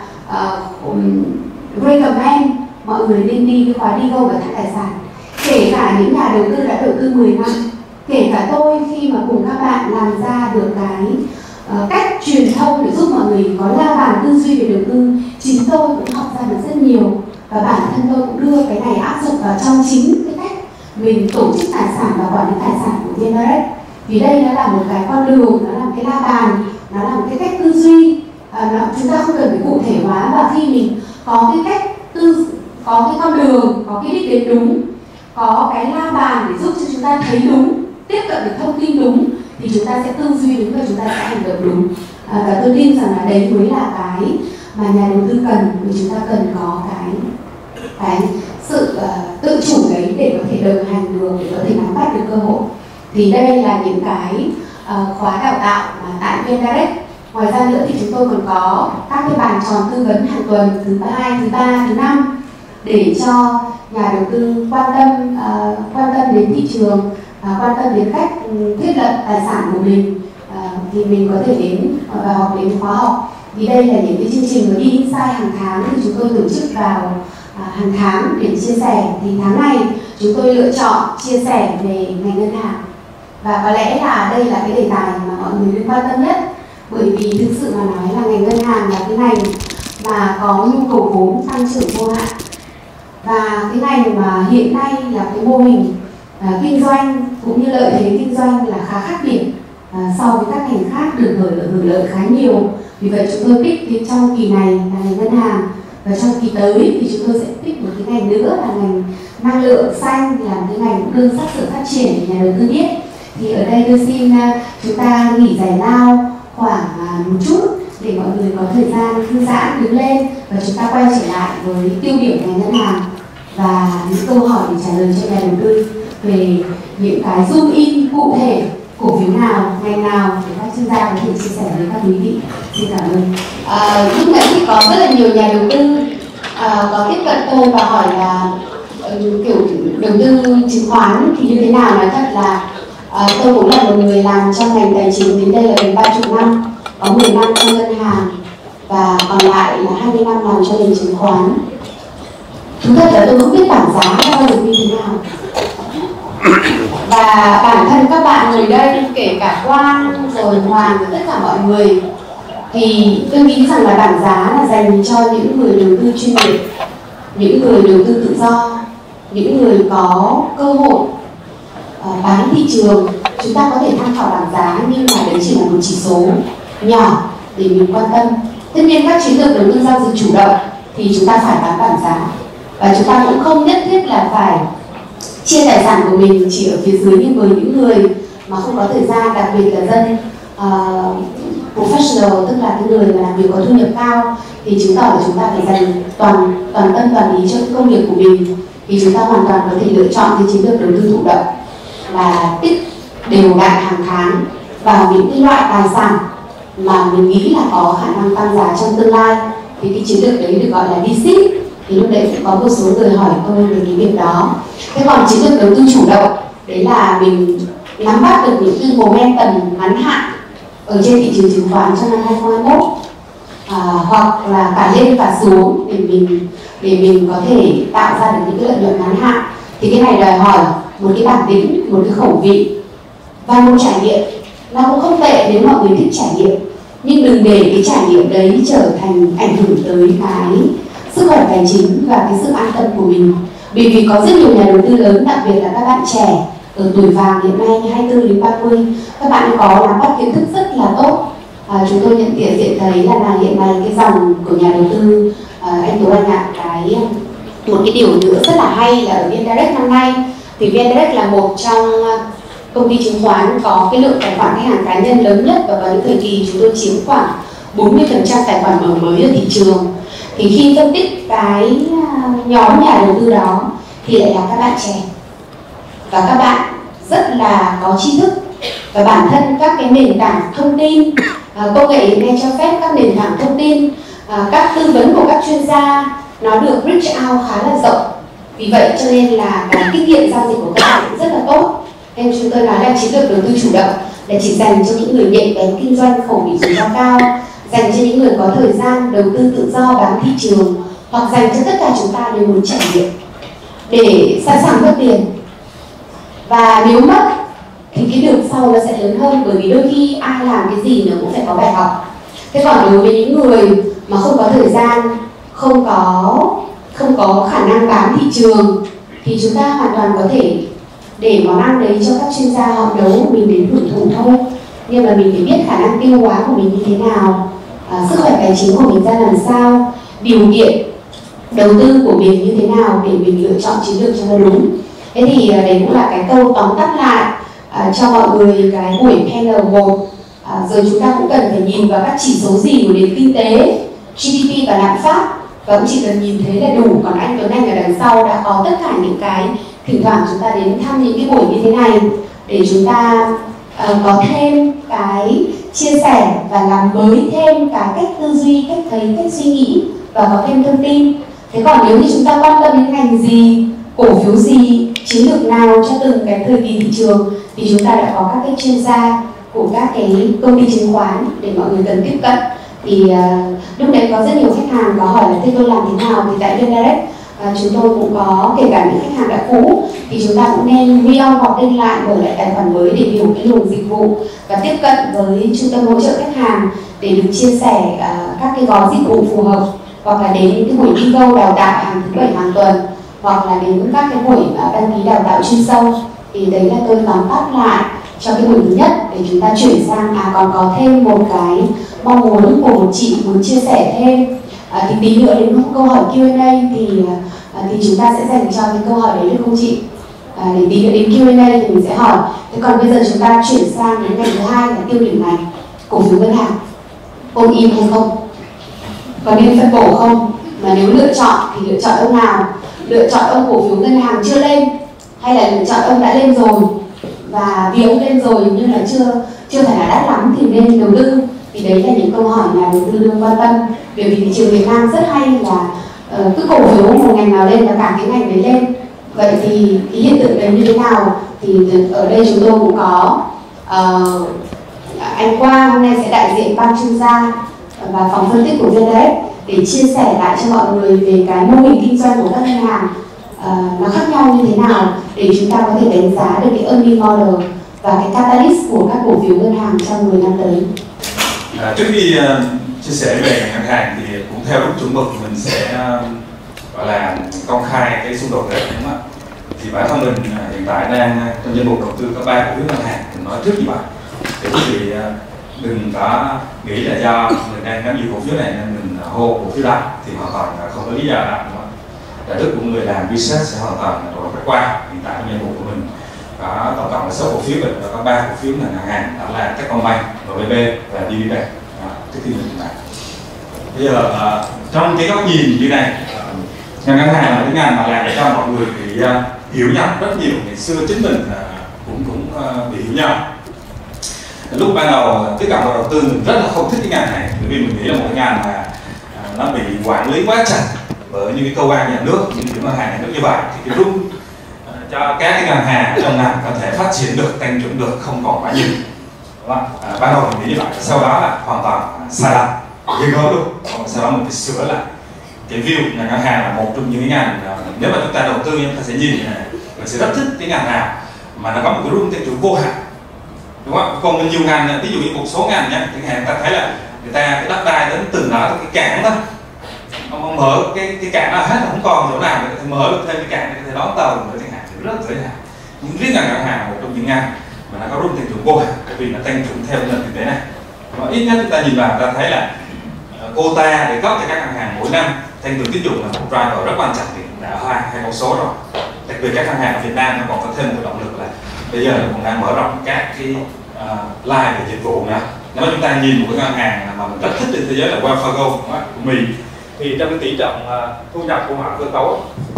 recommend mọi người nên đi cái khóa đi go và thắt tài sản. Kể cả những nhà đầu tư đã đầu tư 10 năm, kể cả tôi khi mà cùng các bạn làm ra được cái cách truyền thông để giúp mọi người có la bàn tư duy về đầu tư, chính tôi cũng học ra được rất nhiều, và bản thân tôi cũng đưa cái này áp dụng vào trong chính cái cách mình tổ chức tài sản và quản lý tài sản của VnDirect. Vì đây nó là một cái con đường, nó là một cái la bàn, nó là một cái cách tư duy, chúng ta không cần phải cụ thể hóa, và khi mình có cái cách có cái con đường, có cái đích đến đúng, có cái la bàn để giúp cho chúng ta thấy đúng, tiếp cận được thông tin đúng, thì chúng ta sẽ tư duy đúng và chúng ta sẽ hành động đúng. Và tôi tin rằng là đấy mới là cái mà nhà đầu tư cần, vì chúng ta cần có cái sự tự chủ đấy để có thể đồng hành được, để có thể nắm bắt được cơ hội. Thì đây là những cái khóa đào tạo mà tại VnDirect. Ngoài ra nữa thì chúng tôi còn có các cái bàn tròn tư vấn hàng tuần thứ 2, thứ 3, thứ 5 để cho nhà đầu tư quan tâm đến thị trường, quan tâm đến cách thiết lập tài sản của mình, thì mình có thể đến và học đến khóa học. Thì đây là những cái chương trình đi insight hàng tháng thì chúng tôi tổ chức vào hàng tháng để chia sẻ. Thì tháng này chúng tôi lựa chọn chia sẻ về ngành ngân hàng, và có lẽ là đây là cái đề tài mà mọi người liên quan tâm nhất, bởi vì thực sự mà nói là ngành ngân hàng là cái ngành mà có nhu cầu vốn tăng trưởng vô hạn, và cái ngành mà hiện nay là cái mô hình kinh doanh cũng như lợi thế kinh doanh là khá khác biệt so với các ngành khác, được hưởng lợi khá nhiều. Vì vậy chúng tôi pick trong kỳ này là ngành ngân hàng, và trong kỳ tới thì chúng tôi sẽ pick một cái ngành nữa là ngành năng lượng xanh là một cái ngành cũng đương sắp sửa phát triển để nhà đầu tư biết. Thì ở đây tôi xin chúng ta nghỉ giải lao khoảng một chút để mọi người có thời gian thư giãn đứng lên và chúng ta quay trở lại với tiêu điểm ngành ngân hàng và những câu hỏi để trả lời cho nhà đầu tư về những cái zoom in cụ thể cổ phiếu nào, ngành nào để các chuyên gia có thể chia sẻ với các quý vị. Xin cảm ơn. Lúc nãy thì có rất là nhiều nhà đầu tư có tiếp cận tôi và hỏi là kiểu đầu tư chứng khoán thì như thế nào. Nói thật là tôi cũng là một người làm trong ngành tài chính đến đây là gần 30 năm, có 10 năm trong ngân hàng và còn lại là 20 năm làm cho ngành chứng khoán. Thú thật là tôi không biết bảng giá bao giờ như thế nào. Và bản thân các bạn ngồi đây, kể cả Quang rồi Hoàng và tất cả mọi người, thì tôi nghĩ rằng là bảng giá là dành cho những người đầu tư chuyên nghiệp, những người đầu tư tự do, những người có cơ hội bán thị trường. Chúng ta có thể tham khảo bảng giá nhưng mà đấy chỉ là một chỉ số nhỏ để mình quan tâm. Tất nhiên các chiến lược đầu tư giao dịch chủ động thì chúng ta phải bán bảng giá, và chúng ta cũng không nhất thiết là phải chia tài sản của mình chỉ ở phía dưới. Nhưng với những người mà không có thời gian, đặc biệt là dân professional, tức là cái người mà làm việc có thu nhập cao, thì chứng tỏ là chúng ta phải dành toàn tâm toàn ý cho cái công việc của mình, thì chúng ta hoàn toàn có thể lựa chọn cái chiến lược đầu tư thụ động là tích đều đặn hàng tháng vào những cái loại tài sản mà mình nghĩ là có khả năng tăng giá trong tương lai. Thì cái chiến lược đấy được gọi là DCIP. Thì lúc đấy cũng có một số người hỏi tôi về cái việc đó. Thế còn chiến lược đầu tư chủ động đấy là mình nắm bắt được những cái momentum ngắn hạn ở trên thị trường chứng khoán trong năm 2021, hoặc là cả lên và xuống để mình có thể tạo ra được những cái lợi nhuận ngắn hạn. Thì cái này đòi hỏi một cái bản lĩnh, một cái khẩu vị và một trải nghiệm. Nó cũng không tệ nếu mọi người thích trải nghiệm, nhưng đừng để cái trải nghiệm đấy trở thành ảnh hưởng tới cái sức khỏe tài chính và cái sự an tâm của mình. Bởi vì có rất nhiều nhà đầu tư lớn, đặc biệt là các bạn trẻ ở tuổi vàng hiện nay như 24 đến 30, các bạn có nắm bắt kiến thức rất là tốt. Chúng tôi nhận diện thấy là hiện nay cái dòng của nhà đầu tư anh Tú Anh ạ, một cái điều nữa rất là hay là ở VN Direct năm nay thì VN Direct là một trong công ty chứng khoán có cái lượng tài khoản khách hàng cá nhân lớn nhất, và vào những thời kỳ chúng tôi chiếm khoảng 40% tài khoản mở mới ở thị trường. Thì khi phân tích cái nhóm nhà đầu tư đó thì lại là các bạn trẻ và các bạn rất là có tri thức, và bản thân các cái nền tảng thông tin, công nghệ hiện nay cho phép các nền tảng thông tin, các tư vấn của các chuyên gia nó được reach out khá là rộng. Vì vậy cho nên là cái kinh nghiệm giao dịch của các bạn cũng rất là tốt. Nên chúng tôi nói là chiến lược đầu tư chủ động là chỉ dành cho những người nhạy bén kinh doanh, khẩu vị rủi ro cao, dành cho những người có thời gian đầu tư tự do bán thị trường, hoặc dành cho tất cả chúng ta đều muốn trải nghiệm để sẵn sàng mất tiền. Và nếu mất thì cái đường sau nó sẽ lớn hơn, bởi vì đôi khi ai làm cái gì nó cũng phải có bài học. Thế còn đối với những người mà không có thời gian, không có khả năng bán thị trường, thì chúng ta hoàn toàn có thể để món ăn đấy cho các chuyên gia họ nấu, mình đến hưởng thụ thôi. Nhưng mà mình phải biết khả năng tiêu hóa của mình như thế nào, sức khỏe tài chính của mình ra làm sao, điều kiện đầu tư của mình như thế nào để mình lựa chọn chiến lược cho nó đúng. Thế thì đấy cũng là cái câu tóm tắt lại cho mọi người cái buổi panel 1. Rồi chúng ta cũng cần phải nhìn vào các chỉ số gì của nền kinh tế, GDP và lạm phát, và cũng chỉ cần nhìn thấy là đủ. Còn anh Tuấn Anh ở đằng sau đã có tất cả những cái, thỉnh thoảng chúng ta đến thăm những cái buổi như thế này để chúng ta có thêm cái chia sẻ và làm mới thêm cái cách tư duy, cách thấy, cách suy nghĩ và có thêm thông tin. Thế còn nếu như chúng ta quan tâm đến ngành gì, cổ phiếu gì, chiến lược nào cho từng cái thời kỳ thị trường, thì chúng ta đã có các cái chuyên gia của các cái công ty chứng khoán để mọi người cần tiếp cận. Thì lúc đấy có rất nhiều khách hàng có hỏi là thế tôi làm thế nào, thì tại VN Direct chúng tôi cũng có, kể cả những khách hàng đã cũ thì chúng ta cũng nên re-on hoặc tên lại, mở lại tài khoản mới để hiểu cái luồng dịch vụ và tiếp cận với trung tâm hỗ trợ khách hàng để được chia sẻ các cái gói dịch vụ phù hợp, hoặc là đến những cái buổi đi câu đào tạo hàng thứ 7 hàng tuần, hoặc là đến các cái buổi đăng ký đào tạo chuyên sâu. Thì đấy là tôi tóm tắt lại cho cái buổi thứ nhất để chúng ta chuyển sang còn có thêm một cái mong muốn của một chị muốn chia sẻ thêm. Thì tí nữa đến câu hỏi Q&A thì thì chúng ta sẽ dành cho những câu hỏi đấy được không chị? Để tí nữa đến Q&A thì mình sẽ hỏi. Thế còn bây giờ chúng ta chuyển sang đến ngành thứ hai là tiêu điểm ngành, cổ phiếu ngân hàng. Ôm im hay không? Có nên phân bổ không? Mà nếu lựa chọn thì lựa chọn ông nào? Lựa chọn ông cổ phiếu ngân hàng chưa lên, hay là lựa chọn ông đã lên rồi và vì ông lên rồi nhưng là chưa phải là đắt lắm thì nên đầu tư? Thì đấy là những câu hỏi nhà đầu tư luôn quan tâm. Bởi vì thị trường Việt Nam rất hay là cứ cổ phiếu một ngành nào lên là cả cái ngành đấy lên. Vậy thì cái hiện tượng đấy như thế nào? Thì ở đây chúng tôi cũng có anh Quang hôm nay sẽ đại diện ban chuyên gia và phòng phân tích của VNDirect để chia sẻ lại cho mọi người về cái mô hình kinh doanh của các ngân hàng nó khác nhau như thế nào để chúng ta có thể đánh giá được cái earning model và cái catalyst của các cổ phiếu ngân hàng trong 10 năm tới. Trước khi chia sẻ về ngân hàng thì cũng theo đúng chuẩn mực mình sẽ gọi là công khai cái xung đột đấy, đúng không ạ? Thì bản thân mình hiện tại đang trong danh mục đầu tư có 3 cổ phiếu ngân hàng, mình nói trước như vậy để quý vị đừng có nghĩ là do mình đang nắm giữ cổ phiếu này nên mình hô cổ phiếu đó, thì hoàn toàn không có lý do đó. Đạo đức của người làm business sẽ hoàn toàn là khách quan. Hiện tại trong danh mục của mình có tổng cộng là 6 cổ phiếu và có 3 cổ phiếu là ngân hàng, đó là Techcombank, VPB và DBbank. Trước khi mình làm bây giờ trong cái góc nhìn như này, ngành ngân hàng là cái ngành mà làm cho mọi người bị hiểu nhầm rất nhiều. Ngày xưa chính mình cũng bị hiểu nhầm. Lúc ban đầu tiếp cận vào đầu tư mình rất là không thích cái ngành này, bởi vì mình nghĩ là một cái ngành mà nó bị quản lý quá chặt bởi những cái cơ quan nhà nước, những cái ngân hàng nhà nước như vậy thì cái room cho các cái ngân hàng trong ngành có thể phát triển được, tăng trưởng được không còn quá nhiều. Ban đầu mình nghĩ như vậy, sau đó là hoàn toàn sai lầm, ghê gớm luôn. Sau đó mình phải sửa lại cái view. Ngành ngân hàng là một trong những cái ngành nếu mà chúng ta đầu tư chúng ta sẽ nhìn này, mình sẽ rất thích cái ngành nào mà nó có một cái room tăng trưởng vô hạn, đúng không? Còn nhiều ngành, ví dụ như một số ngành nhé, chẳng hạn ta thấy là người ta cái đất đai đến từ đó tới cái cảng đó, ông mở cái cảng đó hết là không còn chỗ nào để mở được thêm cái cảng để có thể đón tàu nữa chẳng hạn, thì rất dễ dàng. Nhưng riêng ngành ngân hàng là một trong những ngành mà nó có room tăng trưởng vô hạn, bởi vì nó tăng trưởng theo nền kinh tế này. Và ít nhất chúng ta nhìn vào ta thấy là quota để cấp cho các ngân hàng mỗi năm tăng trưởng tín dụng là một driver rất quan trọng, thì cũng đã hai con số rồi. Đặc biệt các ngân hàng ở Việt Nam nó còn có thêm một cái động lực là bây giờ cũng đang mở rộng các cái line về dịch vụ nữa. Nếu mà chúng ta nhìn một cái ngân hàng mà mình rất thích trên thế giới là Wells Fargo của Mỹ, thì trong cái tỷ trọng thu nhập của họ cơ cấu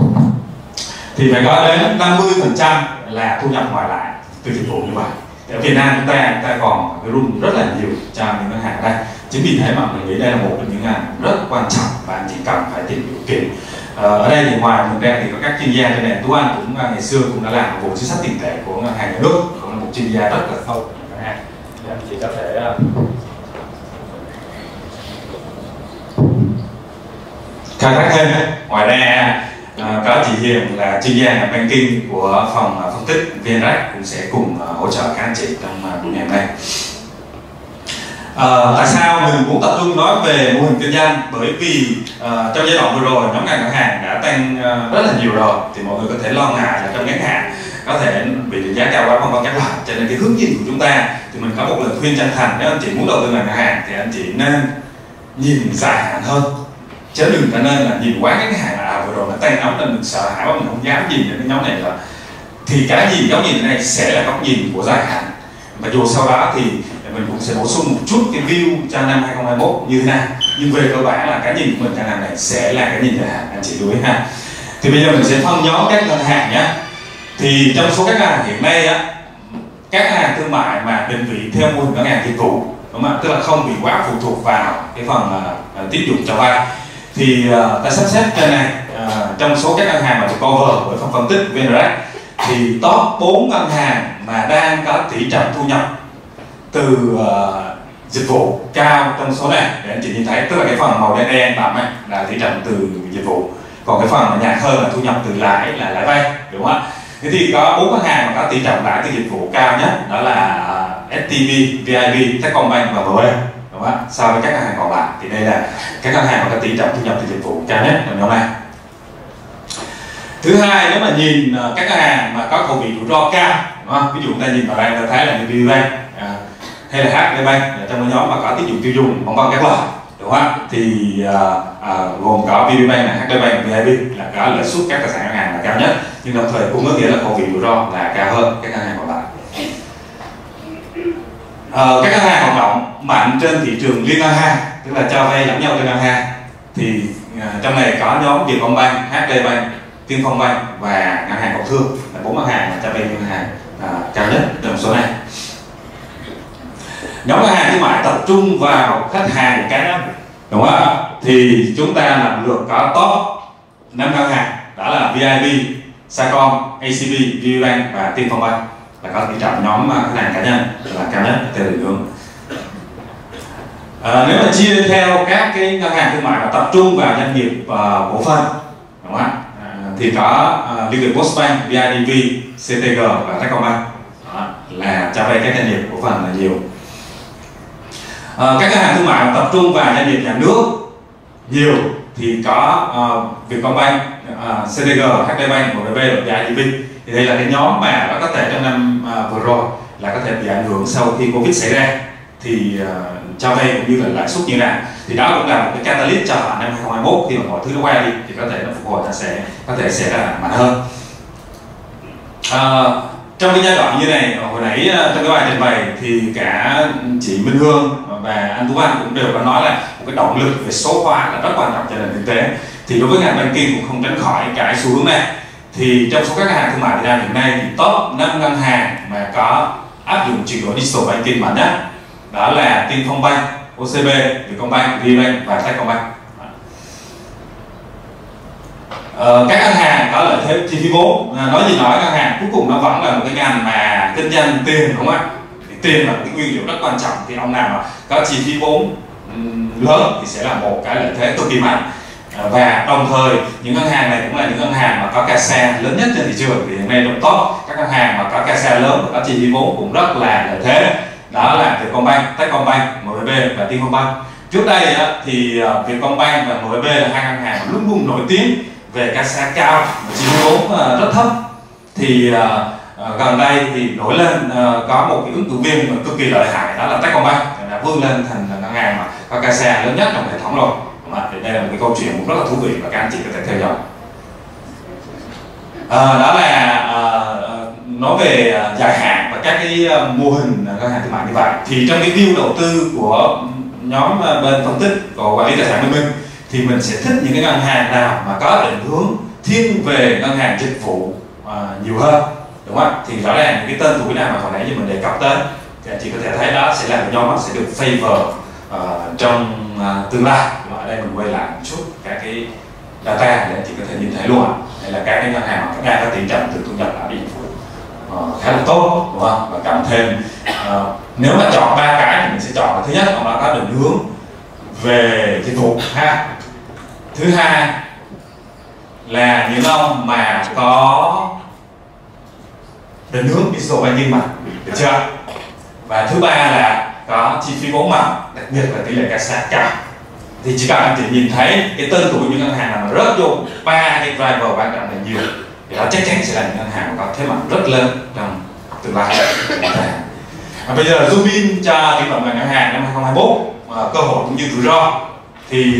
thì phải có đến 50% là thu nhập ngoài lại từ dịch vụ như vậy. Ở Việt Nam chúng ta còn cái room rất là nhiều cho những ngân hàng ở đây. Chính vì thế mà mình nghĩ đây là một trong những ngành rất quan trọng và anh chỉ cần phải tìm điều kiện. Ở đây thì ngoài mình ra thì có các chuyên gia trên này. Tú Anh cũng ngày xưa cũng đã làm vụ chính sách tiền tệ của ngân hàng nhà nước, cũng là một chuyên gia rất là sâu ngân hàng. Thì anh chị có thể khai thác thêm. Ngoài ra có chị Hiền là chuyên gia ngành banking của phòng phân tích VNDirect cũng sẽ cùng hỗ trợ các anh chị trong buổi ngày hôm nay. Tại sao mình muốn tập trung nói về mô hình kinh doanh? Bởi vì trong giai đoạn vừa rồi nhóm ngành ngân hàng đã tăng rất là nhiều rồi, thì mọi người có thể lo ngại là trong ngắn hạn có thể bị định giá cao quá vân vân các loại. Cho nên cái hướng nhìn của chúng ta thì mình có một lời khuyên chân thành, nếu anh chị muốn đầu tư ngành ngân hàng thì anh chị nên nhìn dài hạn hơn, chứ đừng có nên là nhìn quá ngắn hạn là vừa rồi nó tăng nóng nên mình sợ hãi quá mình không dám nhìn đến cái nhóm này. Là thì cái nhìn góc nhìn này sẽ là góc nhìn của dài hạn, và dù sau đó thì mình cũng sẽ bổ sung một chút cái view cho năm 2021 như thế nào, nhưng về cơ bản là cái nhìn của mình cho năm này sẽ là cái nhìn dài hạn, anh chị lưu ý ha. Thì bây giờ mình sẽ phân nhóm các ngân hàng nhé. Thì trong số các ngân hàng hiện nay á, các ngân hàng thương mại mà định vị theo mô hình ngân hàng dịch vụ, đúng không ạ? Tức là không bị quá phụ thuộc vào cái phần tín dụng cho vay, thì ta sắp xếp trên này trong số các ngân hàng mà được cover bởi phòng phân tích VNDirect thì top 4 ngân hàng mà đang có tỷ trọng thu nhập từ dịch vụ cao trong số này để anh chị nhìn thấy, tức là cái phần màu đen đen đậm ấy là tỷ trọng từ dịch vụ, còn cái phần mà nhạt hơn là thu nhập từ lãi, là lãi vay, đúng không ạ? Thế thì có 4 ngân hàng mà có tỷ trọng lãi từ dịch vụ cao nhất, đó là STB, VIB, Techcombank và MB, đúng không ạ? So với các ngân hàng còn lại thì đây là các ngân hàng mà có tỷ trọng thu nhập từ dịch vụ cao nhất trong nhóm này. Thứ hai, nếu mà nhìn các ngân hàng mà có khẩu vị rủi ro cao, đúng không? Ví dụ chúng ta nhìn vào đây ta thấy là như VPBank hay là HSBC trong cái nhóm mà có tín dụng tiêu dùng vân vân các loại, đúng đúng không ạ? Thì gồm có VPBank, HD Bank, VIB là có lợi suất các tài sản ngân hàng là cao nhất, nhưng đồng thời cũng có nghĩa là khẩu vị rủi ro là cao hơn các ngân hàng còn lại. Các ngân hàng hoạt động mạnh trên thị trường liên ngân hàng, tức là cho vay lẫn nhau trên ngân hàng, thì trong này có nhóm Vietcombank, HD Bank, Tiên Phong Bank và ngân hàng Công Thương là 4 ngân hàng mà cho vay liên ngân hàng cao nhất trong số này. Nhóm ngân hàng thương mại tập trung vào khách hàng cá nhân, đúng không ạ? Thì chúng ta lần lượt có top 5 ngân hàng, đó là VIB, Sacom, ACB, VPBank và Tiên Phong Bank là có tỷ trọng nhóm khách hàng cá nhân là cao nhất theo định hướng. Nếu mà chia theo các cái ngân hàng thương mại mà tập trung vào doanh nghiệp cổ phần, đúng không ạ? Thì có Liên kết Postbank, BIDV, CTG và Techcombank là cho vay các doanh nghiệp cổ phần là nhiều. Các ngân hàng thương mại tập trung vào doanh nghiệp nhà nước nhiều thì có Vietcombank, CTG, HD Bank, MBB và BIDV. Thì đây là cái nhóm mà nó có thể trong năm vừa rồi là có thể bị ảnh hưởng sau khi Covid xảy ra, thì cho vay cũng như là lãi suất như nào, thì đó cũng là một cái catalyst cho năm 2021 khi mà mọi thứ nó qua đi thì có thể nó phục hồi, nó sẽ có thể sẽ là mạnh hơn. Trong cái giai đoạn như này, hồi nãy trong cái bài trình bày thì cả chị Minh Hương và anh Tú Anh cũng đều có nói là một cái động lực về số hóa là rất quan trọng cho nền kinh tế. Thì đối với ngành banking cũng không tránh khỏi cái xu hướng này. Thì trong số các ngân hàng thương mại Việt Nam hiện nay thì top 5 ngân hàng mà có áp dụng chuyển đổi digital banking mạnh nhất đó là Tiên Phong Bank, OCB, Vietcombank, VPBank và Techcombank. Các ngân hàng có lợi thế chi phí vốn, nói gì nói, ngân hàng cuối cùng nó vẫn là một cái ngành mà kinh doanh tiền, đúng không ạ? Thì tiền là một cái nguyên liệu rất quan trọng, thì ông nào mà có chi phí vốn lớn thì sẽ là một cái lợi thế cực kỳ mạnh. Và đồng thời những ngân hàng này cũng là những ngân hàng mà có CASA lớn nhất trên thị trường, thì hiện nay trong top các ngân hàng mà có CASA lớn và có chi phí vốn cũng rất là lợi thế, đó là Vietcombank, Techcombank, MBB và Tiên Phong Bank. Trước đây thì Vietcombank và MBB là hai ngân hàng luôn luôn nổi tiếng về CASA cao và chi phí vốn rất thấp. Thì gần đây thì nổi lên có một cái ứng cử viên mà cực kỳ lợi hại, đó là Techcombank đã vươn lên thành ngân hàng mà có CASA lớn nhất trong hệ thống rồi. Thì đây là một cái câu chuyện cũng rất là thú vị và các anh chị có thể theo dõi. Đó là nói về dài hạn và các cái mô hình ngân hàng thương mại như vậy. Thì trong cái view đầu tư của nhóm bên phân tích của quản lý tài sản Minh Minh thì mình sẽ thích những cái ngân hàng nào mà có định hướng thiên về ngân hàng dịch vụ nhiều hơn, đúng không ạ? Thì rõ ràng những cái tên tuổi nào mà hồi nãy như mình đề cập tới thì anh chị có thể thấy đó sẽ là một nhóm mà sẽ được favor trong tương lai. Ở đây mình quay lại một chút các cái data để anh chị có thể nhìn thấy luôn ạ. Đây là các cái ngân hàng mà đang có tỷ trọng từ thu nhập đã bị khá là tốt, đúng không? Và cộng thêm nếu mà chọn 3 cái thì mình sẽ chọn là thứ nhất, ông đã có định hướng về dịch vụ ha. Thứ hai là những ông mà có định hướng digital banking mà, được chưa? Và thứ ba là có chi phí vốn mạnh, đặc biệt là tỷ lệ CASA cao. Thì chỉ cần anh chị nhìn thấy cái tên tuổi những ngân hàng nào mà rớt vô 3 cái driver quan trọng này nhiều thì đó chắc chắn sẽ là những ngân hàng có thế mạnh rất lớn trong tương lai. Bây giờ zoom in cho triển vọng ngành ngân hàng năm 2021, cơ hội cũng như rủi ro, thì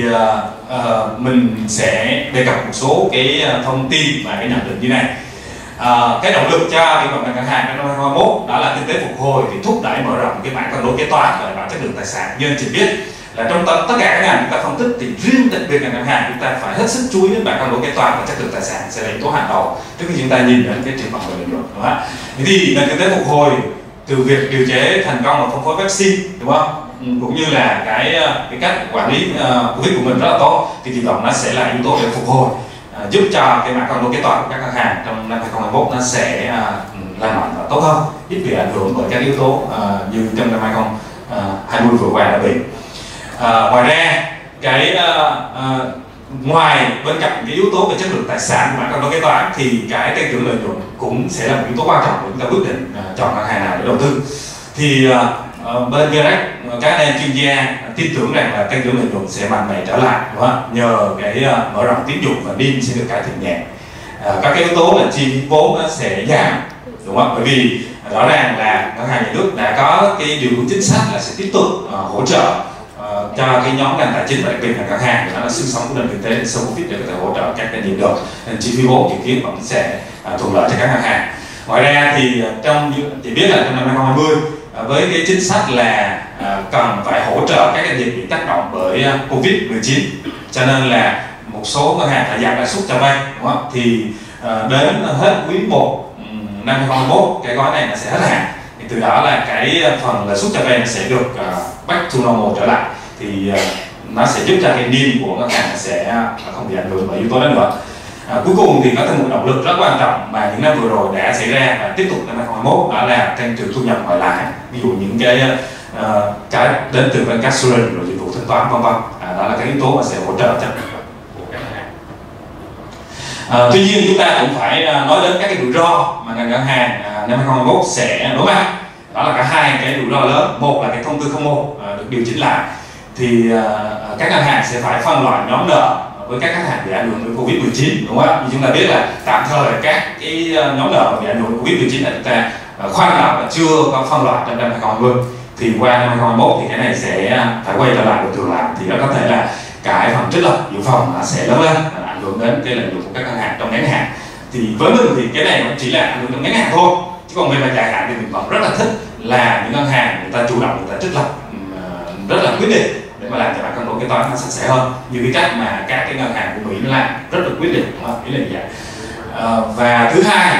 mình sẽ đề cập một số cái thông tin và cái nhận định như này. Cái động lực cho triển vọng ngành hàng năm 2021 đó là kinh tế phục hồi thì thúc đẩy mở rộng cái mảng cân đối kế toán và đảm bảo chất lượng tài sản. Như anh chị biết là trong tất cả các ngành chúng ta phân tích thì riêng đặc biệt ngành hàng chúng ta phải hết sức chú ý đến bảng cân đối kế toán và chất lượng tài sản sẽ là yếu tố hàng đầu trước khi chúng ta nhìn đến cái triển vọng về lợi nhuận, đúng không ạ? Thì nền kinh tế phục hồi từ việc điều chế thành công và phân phối vaccine, đúng không? Cũng như là cái cách quản lý Covid của mình rất là tốt, thì kỳ vọng nó sẽ là yếu tố để phục hồi, giúp cho cái mảng cân đối kế toán của các ngân hàng trong năm 2021 nó sẽ lành mạnh và tốt hơn, ít bị ảnh hưởng bởi các yếu tố như trong năm 2020 vừa qua đã bị. Ngoài ra cái ngoài bên cạnh cái yếu tố về chất lượng tài sản của mảng cân đối kế toán thì cái tăng trưởng lợi nhuận cũng sẽ là một yếu tố quan trọng để chúng ta quyết định chọn ngân hàng nào để đầu tư. Thì bên Gerex các anh em chuyên gia tin tưởng rằng là tăng trưởng lợi nhuận sẽ mạnh mẽ trở lại, đúng không? Nhờ cái mở rộng tín dụng và NIM sẽ được cải thiện nhẹ. Các cái yếu tố là chi phí vốn nó sẽ giảm, đúng không? Bởi vì rõ ràng là ngân hàng nhà nước đã có cái điều hướng chính sách là sẽ tiếp tục hỗ trợ cho cái nhóm ngành tài chính và đặc biệt là ngân hàng, nó là xương sống của nền kinh tế sau Covid để có thể hỗ trợ các doanh nghiệp được. Nên chi phí vốn dự kiến vẫn sẽ thuận lợi cho các ngân hàng. Ngoài ra thì chị biết là trong năm 2020 với cái chính sách là cần phải hỗ trợ các doanh nghiệp bị tác động bởi Covid-19, cho nên là một số ngân hàng phải giảm lãi suất cho vay, đúng không? Thì đến hết quý 1 năm 2021 cái gói này nó sẽ hết hạn, thì từ đó là cái phần lãi suất cho vay nó sẽ được back to normal trở lại, thì nó sẽ giúp cho cái NIM của ngân hàng sẽ không bị ảnh hưởng bởi yếu tố đó nữa. Cuối cùng thì có thêm một động lực rất quan trọng mà những năm vừa rồi đã xảy ra và tiếp tục năm 2021, đó là tăng trưởng thu nhập ngoại lãi, ví dụ những cái đến từ bên assurance rồi dịch vụ thanh toán vân vân, đó là cái yếu tố mà sẽ hỗ trợ cho của các ngân hàng. Tuy nhiên chúng ta cũng phải nói đến các cái rủi ro mà ngành ngân hàng năm 2021 sẽ đối mặt. Đó là cả hai cái rủi ro lớn. Một là cái thông tư 01 được điều chỉnh lại, thì các ngân hàng sẽ phải phân loại nhóm nợ với các khách hàng bị ảnh hưởng bởi Covid-19, đúng không ạ? Như chúng ta biết là tạm thời các cái nhóm nợ bị ảnh hưởng bởi Covid-19 là chúng ta khoanh lại và chưa có phân loại trong năm 2020. Thì qua năm 2021 thì cái này sẽ phải quay trở lại bình thường lại, thì nó có thể là cái phần trích lập dự phòng nó sẽ lớn lên, ảnh hưởng đến cái lợi nhuận của các ngân hàng trong ngắn hạn. Thì với mình thì cái này nó chỉ là ảnh hưởng trong ngắn hạn thôi, chứ còn về mặt dài hạn thì mình vẫn rất là thích là những ngân hàng người ta chủ động, người ta trích lập rất là quyết liệt để mà làm cho bản cân đối kế toán nó sạch sẽ hơn, như cái cách mà các cái ngân hàng của Mỹ nó làm rất là quyết liệt, đúng không? Ý là như vậy. Và thứ hai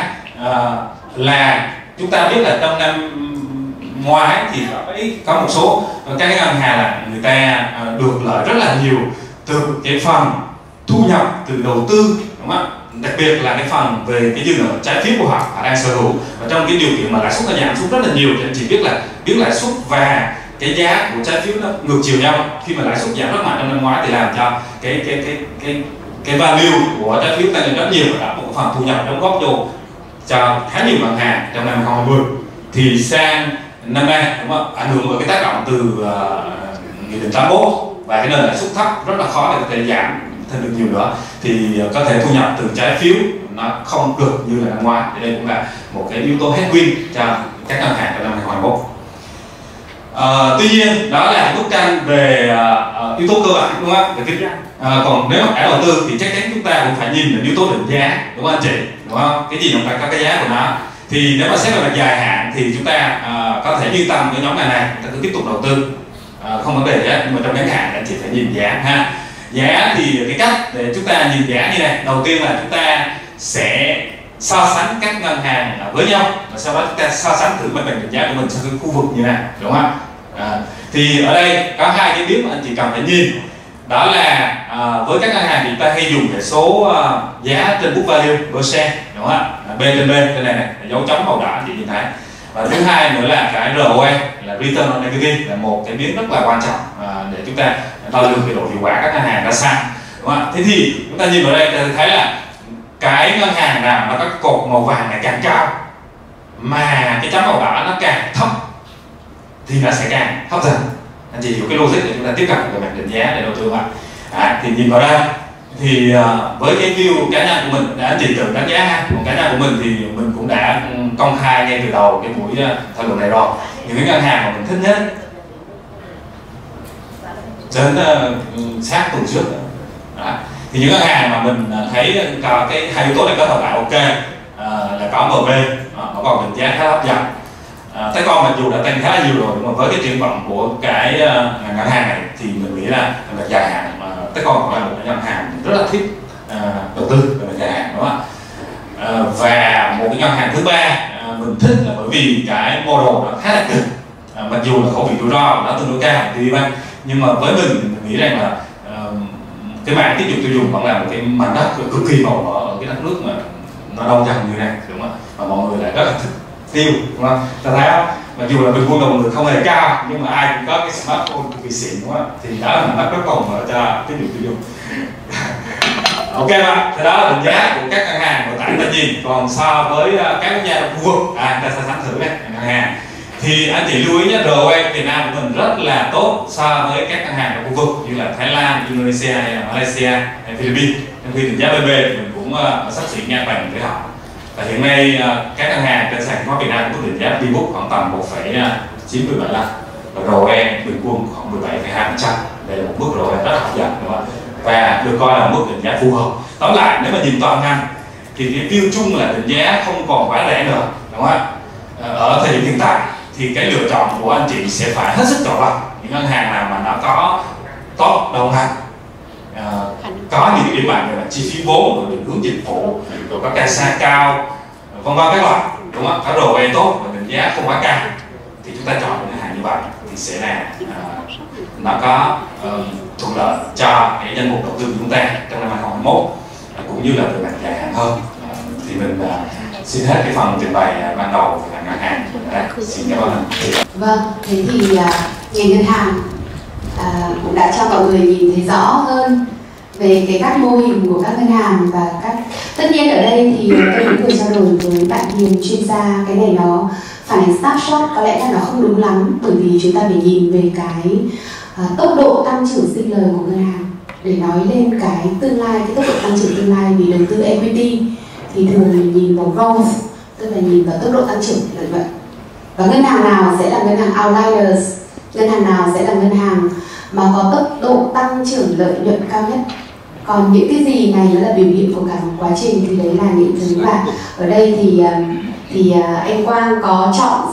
là chúng ta biết là trong năm ngoái thì có một số các cái ngân hàng là người ta được lợi rất là nhiều từ cái phần thu nhập từ đầu tư, đúng không? Đặc biệt là cái phần về cái dư nợ trái phiếu của họ đang sở hữu, và trong cái điều kiện mà lãi suất nó giảm xuống rất là nhiều, thì anh chị biết là biến lãi suất và cái giá của trái phiếu nó ngược chiều nhau. Khi mà lãi suất giảm rất mạnh trong năm ngoái thì làm cho cái value của trái phiếu tăng lên rất nhiều, và đã một phần thu nhập đóng góp vô cho khá nhiều ngân hàng trong năm 2020. Thì sang năm nay, đúng không? Ảnh hưởng bởi cái tác động từ nghị định 81 và cái nền lãi suất thấp rất là khó để có thể giảm thêm được nhiều nữa, thì có thể thu nhập từ trái phiếu nó không cực như là năm ngoái. Thì đây cũng là một cái yếu tố headwind cho các ngân hàng trong năm 2021. Tuy nhiên đó là bức tranh về yếu tố cơ bản, đúng không? Còn nếu mà cả đầu tư thì chắc chắn chúng ta cũng phải nhìn đến yếu tố định giá, đúng không anh chị? Đúng không? Cái gì cũng phải có cái giá của nó. Thì nếu mà xét về mặt dài hạn thì chúng ta có thể yên tâm với nhóm ngành này, chúng ta cứ tiếp tục đầu tư, không vấn đề gì hết. Nhưng mà trong ngắn hạn anh chị phải nhìn giá ha. Giá thì cái cách để chúng ta nhìn giá như này, đầu tiên là chúng ta sẽ so sánh các ngân hàng với nhau, và sau đó chúng ta so sánh thử mặt bằng định giá của mình trong cái khu vực như này, đúng không? Thì ở đây có hai cái biến mà anh chị cần phải nhìn, đó là với các ngân hàng thì chúng ta hay dùng cái số giá trên book value per share, đúng không? B trên B, cái này này, dấu chấm màu đỏ anh chị nhìn thấy. Và thứ hai nữa là cái ROE là return on equity, là một cái biến rất là quan trọng để chúng ta đo lường cái độ hiệu quả các ngân hàng ra sao, đúng không? Thế thì chúng ta nhìn vào đây ta thấy là cái ngân hàng nào nó có cột màu vàng này càng cao mà cái chấm màu đỏ nó càng thấp thì nó sẽ càng hấp dẫn. Anh chị hiểu cái logic để chúng ta tiếp cận về mặt định giá để đầu tư không ạ? Thì nhìn vào đây thì với cái view cá nhân của mình, anh chị tự đánh giá ha. Còn cá nhân của mình thì mình cũng đã công khai ngay từ đầu cái buổi thảo luận này rồi. Những cái ngân hàng mà mình thích nhất đến sát tuần trước đó. Thì những ngân hàng mà mình thấy có cái hai yếu tố này có hợp lại ok, là có MB, nó còn định giá khá hấp dẫn. Tới con mặc dù đã tăng khá là nhiều rồi, nhưng mà với cái triển vọng của cái ngân hàng này thì mình nghĩ là về dài hạn Tới con cũng là một ngân hàng rất là thích đầu tư về dài hạn, đúng không ạ? Và một cái ngân hàng thứ ba mình thích là bởi vì cái model nó khá là cực, mặc dù là khẩu vị rủi ro nó tương đối cao thì nhưng mà với mình nghĩ rằng là cái mảng tiêu dùng vẫn là một cái mảnh đất cực kỳ màu mỡ ở cái đất nước mà nó đông dân như này, đúng không ạ? Và mọi người lại rất là thích tiêu, đúng không? Ta thấy không? Mặc dù là bình quân đầu người không hề cao, nhưng mà ai cũng có cái smartphone cực kỳ xịn, đúng không ạ? Thì đó là mảnh đất rất màu mỡ cho cái tiêu dùng. Ok ạ, thì đó là định giá của các ngân hàng nội tại ta nhìn. Còn so với các quốc gia trong khu vực, ta so sánh thử đây ngân hàng. Thì anh chị lưu ý nhé, ROE Việt Nam của mình rất là tốt so với các ngân hàng trong khu vực như là Thái Lan, Indonesia hay là Malaysia hay Philippines. Trong khi định giá BB thì mình cũng sắp xỉ ngang bằng với họ. Và hiện nay các ngân hàng trên sàn chứng khoán Việt Nam có định giá PBook khoảng tầm 1,977 lần, và ROE bình quân khoảng 17,2%. Đấy được coi là mức định giá phù hợp. Tóm lại nếu mà nhìn toàn ngành thì cái view chung là định giá không còn quá rẻ nữa, đúng không ạ? Ở thời điểm hiện tại thì cái lựa chọn của anh chị sẽ phải hết sức chọn lọc những ngân hàng nào mà nó có tốt đồng hành, có những cái điểm mạnh về chi phí vốn, rồi định hướng dịch vụ, rồi có CASA cao, vân vân các loại, đúng không? Có ROE tốt và định giá không quá cao thì chúng ta chọn những ngân hàng như vậy thì sẽ là nó có thuận lợi cho cái danh mục đầu tư của chúng ta trong năm 2021 cũng như là về mặt dài hạn hơn. Thì mình xin hết cái phần trình bày ban đầu về ngành hàng. Xin cảm ơn anh. Vâng, thế thì ngành ngân hàng cũng đã cho mọi người nhìn thấy rõ hơn về cái các mô hình của các ngân hàng và các, tất nhiên ở đây thì tôi cũng vừa trao đổi với bạn Hiền chuyên gia, cái này nó phản ánh snapshot, có lẽ là nó không đúng lắm bởi vì chúng ta phải nhìn về cái tốc độ tăng trưởng sinh lời của ngân hàng để nói lên cái tương lai, cái tốc độ tăng trưởng tương lai. Vì đầu tư equity thì thường mình nhìn vào growth, tức là nhìn vào tốc độ tăng trưởng lợi nhuận. Và ngân hàng nào sẽ là ngân hàng outliers, ngân hàng nào sẽ là ngân hàng mà có tốc độ tăng trưởng lợi nhuận cao nhất. Còn những cái gì này nó là biểu hiện của cả một quá trình thì đấy là những thứ mà ở đây thì anh Quang có chọn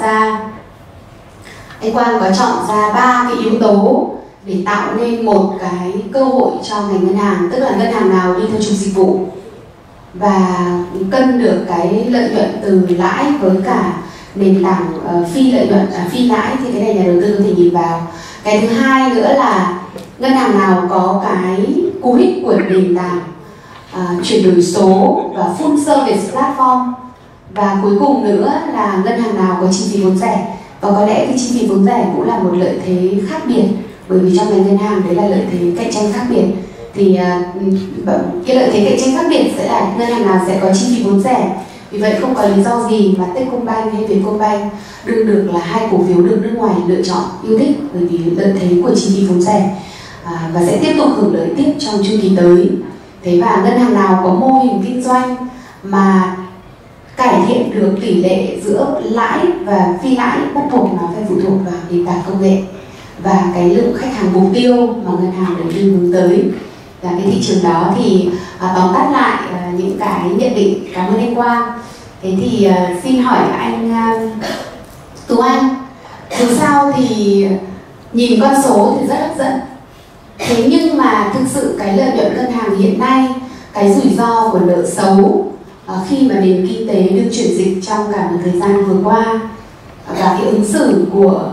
ra 3 cái yếu tố để tạo nên một cái cơ hội cho ngành ngân hàng, tức là ngân hàng nào đi theo chuỗi dịch vụ và cân được cái lợi nhuận từ lãi với cả nền tảng phi lợi nhuận, phi lãi, thì cái này nhà đầu tư có thể nhìn vào. Cái thứ hai nữa là ngân hàng nào có cái cú hích của nền tảng chuyển đổi số và full service platform. Và cuối cùng nữa là ngân hàng nào có chi phí vốn rẻ. Và có lẽ cái chi phí vốn rẻ cũng là một lợi thế khác biệt, bởi vì trong ngành ngân hàng đấy là lợi thế cạnh tranh khác biệt. Thì cái lợi thế cạnh tranh khác biệt sẽ là ngân hàng nào sẽ có chi phí vốn rẻ. Vì vậy không có lý do gì mà Techcombank hay Vietcombank đương được là hai cổ phiếu được nước ngoài lựa chọn yêu thích, bởi vì lợi thế của chi phí vốn rẻ và sẽ tiếp tục hưởng lợi tiếp trong chu kỳ tới. Thế và ngân hàng nào có mô hình kinh doanh mà cải thiện được tỷ lệ giữa lãi và phi lãi, bắt buộc nó phải phụ thuộc vào nền tảng công nghệ và cái lượng khách hàng mục tiêu mà ngân hàng đầu tư hướng tới. Và cái thị trường đó thì tóm tắt lại những cái nhận định. Cảm ơn anh Quang. Thế thì xin hỏi anh Tú Anh, dù sao thì nhìn con số thì rất hấp dẫn, thế nhưng mà thực sự cái lợi nhuận ngân hàng hiện nay, cái rủi ro của nợ xấu khi mà nền kinh tế được chuyển dịch trong cả một thời gian vừa qua và cái ứng xử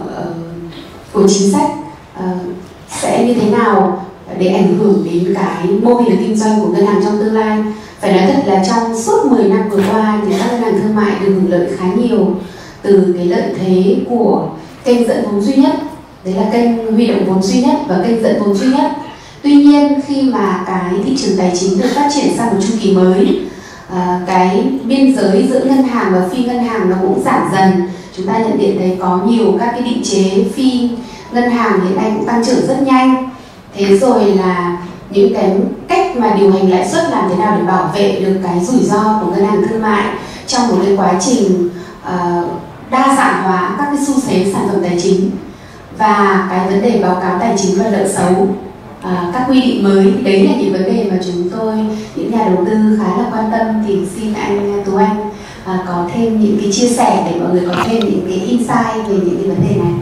của chính sách sẽ như thế nào để ảnh hưởng đến cái mô hình kinh doanh của ngân hàng trong tương lai. Phải nói thật là trong suốt 10 năm vừa qua thì các ngân hàng thương mại được hưởng lợi khá nhiều từ cái lợi thế của kênh dẫn vốn duy nhất, đấy là kênh huy động vốn duy nhất và kênh dẫn vốn duy nhất. Tuy nhiên khi mà cái thị trường tài chính được phát triển sang một chu kỳ mới, cái biên giới giữa ngân hàng và phi ngân hàng nó cũng giảm dần. Chúng ta nhận định thấy có nhiều các cái định chế phi ngân hàng hiện nay cũng tăng trưởng rất nhanh. Thế rồi là những cái cách mà điều hành lãi suất làm thế nào để bảo vệ được cái rủi ro của ngân hàng thương mại trong một cái quá trình đa dạng hóa các cái xu thế sản phẩm tài chính và cái vấn đề báo cáo tài chính và nợ xấu, các quy định mới. Đấy là những vấn đề mà chúng tôi, những nhà đầu tư khá là quan tâm. Thì xin anh Tú Anh có thêm những cái chia sẻ để mọi người có thêm những cái insight về những cái vấn đề này.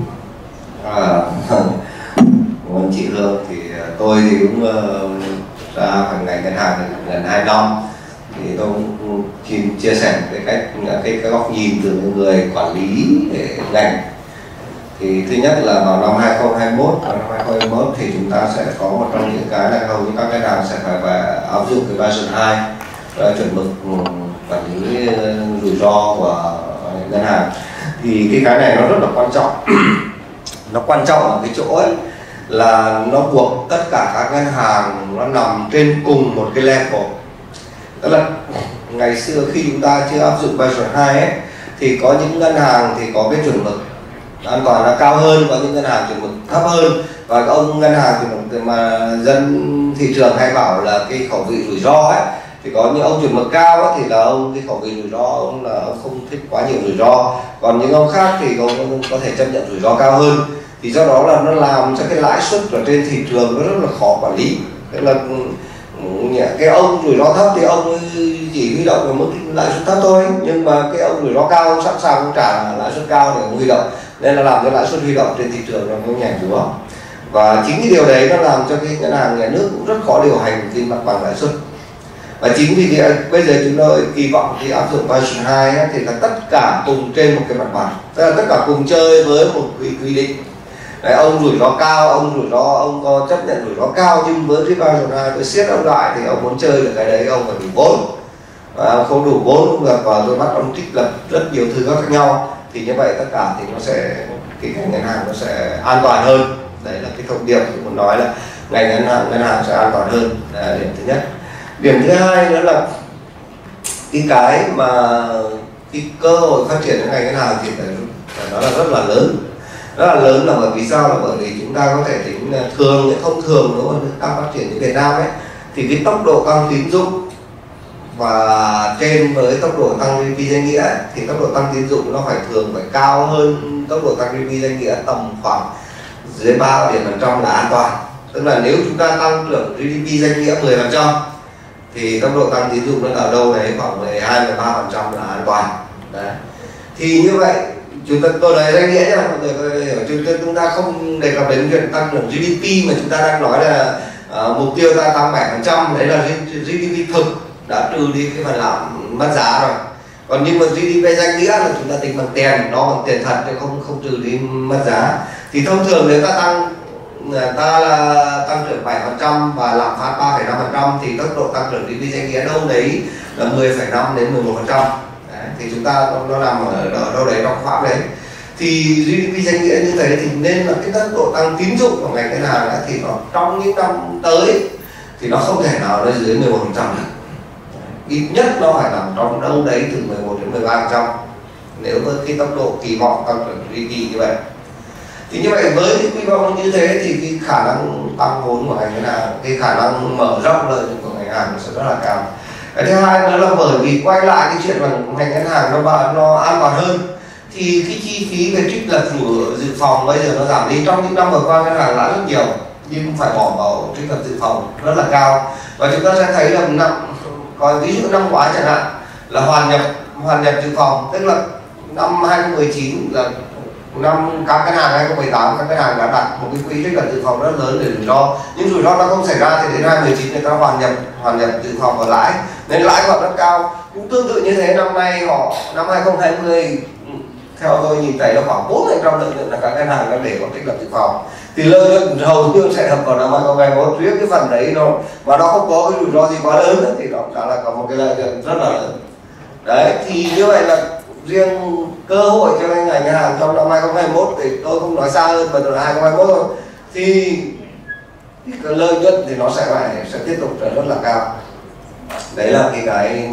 Cảm ơn chị Hương. Thì tôi thì cũng ra phần ngành ngân hàng gần 2 năm, thì tôi cũng xin chia sẻ cái góc nhìn từ những người quản lý để ngành. Thì thứ nhất là vào năm 2021 thì chúng ta sẽ có một trong những cái là hầu như các ngân hàng sẽ phải áp dụng cái Basel 2 chuẩn mực quản lý rủi ro của ngân hàng. Thì cái này nó rất là quan trọng. Nó quan trọng ở cái chỗ ấy là nó buộc tất cả các ngân hàng nó nằm trên cùng một cái level. Tức là ngày xưa khi chúng ta chưa áp dụng Basel 2 ấy, thì có những ngân hàng thì có cái chuẩn mực an toàn là cao hơn, có những ngân hàng chuẩn mực thấp hơn. Và các ông ngân hàng thì mà dân thị trường hay bảo là cái khẩu vị rủi ro ấy, thì có những ông chuẩn mực cao ấy, thì là ông cái khẩu vị rủi ro ông là ông không thích quá nhiều rủi ro, còn những ông khác thì ông có thể chấp nhận rủi ro cao hơn. Thì do đó là nó làm cho cái lãi suất ở trên thị trường nó rất là khó quản lý. Tức là Cái ông rủi ro thấp thì ông chỉ huy động ở mức lãi suất thấp thôi, nhưng mà cái ông rủi ro cao sẵn sàng cũng trả lãi suất cao để huy động, nên là làm cho lãi suất huy động trên thị trường nó nhảy xuống. Và chính cái điều đấy nó làm cho cái ngân hàng nhà nước cũng rất khó điều hành cái mặt bằng lãi suất. Và chính vì thế bây giờ chúng tôi kỳ vọng khi áp dụng version 2 ấy, thì là tất cả cùng trên một cái mặt bằng, tức là tất cả cùng chơi với một quy định. Đấy, ông rủi ro cao, ông có chấp nhận rủi ro cao, nhưng với cái version 2 tôi siết ông lại thì ông muốn chơi được cái đấy ông phải đủ vốn, và không đủ vốn không được, và tôi bắt ông trích lập rất nhiều thứ khác nhau, thì như vậy tất cả thì nó sẽ cái ngành ngân hàng nó sẽ an toàn hơn. Đấy là cái thông điệp tôi muốn nói là ngành ngân hàng sẽ an toàn hơn. Đấy là điểm thứ nhất. Điểm thứ hai nữa là cái mà cái cơ hội phát triển của ngành ngân hàng thì nó là rất là lớn. Rất là lớn là bởi vì sao? Là bởi vì chúng ta có thể tính thường, thông thường nếu mà nước ta phát triển như Việt Nam ấy, thì cái tốc độ tăng tín dụng và trên với tốc độ tăng GDP danh nghĩa ấy, thì tốc độ tăng tín dụng nó thường phải cao hơn tốc độ tăng GDP danh nghĩa tầm khoảng dưới 3% là an toàn. Tức là nếu chúng ta tăng trưởng GDP danh nghĩa 10% thì tốc độ tăng tín dụng nó ở đâu đấy khoảng 12-13% là an toàn. Đấy. Thì như vậy tôi nói danh nghĩa nhá, mọi người hiểu, chúng ta không đề cập đến việc tăng trưởng GDP, mà chúng ta đang nói là mục tiêu ta tăng 7%, đấy là GDP thực, đã trừ đi cái phần làm mất giá rồi. Còn nhưng mà GDP danh nghĩa là chúng ta tính bằng tiền, nó bằng tiền thật chứ không trừ đi mất giá. Thì thông thường nếu ta tăng trưởng 7% và lạm phát 3,5% thì tốc độ tăng trưởng GDP danh nghĩa đâu đấy là 10,5 đến 11%. Thì chúng ta nó nằm ở đâu đấy trong khoảng đấy. Thì GDP danh nghĩa như thế thì nên là cái tốc độ tăng tín dụng của ngành ngân hàng ấy, thì nó trong những năm tới thì nó không thể nào lên dưới 11% được. Ít nhất nó phải nằm trong đâu đấy từ 11 đến 13% nếu với cái tốc độ kỳ vọng tăng trưởng GDP như vậy. Thì như vậy với cái quy mô như thế thì cái khả năng tăng vốn của ngành ngân hàng, cái khả năng mở rộng lợi nhuận của ngành ngân hàng nó sẽ rất là cao. Cái thứ hai nữa là bởi vì quay lại cái chuyện mà ngành ngân hàng nó an toàn hơn, thì cái chi phí về trích lập dự phòng bây giờ nó giảm đi. Trong những năm vừa qua ngân hàng lãi rất nhiều nhưng phải bỏ vào trích lập dự phòng rất là cao, và chúng ta sẽ thấy là còn ví dụ năm ngoái chẳng hạn là hoàn nhập dự phòng, tức là năm 2019 là năm các ngân hàng 2018 các ngân hàng đã đặt một cái quỹ trích lập dự phòng rất lớn để rủi ro, nhưng rủi ro nó không xảy ra thì đến 2019 người ta hoàn nhập dự phòng vào lãi, nên lãi họ rất cao. Cũng tương tự như thế, năm 2020 theo tôi nhìn thấy là khoảng 4% lợi nhuận là các ngân hàng đã để vào trích lập dự phòng, thì lợi nhuận hầu như sẽ hợp vào năm 2021. Riêng cái phần đấy nó mà nó không có cái rủi ro gì quá lớn nữa, thì nó đã là có một cái lợi nhuận rất là lớn. Đấy, thì như vậy là riêng cơ hội cho ngành ngân hàng trong năm 2021 thì tôi không nói xa hơn, mà tôi nói 2021 thôi, thì cái lợi nhuận thì nó sẽ tiếp tục rất là cao. Đấy là cái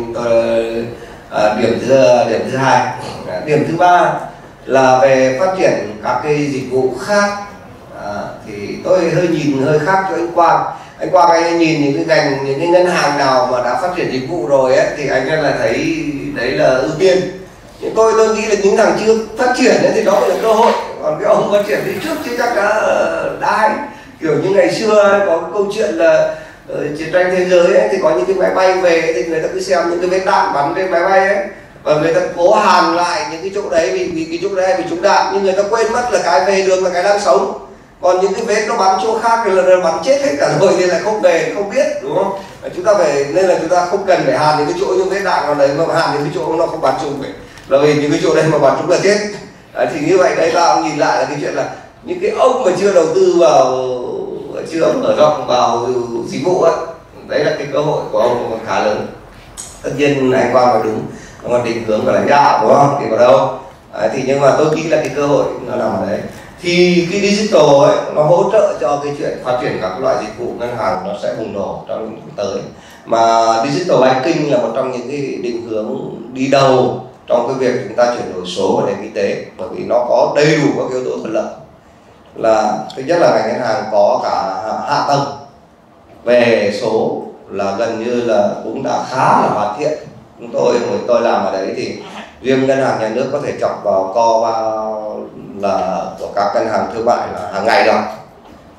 điểm thứ hai. Điểm thứ ba là về phát triển các cái dịch vụ khác. Thì tôi nhìn hơi khác cho anh Quang. Anh Quang anh nhìn những cái ngân hàng nào mà đã phát triển dịch vụ rồi ấy, thì anh là thấy đấy là ưu tiên. Nhưng tôi nghĩ là những thằng chưa phát triển ấy, thì đó là cơ hội, còn cái ông phát triển đi trước chứ chắc đã hay. Kiểu như ngày xưa ấy, có cái câu chuyện là chiến tranh thế giới ấy, thì có những cái máy bay về thì người ta cứ xem những cái vết đạn bắn trên máy bay ấy, và người ta cố hàn lại những cái chỗ đấy vì cái chỗ đấy bị trúng đạn, nhưng người ta quên mất là cái về được là cái đang sống, còn những cái vết nó bắn chỗ khác thì là bắn chết hết cả rồi thì lại không về, không biết, đúng không? Chúng ta phải, nên là chúng ta không cần phải hàn những cái chỗ như vết đạn vào đấy, mà hàn những cái chỗ nó không bắn trúng vậy, là vì những cái chỗ đây mà bắn trúng là chết. Đấy, thì như vậy đấy ta nhìn lại là cái chuyện là những cái ông mà chưa đầu tư vào, chưa mở rộng vào dịch vụ ấy, đấy là cái cơ hội của ông còn khá lớn. Tất nhiên anh Quang nói đúng, còn định hướng của lãnh đạo đúng không thì có đâu. Đấy, thì nhưng mà tôi nghĩ là cái cơ hội nó nằm ở đấy. Thì cái digital ấy nó hỗ trợ cho cái chuyện phát triển các loại dịch vụ ngân hàng nó sẽ bùng nổ trong những năm tới. Mà digital banking là một trong những cái định hướng đi đầu trong cái việc chúng ta chuyển đổi số vào nền kinh tế, bởi vì nó có đầy đủ các yếu tố thuận lợi. Là thứ nhất là ngành ngân hàng có cả hạ tầng về số là gần như là cũng đã khá là hoàn thiện. Tôi làm ở đấy thì riêng ngân hàng nhà nước có thể chọc vào co vào là của các ngân hàng thương mại là hàng ngày đâu.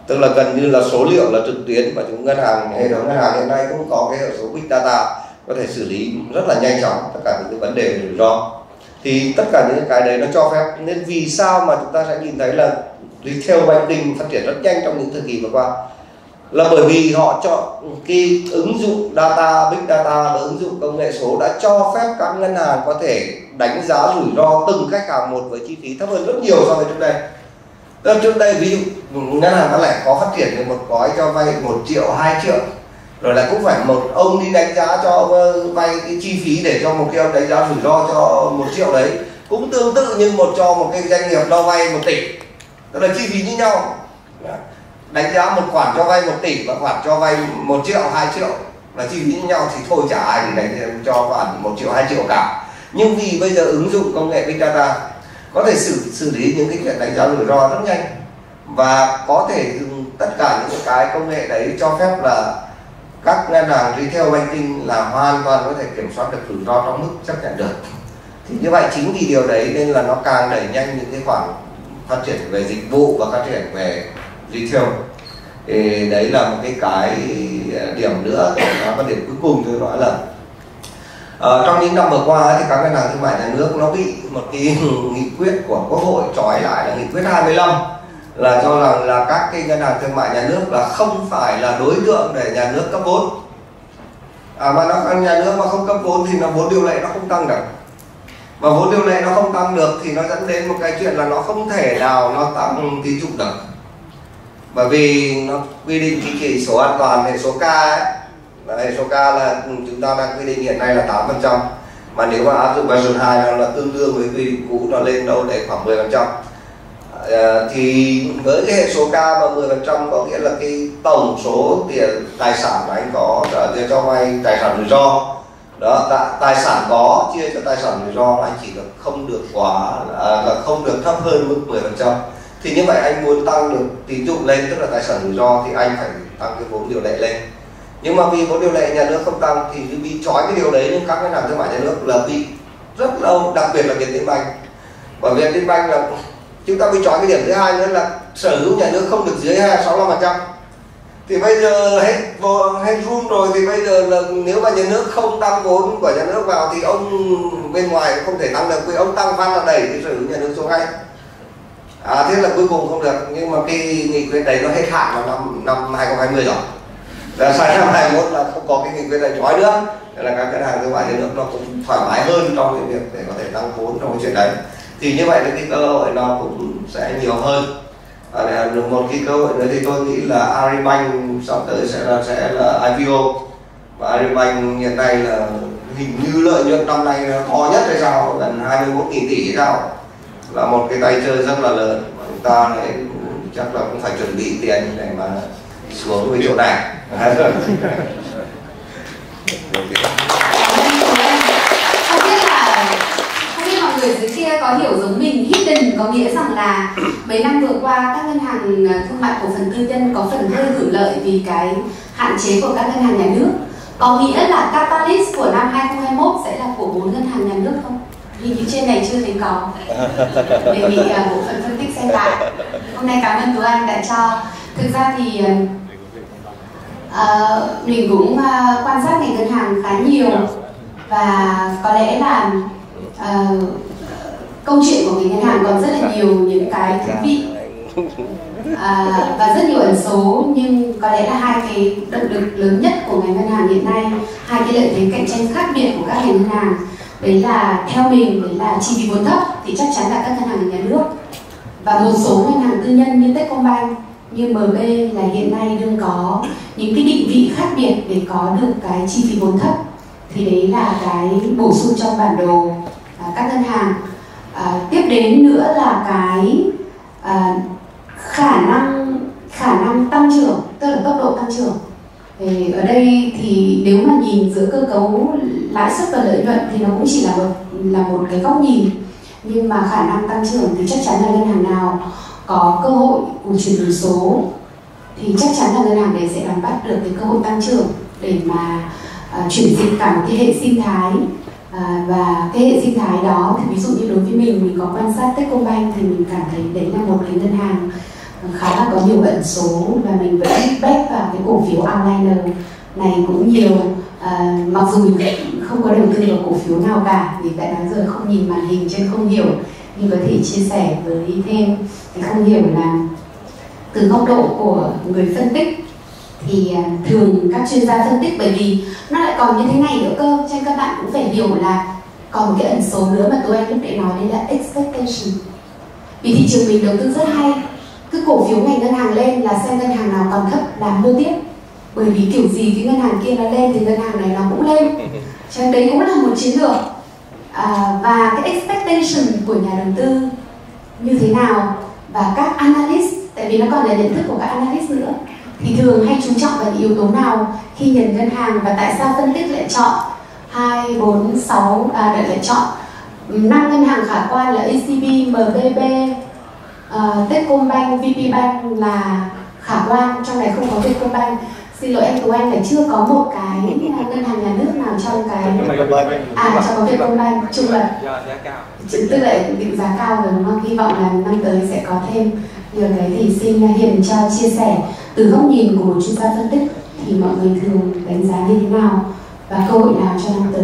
tức là gần như là số liệu là trực tuyến, và chúng ngân hàng, hệ thống ngân hàng hiện nay cũng có cái hệ số big data có thể xử lý rất là nhanh chóng tất cả những cái vấn đề về rủi ro. Thì tất cả những cái đấy nó cho phép, nên vì sao mà chúng ta sẽ nhìn thấy là retail banking phát triển rất nhanh trong những thời kỳ vừa qua, là bởi vì họ cho cái ứng dụng data, big data và ứng dụng công nghệ số đã cho phép các ngân hàng có thể đánh giá rủi ro từng khách hàng một với chi phí thấp hơn rất nhiều so với trước đây. Trước đây ví dụ ngân hàng bán lẻ có phát triển được một gói cho vay 1 triệu, 2 triệu, rồi lại cũng phải một ông đi đánh giá cho vay cái chi phí để cho một cái ông đánh giá rủi ro cho 1 triệu đấy, cũng tương tự như cho một cái doanh nghiệp cho vay 1 tỷ, tức là chi phí như nhau. Đánh giá một khoản cho vay 1 tỷ và khoản cho vay 1 triệu, 2 triệu là chi phí như nhau, thì thôi chả ai thì đánh cho khoản 1 triệu, 2 triệu cả. Nhưng vì bây giờ ứng dụng công nghệ big data có thể xử lý những cái chuyện đánh giá rủi ro rất nhanh, và có thể dùng tất cả những cái công nghệ đấy cho phép là các ngân hàng retail banking là hoàn toàn có thể kiểm soát được rủi ro trong mức chấp nhận được. Thì như vậy chính vì điều đấy nên là nó càng đẩy nhanh những cái khoản phát triển về dịch vụ và phát triển về retail. Thì đấy là một cái điểm nữa, và điểm cuối cùng tôi nói là trong những năm vừa qua thì các ngân hàng thương mại nhà nước nó bị một cái nghị quyết của Quốc hội trói lại, là nghị quyết 25, là cho rằng là các cái ngân hàng thương mại nhà nước là không phải là đối tượng để nhà nước cấp vốn, mà nhà nước mà không cấp vốn thì vốn điều lệ nó không tăng được, và vốn điều lệ nó không tăng được thì nó dẫn đến một cái chuyện là nó không thể nào nó tăng tín dụng được, bởi vì nó quy định cái chỉ số an toàn hệ số K ấy. Hệ số K là chúng ta đang quy định hiện nay là 8%, mà nếu mà áp dụng version 2 là tương đương với quy định cũ, nó lên đâu đấy khoảng 10%. Thì với cái hệ số K mà 10% có nghĩa là cái tổng số tiền tài sản mà anh có cho vay, tài sản rủi ro đó, tài sản có chia cho tài sản rủi ro, anh chỉ được không được quá là không được thấp hơn mức 10%. Thì như vậy anh muốn tăng được tín dụng lên, tức là tài sản rủi ro, thì anh phải tăng cái vốn điều lệ lên. Nhưng mà vì vốn điều lệ nhà nước không tăng thì bị trói cái điều đấy, nhưng các ngân hàng thương mại nhà nước là bị rất lâu, đặc biệt là Vietinbank. Bởi vì Vietinbank là chúng ta bị trói cái điểm thứ hai nữa là sở hữu nhà nước không được dưới 65%. Thì bây giờ hết rule rồi, thì bây giờ là nếu mà nhà nước không tăng vốn của nhà nước vào thì ông bên ngoài không thể tăng được, vì ông tăng phát là đẩy cái sở hữu nhà nước xuống ngay. Thế là cuối cùng không được, nhưng mà cái nghị quyết đấy nó hết hạn vào năm 2020 rồi. Và sang năm 2021 là không có cái nghị quyết này trói nữa, nên là các ngân hàng thương mại nhà nước nó cũng thoải mái hơn trong cái việc để có thể tăng vốn trong cái chuyện đấy. Thì như vậy là cái cơ hội nó cũng sẽ nhiều hơn. Một cái cơ hội nữa thì tôi nghĩ là Agribank sắp tới sẽ là IPO, và Agribank hiện nay là hình như lợi nhuận năm nay nó to nhất hay sao, gần 21.000 tỷ hay sao, là một cái tay chơi rất là lớn. Chúng ta này chắc là cũng phải chuẩn bị tiền để mà xuống cái chỗ này. Không biết mọi người dưới kia có hiểu giống mình, hidden có nghĩa rằng là mấy năm vừa qua các ngân hàng thương mại cổ phần tư nhân có phần hơi hưởng lợi vì cái hạn chế của các ngân hàng nhà nước. Có nghĩa là catalyst của năm 2021 sẽ là của 4 ngân hàng nhà nước không? Hình như trên này chưa thấy có. Đề nghị bộ phận phân tích xem lại. Hôm nay cảm ơn Tú Anh đã cho. Thực ra thì mình cũng quan sát ngành ngân hàng khá nhiều, và có lẽ là câu chuyện của ngành ngân hàng còn rất là nhiều những cái thú vị và rất nhiều ẩn số, nhưng có lẽ là hai cái động lực lớn nhất của ngành ngân hàng hiện nay, hai cái lợi thế cạnh tranh khác biệt của các ngành ngân hàng, đấy là theo mình đấy là chi phí vốn thấp thì chắc chắn là các ngân hàng nhà nước, và một số ngân hàng tư nhân như Techcombank, như MB là hiện nay đương có những cái định vị khác biệt để có được cái chi phí vốn thấp. Thì đấy là cái bổ sung trong bản đồ các ngân hàng. Tiếp đến nữa là cái khả năng tăng trưởng, tức là tốc độ tăng trưởng. Thì ở đây thì nếu mà nhìn giữa cơ cấu lãi suất và lợi nhuận thì nó cũng chỉ là một cái góc nhìn, nhưng mà khả năng tăng trưởng thì chắc chắn là ngân hàng nào có cơ hội của chuyển đổi số thì chắc chắn là ngân hàng đấy sẽ nắm bắt được cái cơ hội tăng trưởng để mà chuyển dịch cả một cái hệ sinh thái. Và cái hệ sinh thái đó thì ví dụ như đối với mình có quan sát Techcombank thì mình cảm thấy đấy là một cái ngân hàng khá là có nhiều ẩn số, và mình vẫn bet vào cái cổ phiếu Outliner này cũng nhiều. Mặc dù mình không có đầu tư vào cổ phiếu nào cả, vì tại đó giờ không nhìn màn hình trên không hiểu, nhưng có thể chia sẻ với thêm cái không hiểu là từ góc độ của người phân tích thì thường các chuyên gia phân tích, bởi vì nó lại còn như thế này nữa cơ, cho nên các bạn cũng phải hiểu là còn một cái ẩn số nữa mà tụi em lúc nãy nói đấy là expectation. Vì thị trường mình đầu tư rất hay, cứ cổ phiếu ngành ngân hàng lên là xem ngân hàng nào còn thấp là mua tiếp, bởi vì kiểu gì cái ngân hàng kia nó lên thì ngân hàng này nó cũng lên, cho nên đấy cũng là một chiến lược. Và cái expectation của nhà đầu tư như thế nào, và các analyst, tại vì nó còn là nhận thức của các analyst nữa, thì thường hay chú trọng vào những yếu tố nào khi nhìn ngân hàng, và tại sao phân tích lại chọn 2, 4, 6 lại chọn 5 ngân hàng khả quan là ACB, MBB, Techcombank, VPBank là khả quan, trong này không có Techcombank. Xin lỗi em Tú Anh là chưa có một cái ngân hàng nhà nước nào trong cái trong có Vietcombank chung là tức là định giá cao rồi, đúng không? Hy vọng là năm tới sẽ có thêm nhiều cái, thì xin Hiền cho chia sẻ từ góc nhìn của một chuyên gia phân tích thì mọi người thường đánh giá như thế nào và cơ hội nào cho năm tới.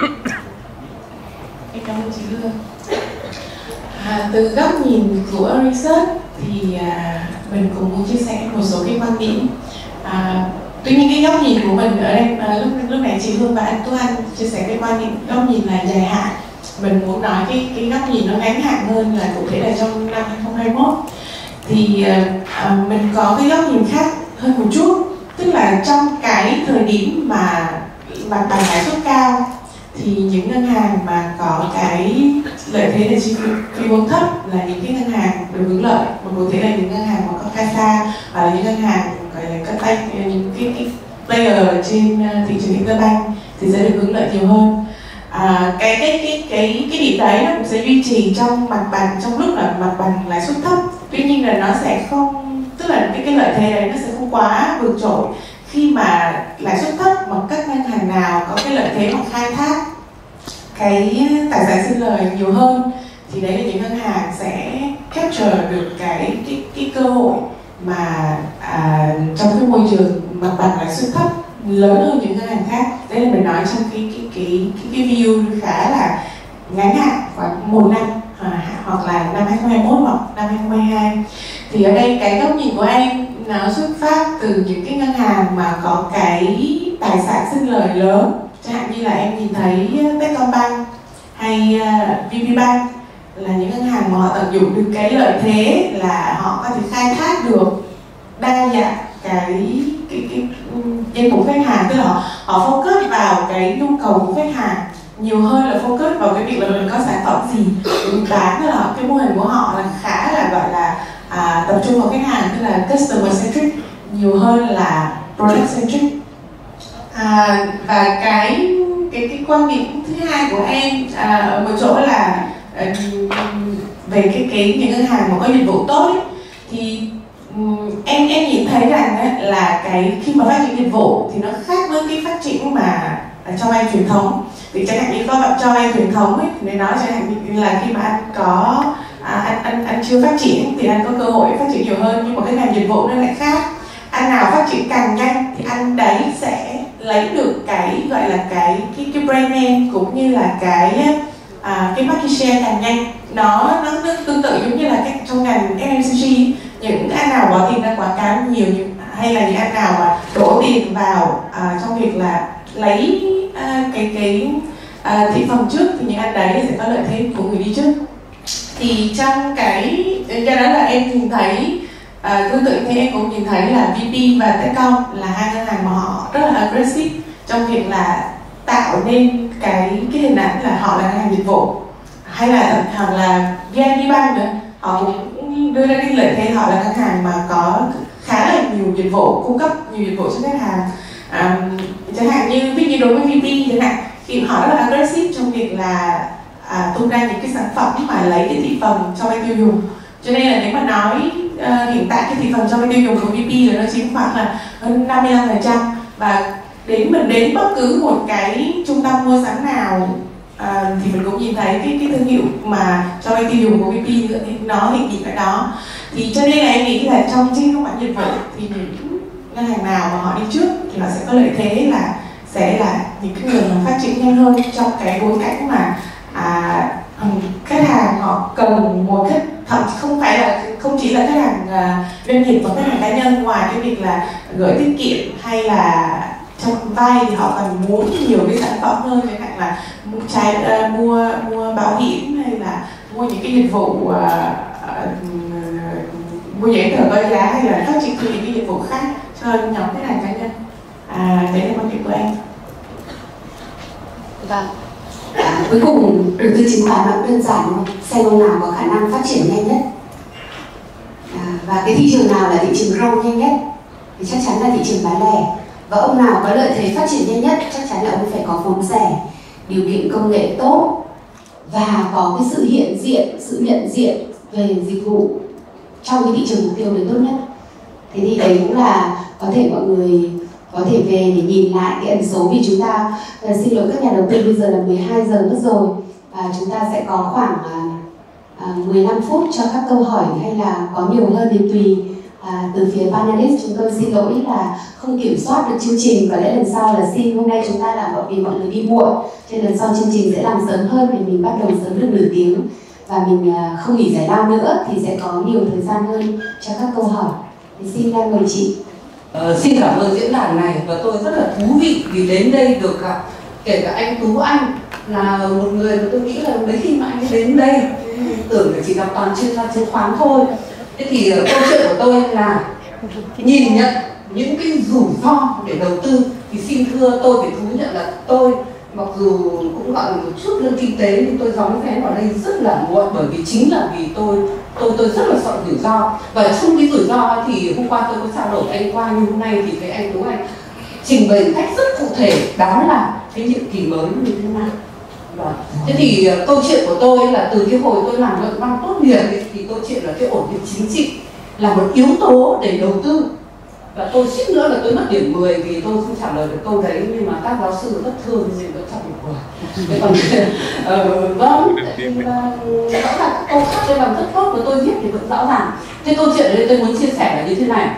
Em cảm ơn chị Hương. Từ góc nhìn của research thì mình cũng muốn chia sẻ một số cái quan điểm. Tuy nhiên cái góc nhìn của mình ở đây lúc nãy chị Hương và anh Tú Anh chia sẻ cái quan điểm góc nhìn là dài hạn. Mình muốn nói cái góc nhìn nó ngắn hạn hơn, là cụ thể là trong năm 2021 thì mình có cái góc nhìn khác hơn một chút, tức là trong cái thời điểm mà bằng lãi suất cao thì những ngân hàng mà có cái lợi thế là chi phí vốn thấp là những cái ngân hàng được hưởng lợi, và cụ thể là những ngân hàng mà có CASA, và là những ngân hàng gọi là các tay, những cái player trên thị trường interbank thì sẽ được hưởng lợi nhiều hơn. Cái điểm đấy nó cũng sẽ duy trì trong mặt bằng, trong lúc là mặt bằng lãi suất thấp. Tuy nhiên là nó sẽ không, tức là cái lợi thế đấy nó sẽ không quá vượt trội. Khi mà lãi suất thấp mà các ngân hàng nào có cái lợi thế mà khai thác cái tài sản sinh lời nhiều hơn thì đấy là những ngân hàng sẽ capture được cái cơ hội mà trong cái môi trường mặt bằng lãi suất thấp lớn hơn những ngân hàng khác. Đấy là mình nói trong cái view khá là ngắn hạn, khoảng 1 năm hoặc là năm 2021 hoặc năm 2022. Thì ở đây cái góc nhìn của em nó xuất phát từ những cái ngân hàng mà có cái tài sản sinh lời lớn, chẳng hạn như là em nhìn thấy Techcombank hay VPBank là những ngân hàng mà họ tận dụng được cái lợi thế là họ có thể khai thác được đa dạng cái danh mục khách hàng, tức là họ focus vào cái nhu cầu của khách hàng nhiều hơn là focus vào cái việc là mình có sản phẩm gì để mình bán. Tức là cái mô hình của họ là khá là gọi là tập trung vào khách hàng, tức là customer centric nhiều hơn là product centric. Và cái quan điểm thứ hai của em ở một chỗ là về những ngân hàng mà có dịch vụ tốt ấy, thì em nhìn thấy rằng là cái khi mà phát triển dịch vụ thì nó khác với cái phát triển mà cho vay truyền thống. Vì chẳng hạn như có bạn cho vay truyền thống ấy, nên nói chẳng hạn như là khi mà anh có anh chưa phát triển thì anh có cơ hội phát triển nhiều hơn, nhưng mà cái ngành dịch vụ nó lại khác. Anh nào phát triển càng nhanh thì anh đấy sẽ lấy được cái gọi là cái brand name cũng như là cái market share càng nhanh. Nó tương tự giống như là trong ngành FMCG, những anh nào bỏ tiền ra quảng cáo nhiều hay là những anh nào mà đổ tiền vào trong việc là lấy thị phần trước thì những anh đấy sẽ có lợi thế của người đi trước. Thì trong do đó là em nhìn thấy tương tự như em cũng nhìn thấy là VP và Techcom là hai ngân hàng mà họ rất là aggressive trong việc là tạo nên cái hình ảnh là họ là ngân hàng dịch vụ, hay là hoặc là VPBank nữa, họ cũng đưa ra cái lợi thế họ là ngân hàng mà có khá là nhiều dịch vụ, cung cấp nhiều dịch vụ cho khách hàng. Chẳng hạn như ví dụ đối với VP chẳng hạn, khi họ rất là aggressive trong việc là tung ra những cái sản phẩm mà lấy cái thị phần cho vay tiêu dùng. Cho nên là nếu mà nói hiện tại cái thị phần cho vay tiêu dùng của VP là nó chiếm khoảng là hơn 55%, và mình đến bất cứ một cái trung tâm mua sắm nào thì mình cũng nhìn thấy cái thương hiệu mà cho vay tiêu dùng của VP nữa, thì nó hiện diện ở đó. Thì cho nên là em nghĩ là trong trên các bạn dịch vụ thì những ngân hàng nào mà họ đi trước thì họ sẽ có lợi thế là sẽ là những cái người mà phát triển nhanh hơn trong cái bối cảnh mà khách hàng họ cần một khách, thậm chí không chỉ là khách hàng doanh nghiệp và khách hàng cá nhân, ngoài cái việc là gửi tiết kiệm hay là trong vay thì họ còn muốn nhiều cái sản phẩm hơn, chẳng hạn là mua bảo hiểm hay là mua những cái dịch vụ mua giấy tờ có giá hay là phát triển những cái dịch vụ khác cho nhóm khách hàng cá nhân. Đấy là quan điểm của em. Vâng. Cuối cùng đầu tư chứng khoán nó đơn giản thôi, xem ông nào có khả năng phát triển nhanh nhất và cái thị trường nào là thị trường grow nhanh nhất thì chắc chắn là thị trường bán lẻ, và ông nào có lợi thế phát triển nhanh nhất chắc chắn là ông phải có vốn rẻ, điều kiện công nghệ tốt và có cái sự hiện diện, sự nhận diện về dịch vụ trong cái thị trường mục tiêu được tốt nhất. Thế thì đấy cũng là có thể mọi người có thể về để nhìn lại cái ẩn số, vì chúng ta xin lỗi các nhà đầu tư, bây giờ là 12 giờ mất rồi và chúng ta sẽ có khoảng 15 phút cho các câu hỏi hay là có nhiều hơn thì tùy từ phía panelist. Chúng tôi xin lỗi là không kiểm soát được chương trình, có lẽ lần sau là xin, hôm nay chúng ta làm vì mọi người đi muộn cho nên lần sau chương trình sẽ làm sớm hơn để mình bắt đầu sớm được nửa tiếng và mình không nghỉ giải lao nữa thì sẽ có nhiều thời gian hơn cho các câu hỏi. Thì xin mời chị. Xin cảm ơn diễn đàn này, và tôi rất là thú vị vì đến đây được gặp kể cả anh Tú Anh là một người mà tôi nghĩ là mấy khi mà anh đến đây tưởng là chỉ gặp toàn chuyên gia chứng khoán thôi. Thế thì câu chuyện của tôi là nhìn nhận những cái rủi ro để đầu tư thì xin thưa tôi phải thú nhận là tôi mặc dù cũng gọi là một chút lương kinh tế nhưng tôi gióng vén vào đây rất là muộn, bởi vì chính là vì tôi rất là sợ rủi ro. Và trong cái rủi ro thì hôm qua tôi có trao đổi anh Quang, nhưng hôm nay thì cái anh Tú Anh trình bày một cách rất cụ thể, đó là cái nhiệm kỳ mới như thế nào. Thế thì câu chuyện của tôi là từ cái hồi tôi làm luận văn tốt nghiệp ấy, thì câu chuyện là cái ổn định chính trị là một yếu tố để đầu tư. Và tôi suýt nữa là tôi mất điểm 10 vì tôi không trả lời được câu đấy, nhưng mà các giáo sư rất thương nên tôi cho điểm 10. Còn vâng, rõ ràng các câu khác tôi làm rất tốt và tôi viết thì vẫn rõ ràng. Thế câu chuyện ở đây tôi muốn chia sẻ là như thế này.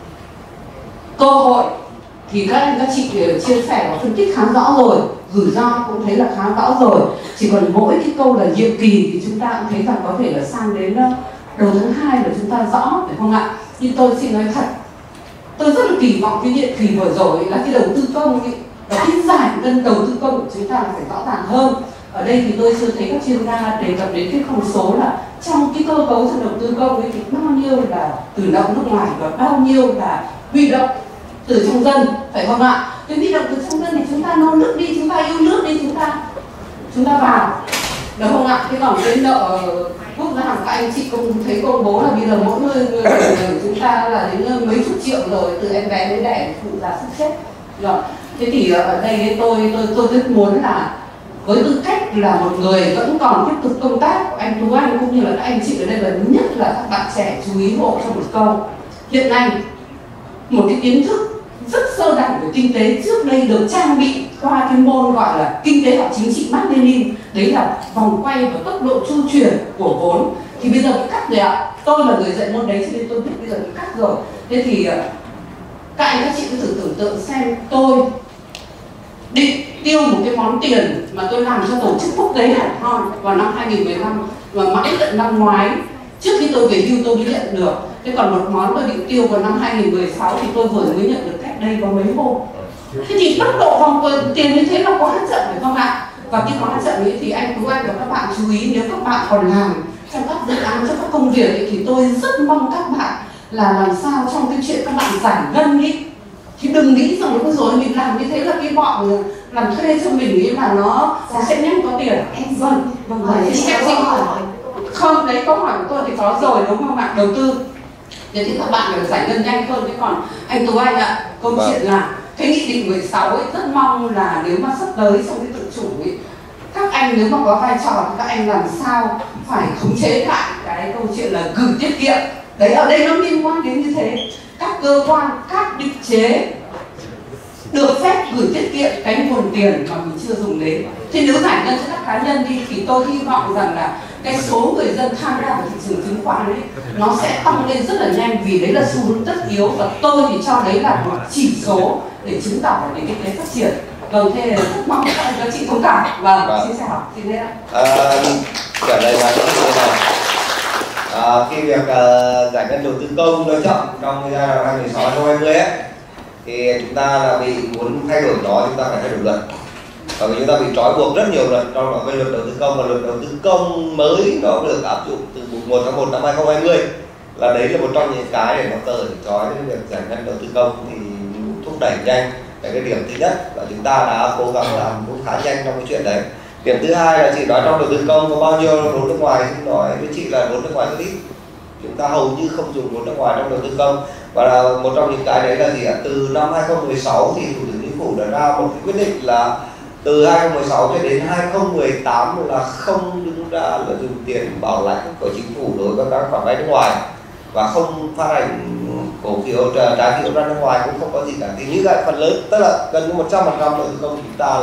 Cơ hội thì các anh các chị chia sẻ và phân tích khá rõ rồi, rủi ro cũng thấy là khá rõ rồi. Chỉ còn mỗi cái câu là nhiệm kỳ thì chúng ta cũng thấy rằng có thể là sang đến đầu tháng 2 là chúng ta rõ, phải không ạ? Nhưng tôi xin nói thật, tôi rất là kỳ vọng cái nhiệm kỳ vừa rồi là cái đầu tư công ấy, và cái giải ngân đầu tư công của chúng ta phải rõ ràng hơn. Ở đây thì tôi chưa thấy các chuyên gia đề cập đến cái con số là trong cái cơ cấu cho đầu tư công ấy thì bao nhiêu là từ động nước ngoài và bao nhiêu là huy động từ trong dân, phải không ạ? Cái huy động từ trong dân thì chúng ta nô nước đi, chúng ta yêu nước đi, chúng ta vào, được không ạ? Thế còn cái nợ quốc gia các anh chị cũng thấy công bố là bây giờ mỗi người chúng ta là đến mấy chục triệu rồi, từ em bé đến đẻ phụ già sắp chết rồi. Thế thì ở đây tôi rất muốn là với tư cách là một người vẫn còn tiếp tục công tác của anh Tú Anh cũng như là các anh chị ở đây, và nhất là các bạn trẻ chú ý hộ cho một câu. Hiện nay một cái kiến thức rất sơ đẳng về kinh tế trước đây được trang bị qua cái môn gọi là kinh tế học chính trị Mác Lênin, đấy là vòng quay và tốc độ chu chuyển của vốn. Thì bây giờ cái cắt rồi ạ, tôi là người dạy môn đấy cho nên tôi biết bây giờ cái cắt rồi. Thế thì các anh các chị cứ thử tưởng tượng xem, tôi định tiêu một cái món tiền mà tôi làm cho tổ chức quốc tế hẳn hoi vào năm 2015 và mãi tận năm ngoái trước khi tôi về hưu tôi mới nhận được. Thế còn một món tôi định tiêu vào năm 2016 thì tôi vừa mới nhận được cách đây có mấy hôm. Thế thì tốc độ vòng tiền như thế là quá chậm, phải không ạ? Và cái quá chậm ấy thì anh Tú Anh và các bạn chú ý, nếu các bạn còn làm trong các dự án, trong các công việc ấy, thì tôi rất mong các bạn là làm sao trong cái chuyện các bạn giải ngân ý, thì đừng nghĩ rằng lúc rồi mình làm như thế là cái bọn làm thuê cho mình ấy là nó sẽ nhanh có tiền. Vâng, không, đấy câu hỏi của tôi thì có rồi đúng không ạ? Đầu tư thế thì các bạn phải giải ngân nhanh hơn. Thế còn anh Tú Anh ạ, câu chuyện là cái nghị định 16 ấy, rất mong là nếu mà sắp tới trong cái tự chủ ấy, các anh nếu mà có vai trò thì các anh làm sao phải khống chế lại cái câu chuyện là gửi tiết kiệm. Đấy, ở đây nó liên quan đến như thế. Các cơ quan, các định chế được phép gửi tiết kiệm cái nguồn tiền mà mình chưa dùng đến. Thì nếu giải ngân cho các cá nhân đi thì tôi hy vọng rằng là cái số người dân tham gia vào thị trường chứng khoán ấy nó sẽ tăng lên rất là nhanh, vì đấy là xu hướng tất yếu, và tôi thì cho đấy là một chỉ số để chứng tỏ nền kinh tế phát triển. Vâng, thế rất mong các chị thông cảm và xin chào, xin hết. Trả lời là như thế này. Cái việc giải ngân đầu tư công nó chậm trong giai đoạn 2016-2020 ấy, thì chúng ta là bị muốn thay đổi nó, chúng ta phải thay đổi luật. Và chúng ta bị trói buộc rất nhiều luật, trong đó cái luật đầu tư công và luật đầu tư công mới nó được áp dụng từ 1 tháng 1 năm 2020, là đấy là một trong những cái để nó trói cái việc giải ngân đầu tư công thì thúc đẩy nhanh. Cái điểm thứ nhất là chúng ta đã cố gắng làm cũng khá nhanh trong cái chuyện đấy. Điểm thứ hai là chị nói trong đầu tư công có bao nhiêu vốn nước ngoài, thì nói với chị là vốn nước ngoài rất ít, chúng ta hầu như không dùng vốn nước ngoài trong đầu tư công. Và là một trong những cái đấy là gì ạ? Từ năm 2016 thì Thủ tướng Chính phủ đã ra một cái quyết định là từ 2016 cho đến 2018 là không đứng ra là dùng tiền bảo lãnh của chính phủ đối với các khoản vay nước ngoài, và không phát hành cổ phiếu trái phiếu ra nước ngoài, cũng không có gì cả. Thì như vậy phần lớn, tức là gần như 100% đầu tư công chúng ta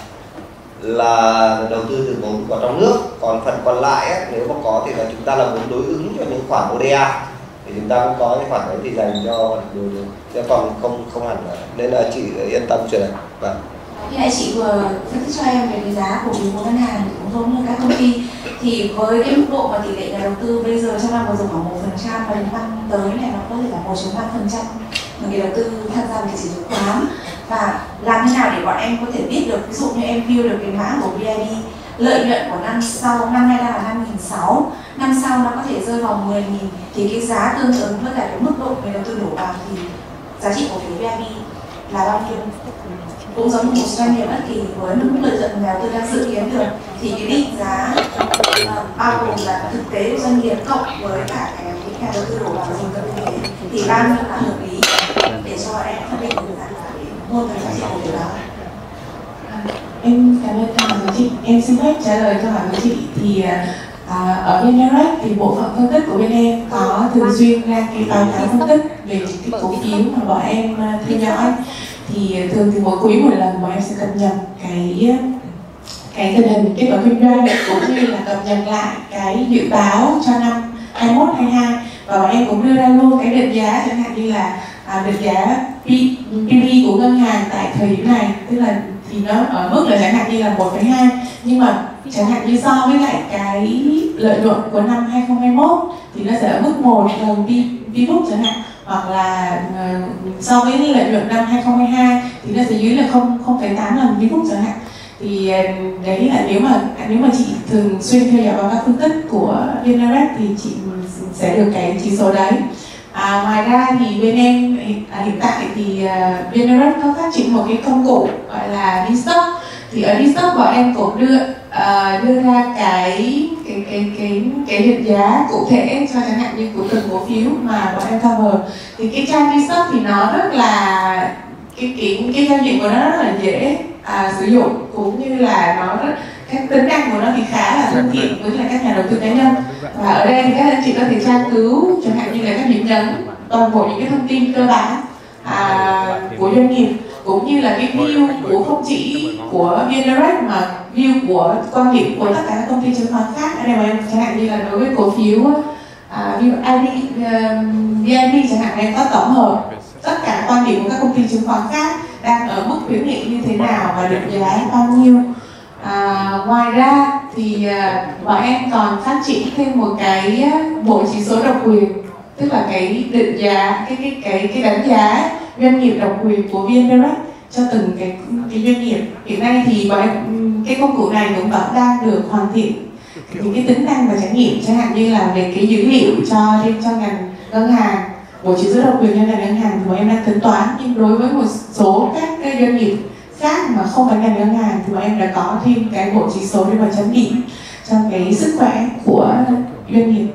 là đầu tư từ vốn của trong nước. Còn phần còn lại ấy, nếu mà có thì là chúng ta là vốn đối ứng cho những khoản ODA, thì chúng ta cũng có những khoản đấy thì dành cho chứ còn không hẳn. Nên là chị yên tâm chuyện này. Vâng. Khi nãy chị vừa phân tích cho em về cái giá cổ phiếu của ngân hàng thì cũng giống như các công ty, thì với cái mức độ và tỷ lệ nhà đầu tư bây giờ trong năm vừa rồi khoảng 1%, và đến năm tới này nó có thể là 1,5% người đầu tư tham gia vào thị trường chứng khoán. Và làm thế nào để bọn em có thể biết được, ví dụ như em view được cái mã của BID, lợi nhuận của năm sau, năm nay đang là 5.600, năm sau nó có thể rơi vào 10.000, thì cái giá tương ứng với cả cái mức độ người đầu tư đổ vào thì giá trị cổ phiếu BID là bao nhiêu? Cũng giống như một doanh nghiệp bất kỳ với mức lợi nhuận nhà đầu tư đang dự kiến được, thì cái định giá bao gồm là thực tế của doanh nghiệp cộng với cả cái nhà đầu tư đổ vào dùng các kinh tế, thì bao nhiêu là hợp lý để cho em phân định được rằng là để mua cái giá trị cổ phiếu đó. Em cảm ơn câu hỏi của chị. Em xin phép trả lời câu hỏi của chị. Thì ở VN-Direct thì bộ phận phân tích của bên em có thường xuyên ra cái báo cáo phân tích về cái cổ phiếu mà bọn em theo dõi. Thì thường thì mỗi quý một lần bọn em sẽ cập nhật cái tình hình kết quả kinh doanh, cũng như là cập nhật lại cái dự báo cho năm 21-22, và bọn em cũng đưa ra luôn cái định giá, chẳng hạn như là định giá PB của ngân hàng tại thời điểm này, tức là thì nó ở mức là chẳng hạn như là 1,2, nhưng mà chẳng hạn như so với lại cái lợi nhuận của năm 2021 thì nó sẽ ở mức 1 lần PBook chẳng hạn, hoặc là so với lợi nhuận năm 2022 thì nó sẽ dưới là 0,8 lần PBook chẳng hạn. Thì đấy là nếu mà chị thường xuyên theo dõi báo cáo phân tích của VN-Direct thì chị sẽ được cái chỉ số đấy. Ngoài ra thì bên em hiện tại thì VN-Direct có phát triển một cái công cụ gọi là D-Stock. Thì ở D-Stock bọn em cũng đưa ra cái định giá cụ thể cho chẳng hạn như của từng cổ phiếu mà bọn em cover. Thì cái trang D-Stock thì nó rất là cái giao diện của nó rất là dễ sử dụng, cũng như là nó rất, các tính năng của nó thì khá là thân thiện với lại các nhà đầu tư cá nhân. Và ở đây thì các anh chị có thể tra cứu chẳng hạn như là các điểm nhấn, toàn bộ những cái thông tin cơ bản của doanh nghiệp, cũng như là cái view của không chỉ của VN-Direct mà view của quan điểm của tất cả các công ty chứng khoán khác. Ở đây mà em chẳng hạn như là đối với cổ phiếu VID chẳng hạn, em có tổng hợp tất cả quan điểm của các công ty chứng khoán khác đang ở mức khuyến nghị như thế nào và định giá bao nhiêu. Ngoài ra thì bọn em còn phát triển thêm một cái bộ chỉ số độc quyền, tức là cái định giá, cái đánh giá doanh nghiệp độc quyền của VN-Direct cho từng cái doanh nghiệp. Hiện nay thì bọn em, cái công cụ này cũng vẫn đang được hoàn thiện những cái tính năng và trải nghiệm, chẳng hạn như là về cái dữ liệu cho ngành ngân hàng, bộ chỉ số độc quyền cho ngành ngân hàng thì bọn em đang tính toán. Nhưng đối với một số các cái doanh nghiệp khác mà không phải ngành ngân hàng thì bọn em đã có thêm cái bộ chỉ số để mà chấm điểm cho cái sức khỏe của doanh nghiệp.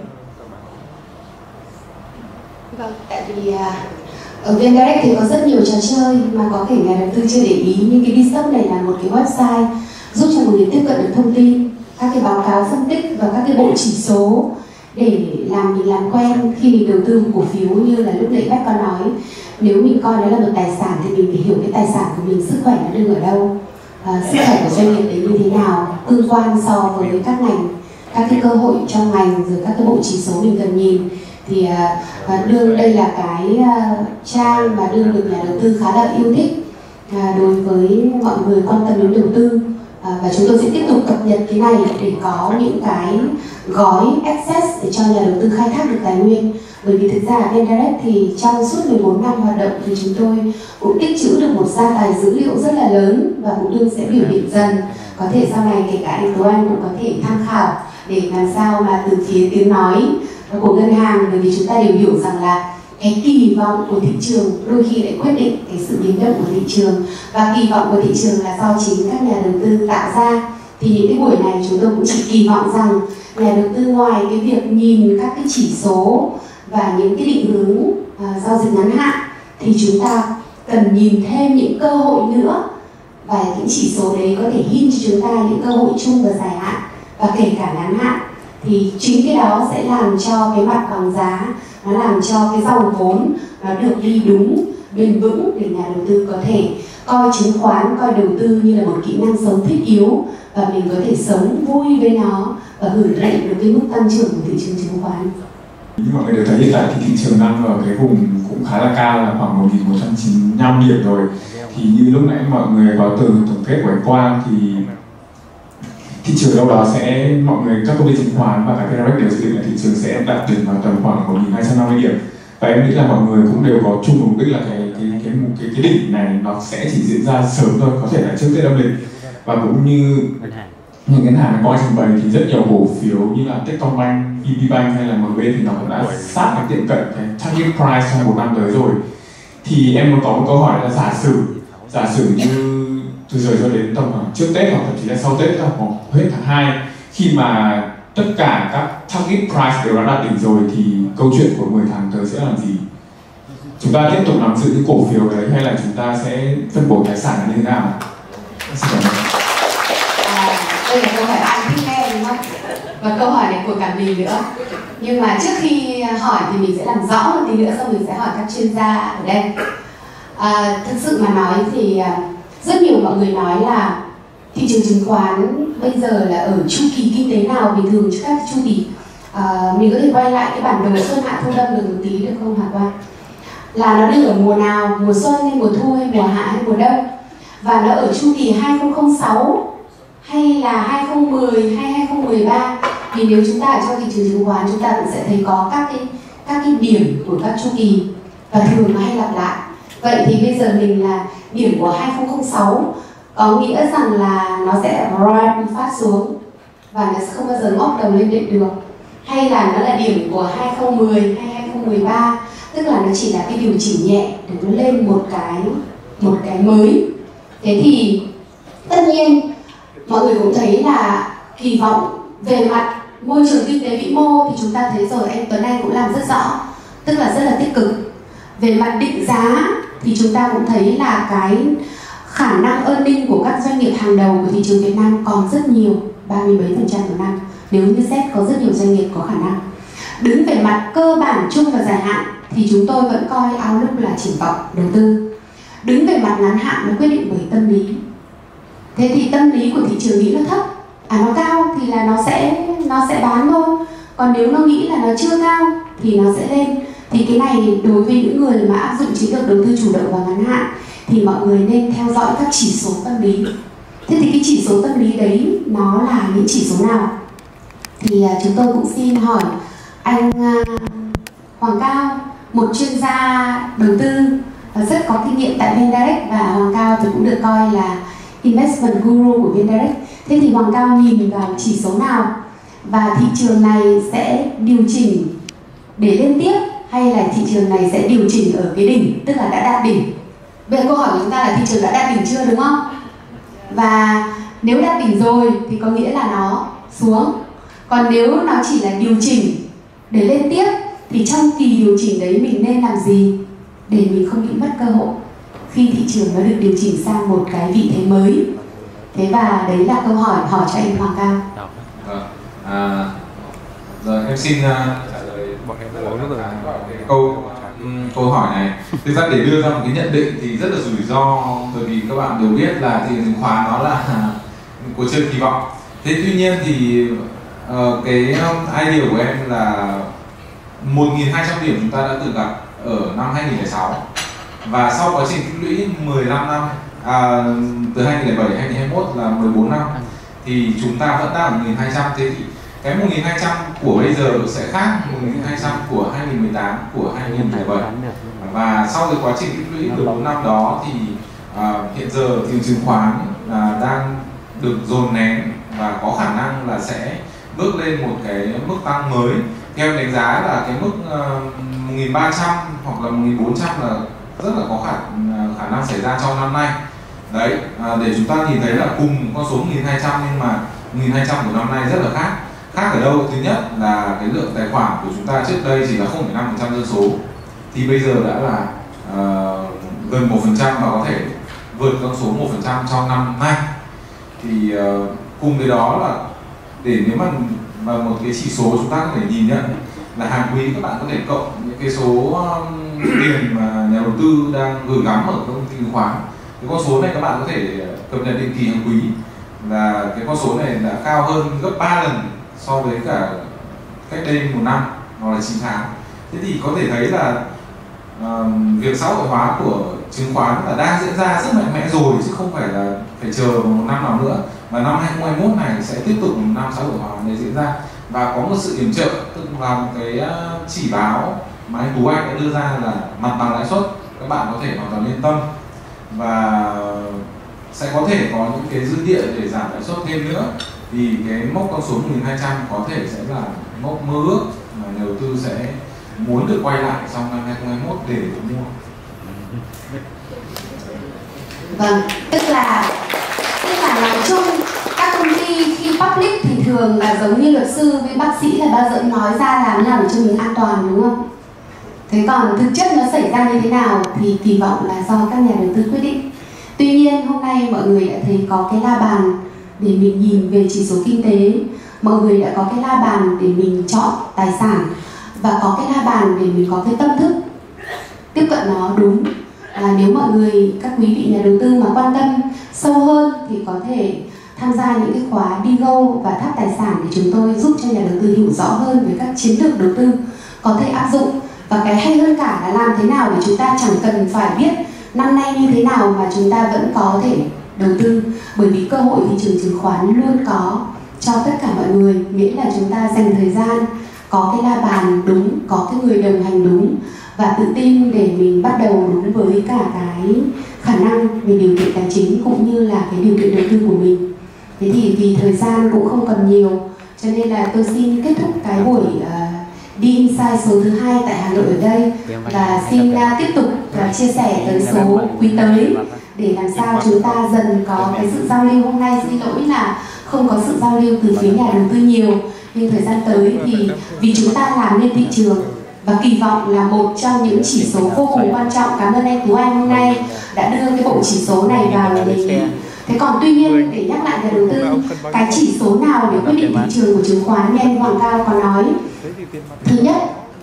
Vâng, tại vì ở VN-Direct thì có rất nhiều trò chơi mà có thể nhà đầu tư chưa để ý, nhưng cái D-Stock này là một cái website giúp cho mọi người tiếp cận được thông tin, các cái báo cáo phân tích và các cái bộ chỉ số để mình làm quen khi mình đầu tư một cổ phiếu. Như là lúc nãy bác có nói, nếu mình coi nó là một tài sản thì mình phải hiểu cái tài sản của mình, sức khỏe nó đứng ở đâu, sức khỏe của doanh nghiệp đấy như thế nào, tương quan so với các ngành các cái cơ hội trong ngành, rồi các cái bộ chỉ số mình cần nhìn. Thì đương đây là cái trang mà đương được nhà đầu tư khá là yêu thích đối với mọi người quan tâm đến đầu tư, và chúng tôi sẽ tiếp tục cập nhật cái này để có những cái gói access để cho nhà đầu tư khai thác được tài nguyên. Bởi vì thực ra ở VnDirect thì trong suốt 14 năm hoạt động thì chúng tôi cũng tích trữ được một gia tài dữ liệu rất là lớn, và cũng đương sẽ biểu hiện dần. Có thể sau này kể cả anh Tú Anh cũng có thể tham khảo để làm sao mà từ phía tiếng nói của ngân hàng, bởi vì chúng ta đều hiểu rằng là cái kỳ vọng của thị trường đôi khi lại quyết định cái sự biến động của thị trường, và kỳ vọng của thị trường là do chính các nhà đầu tư tạo ra. Thì những cái buổi này chúng tôi cũng chỉ kỳ vọng rằng nhà đầu tư ngoài cái việc nhìn các cái chỉ số và những cái định hướng giao dịch ngắn hạn, thì chúng ta cần nhìn thêm những cơ hội nữa, và những chỉ số đấy có thể hint cho chúng ta những cơ hội chung và dài hạn và kể cả ngắn hạn. Thì chính cái đó sẽ làm cho cái mặt bằng giá, nó làm cho cái dòng vốn nó được đi đúng, bền vững, để nhà đầu tư có thể coi chứng khoán, coi đầu tư như là một kỹ năng sống thiết yếu, và mình có thể sống vui với nó và hưởng thụ được cái mức tăng trưởng của thị trường chứng khoán. Như mọi người đều thấy hiện tại thì thị trường đang ở cái vùng cũng khá là cao, là khoảng 1.195 điểm rồi. Thì như lúc nãy mọi người có từ tổng kết của anh Quang thì thị trường đâu đó sẽ, mọi người, các công ty chứng khoán và cả VnDirect đều dự định là thị trường sẽ đạt đỉnh vào tầm khoảng 1.250 điểm. Và em nghĩ là mọi người cũng đều có chung mục đích là cái đỉnh này nó sẽ chỉ diễn ra sớm thôi, có thể là trước Tết âm lịch. Và cũng như những ngân hàng coi trình bày thì rất nhiều cổ phiếu như là Techcombank, VPBank hay là MB thì nó cũng đã sát cái tiệm cận cái target price trong một năm tới rồi. Thì em muốn có một câu hỏi là giả sử như từ giờ cho đến tầm khoảng trước Tết hoặc thậm chí là sau Tết hoặc hết tháng 2, khi mà tất cả các target price đều đã đạt đỉnh rồi thì câu chuyện của 10 tháng tới sẽ làm gì? Chúng ta tiếp tục nắm giữ những cổ phiếu đấy hay là chúng ta sẽ phân bổ tài sản như thế nào? Đây là câu hỏi anh thích nghe đúng không? Và câu hỏi này của cả mình nữa. Nhưng mà trước khi hỏi thì mình sẽ làm rõ một tí nữa, xong mình sẽ hỏi các chuyên gia ở đây. Thực sự mà nói thì rất nhiều mọi người nói là thị trường chứng khoán bây giờ là ở chu kỳ kinh tế nào bình thường cho các chu kỳ. Mình có thể quay lại cái bản đồ xuân hạ thu đông được một tí được không hả Quang? Là nó đứng ở mùa nào, mùa xuân hay mùa thu hay mùa hạ hay mùa đông, và nó ở chu kỳ 2006 hay là 2010 hay 2013. Thì nếu chúng ta ở trong thị trường chứng khoán, chúng ta cũng sẽ thấy có các cái điểm của các chu kỳ, và thường nó hay lặp lại. Vậy thì bây giờ mình là điểm của 2006 có nghĩa rằng là nó sẽ rise phát xuống và nó sẽ không bao giờ ngóc đầu lên được, hay là nó là điểm của 2010 hay 2013, tức là nó chỉ là cái điều chỉnh nhẹ để nó lên một cái mới. Thế thì tất nhiên mọi người cũng thấy là kỳ vọng về mặt môi trường kinh tế vĩ mô thì chúng ta thấy rồi, anh Tuấn Anh cũng làm rất rõ, tức là rất là tích cực. Về mặt định giá thì chúng ta cũng thấy là cái khả năng earning của các doanh nghiệp hàng đầu của thị trường Việt Nam còn rất nhiều, 37% một năm. Nếu như xét có rất nhiều doanh nghiệp có khả năng. Đứng về mặt cơ bản chung và dài hạn thì chúng tôi vẫn coi outlook là triển vọng đầu tư. Đứng về mặt ngắn hạn nó quyết định bởi tâm lý. Thế thì tâm lý của thị trường nghĩ nó thấp, nó cao thì là nó sẽ bán thôi. Còn nếu nó nghĩ là nó chưa cao thì nó sẽ lên. Thì cái này đối với những người mà áp dụng chiến lược đầu tư chủ động và ngắn hạn thì mọi người nên theo dõi các chỉ số tâm lý. Thế thì cái chỉ số tâm lý đấy nó là những chỉ số nào? Thì chúng tôi cũng xin hỏi anh Hoàng Cao, một chuyên gia đầu tư rất có kinh nghiệm tại VnDirect, và Hoàng Cao thì cũng được coi là investment guru của VnDirect. Thế thì Hoàng Cao nhìn vào chỉ số nào và thị trường này sẽ điều chỉnh để lên tiếp, hay là thị trường này sẽ điều chỉnh ở cái đỉnh, tức là đã đạt đỉnh? Bây giờ câu hỏi của chúng ta là thị trường đã đạt đỉnh chưa, đúng không? Và nếu đạt đỉnh rồi thì có nghĩa là nó xuống. Còn nếu nó chỉ là điều chỉnh để lên tiếp thì trong kỳ điều chỉnh đấy mình nên làm gì để mình không bị mất cơ hội khi thị trường nó được điều chỉnh sang một cái vị thế mới? Thế và đấy là câu hỏi cho anh Hoàng Cao. Rồi em xin trả lời câu hỏi này. Thực ra để đưa ra một cái nhận định thì rất là rủi ro, bởi vì các bạn đều biết là thị trường chứng khoán nó là cuộc chơi kỳ vọng. Thế tuy nhiên thì cái idea của em là 1.200 điểm chúng ta đã từng gặp ở năm 2006 và sau quá trình tích lũy 15 năm từ 2007 đến 2021 là 14 năm thì chúng ta vẫn đang ở 1.200. Thế thì cái 1.200 của bây giờ sẽ khác 1.200 của 2018, của 2017 và sau cái quá trình tích lũy 14 năm đó thì hiện giờ thị trường chứng khoán đang được dồn nén và có khả năng là sẽ bước lên một cái mức tăng mới. Theo em đánh giá là cái mức 1.300 hoặc là 1.400 là rất là có khả năng xảy ra trong năm nay. Đấy, để chúng ta nhìn thấy là cùng con số 1.200 nhưng mà 1.200 của năm nay rất là khác. Khác ở đâu? Thứ nhất là cái lượng tài khoản của chúng ta trước đây chỉ là 0,5% dân số thì bây giờ đã là gần 1% và có thể vượt con số 1% trong năm nay. Thì cùng với đó là để nếu mà một cái chỉ số chúng ta có thể nhìn nhận là hàng quý các bạn có thể cộng những cái số tiền mà nhà đầu tư đang gửi gắm ở công ty chứng khoán. Cái con số này các bạn có thể cập nhật định kỳ hàng quý là cái con số này đã cao hơn gấp 3 lần so với cả cách đây 1 năm hoặc là 9 tháng. Thế thì có thể thấy là việc xã hội hóa của chứng khoán là đang diễn ra rất mạnh mẽ rồi chứ không phải là phải chờ một năm nào nữa, mà năm 2021 này sẽ tiếp tục một năm xã hội hóa để diễn ra và có một sự yểm trợ, tức là một cái chỉ báo mà anh Tú Anh đã đưa ra là mặt bằng lãi suất, các bạn có thể hoàn toàn yên tâm và sẽ có thể có những cái dư địa để giảm lãi suất thêm nữa, thì cái mốc con số 1.200 có thể sẽ là mốc mơ ước mà nhà đầu tư sẽ muốn được quay lại trong năm 2021 để mua. Vâng, tức là nói chung các công ty khi public thì thường là giống như luật sư với bác sĩ là bao giờ nói ra làm nào để cho mình an toàn, đúng không? Thế còn thực chất nó xảy ra như thế nào thì kỳ vọng là do các nhà đầu tư quyết định. Tuy nhiên hôm nay mọi người đã thấy có cái la bàn để mình nhìn về chỉ số kinh tế, mọi người đã có cái la bàn để mình chọn tài sản và có cái la bàn để mình có cái tâm thức tiếp cận nó đúng. Nếu mọi người, các quý vị nhà đầu tư mà quan tâm sâu hơn thì có thể tham gia những cái khóa đi go và tháp tài sản để chúng tôi giúp cho nhà đầu tư hiểu rõ hơn về các chiến lược đầu tư có thể áp dụng. Và cái hay hơn cả là làm thế nào để chúng ta chẳng cần phải biết năm nay như thế nào mà chúng ta vẫn có thể đầu tư, bởi vì cơ hội thị trường chứng khoán luôn có cho tất cả mọi người, miễn là chúng ta dành thời gian, có cái la bàn đúng, có cái người đồng hành đúng và tự tin để mình bắt đầu đúng với cả cái khả năng về điều kiện tài chính cũng như là cái điều kiện đầu tư của mình. Thế thì vì thời gian cũng không còn nhiều cho nên là tôi xin kết thúc cái buổi đi Insight số thứ 2 tại Hà Nội ở đây và xin tiếp tục chia sẻ tới số quý tới để làm sao chúng ta dần có cái sự giao lưu. Hôm nay xin lỗi là không có sự giao lưu từ phía nhà đầu tư nhiều, nhưng thời gian tới thì vì chúng ta làm nên thị trường và kỳ vọng là một trong những chỉ số vô cùng quan trọng. Cảm ơn anh Tú Anh hôm nay đã đưa cái bộ chỉ số này vào đề nghị. Thế còn tuy nhiên để nhắc lại nhà đầu tư, cái chỉ số nào để quyết định thị trường của chứng khoán như anh Hoàng Cao có nói, thứ nhất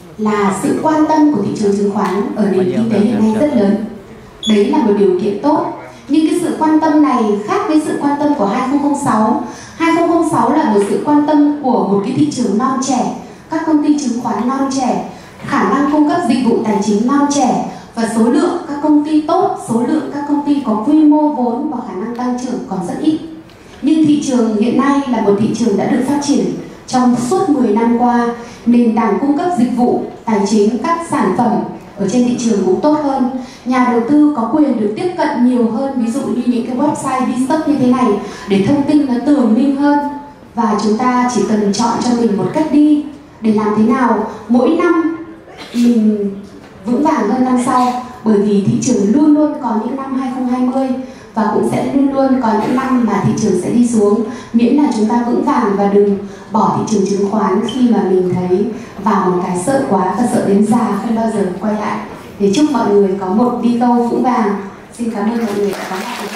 là sự quan tâm của thị trường chứng khoán ở nền kinh tế hiện nay rất lớn. Đấy là một điều kiện tốt. Nhưng cái sự quan tâm này khác với sự quan tâm của 2006. 2006 là một sự quan tâm của một cái thị trường non trẻ, các công ty chứng khoán non trẻ, khả năng cung cấp dịch vụ tài chính non trẻ và số lượng các công ty tốt, số lượng các công ty có quy mô vốn và khả năng tăng trưởng còn rất ít. Nhưng thị trường hiện nay là một thị trường đã được phát triển trong suốt 10 năm qua, nền tảng cung cấp dịch vụ tài chính, các sản phẩm ở trên thị trường cũng tốt hơn. Nhà đầu tư có quyền được tiếp cận nhiều hơn, ví dụ như những cái website đi stock như thế này để thông tin nó tường minh hơn. Và chúng ta chỉ cần chọn cho mình một cách đi để làm thế nào mỗi năm mình vững vàng hơn năm sau. Bởi vì thị trường luôn luôn có những năm 2020 và cũng sẽ luôn luôn có những năm mà thị trường sẽ đi xuống, miễn là chúng ta vững vàng và đừng bỏ thị trường chứng khoán khi mà mình thấy vào một cái sợ quá và sợ đến già không bao giờ quay lại. Để chúc mọi người có một đi câu vững vàng. Xin cảm ơn mọi người đã có mặt.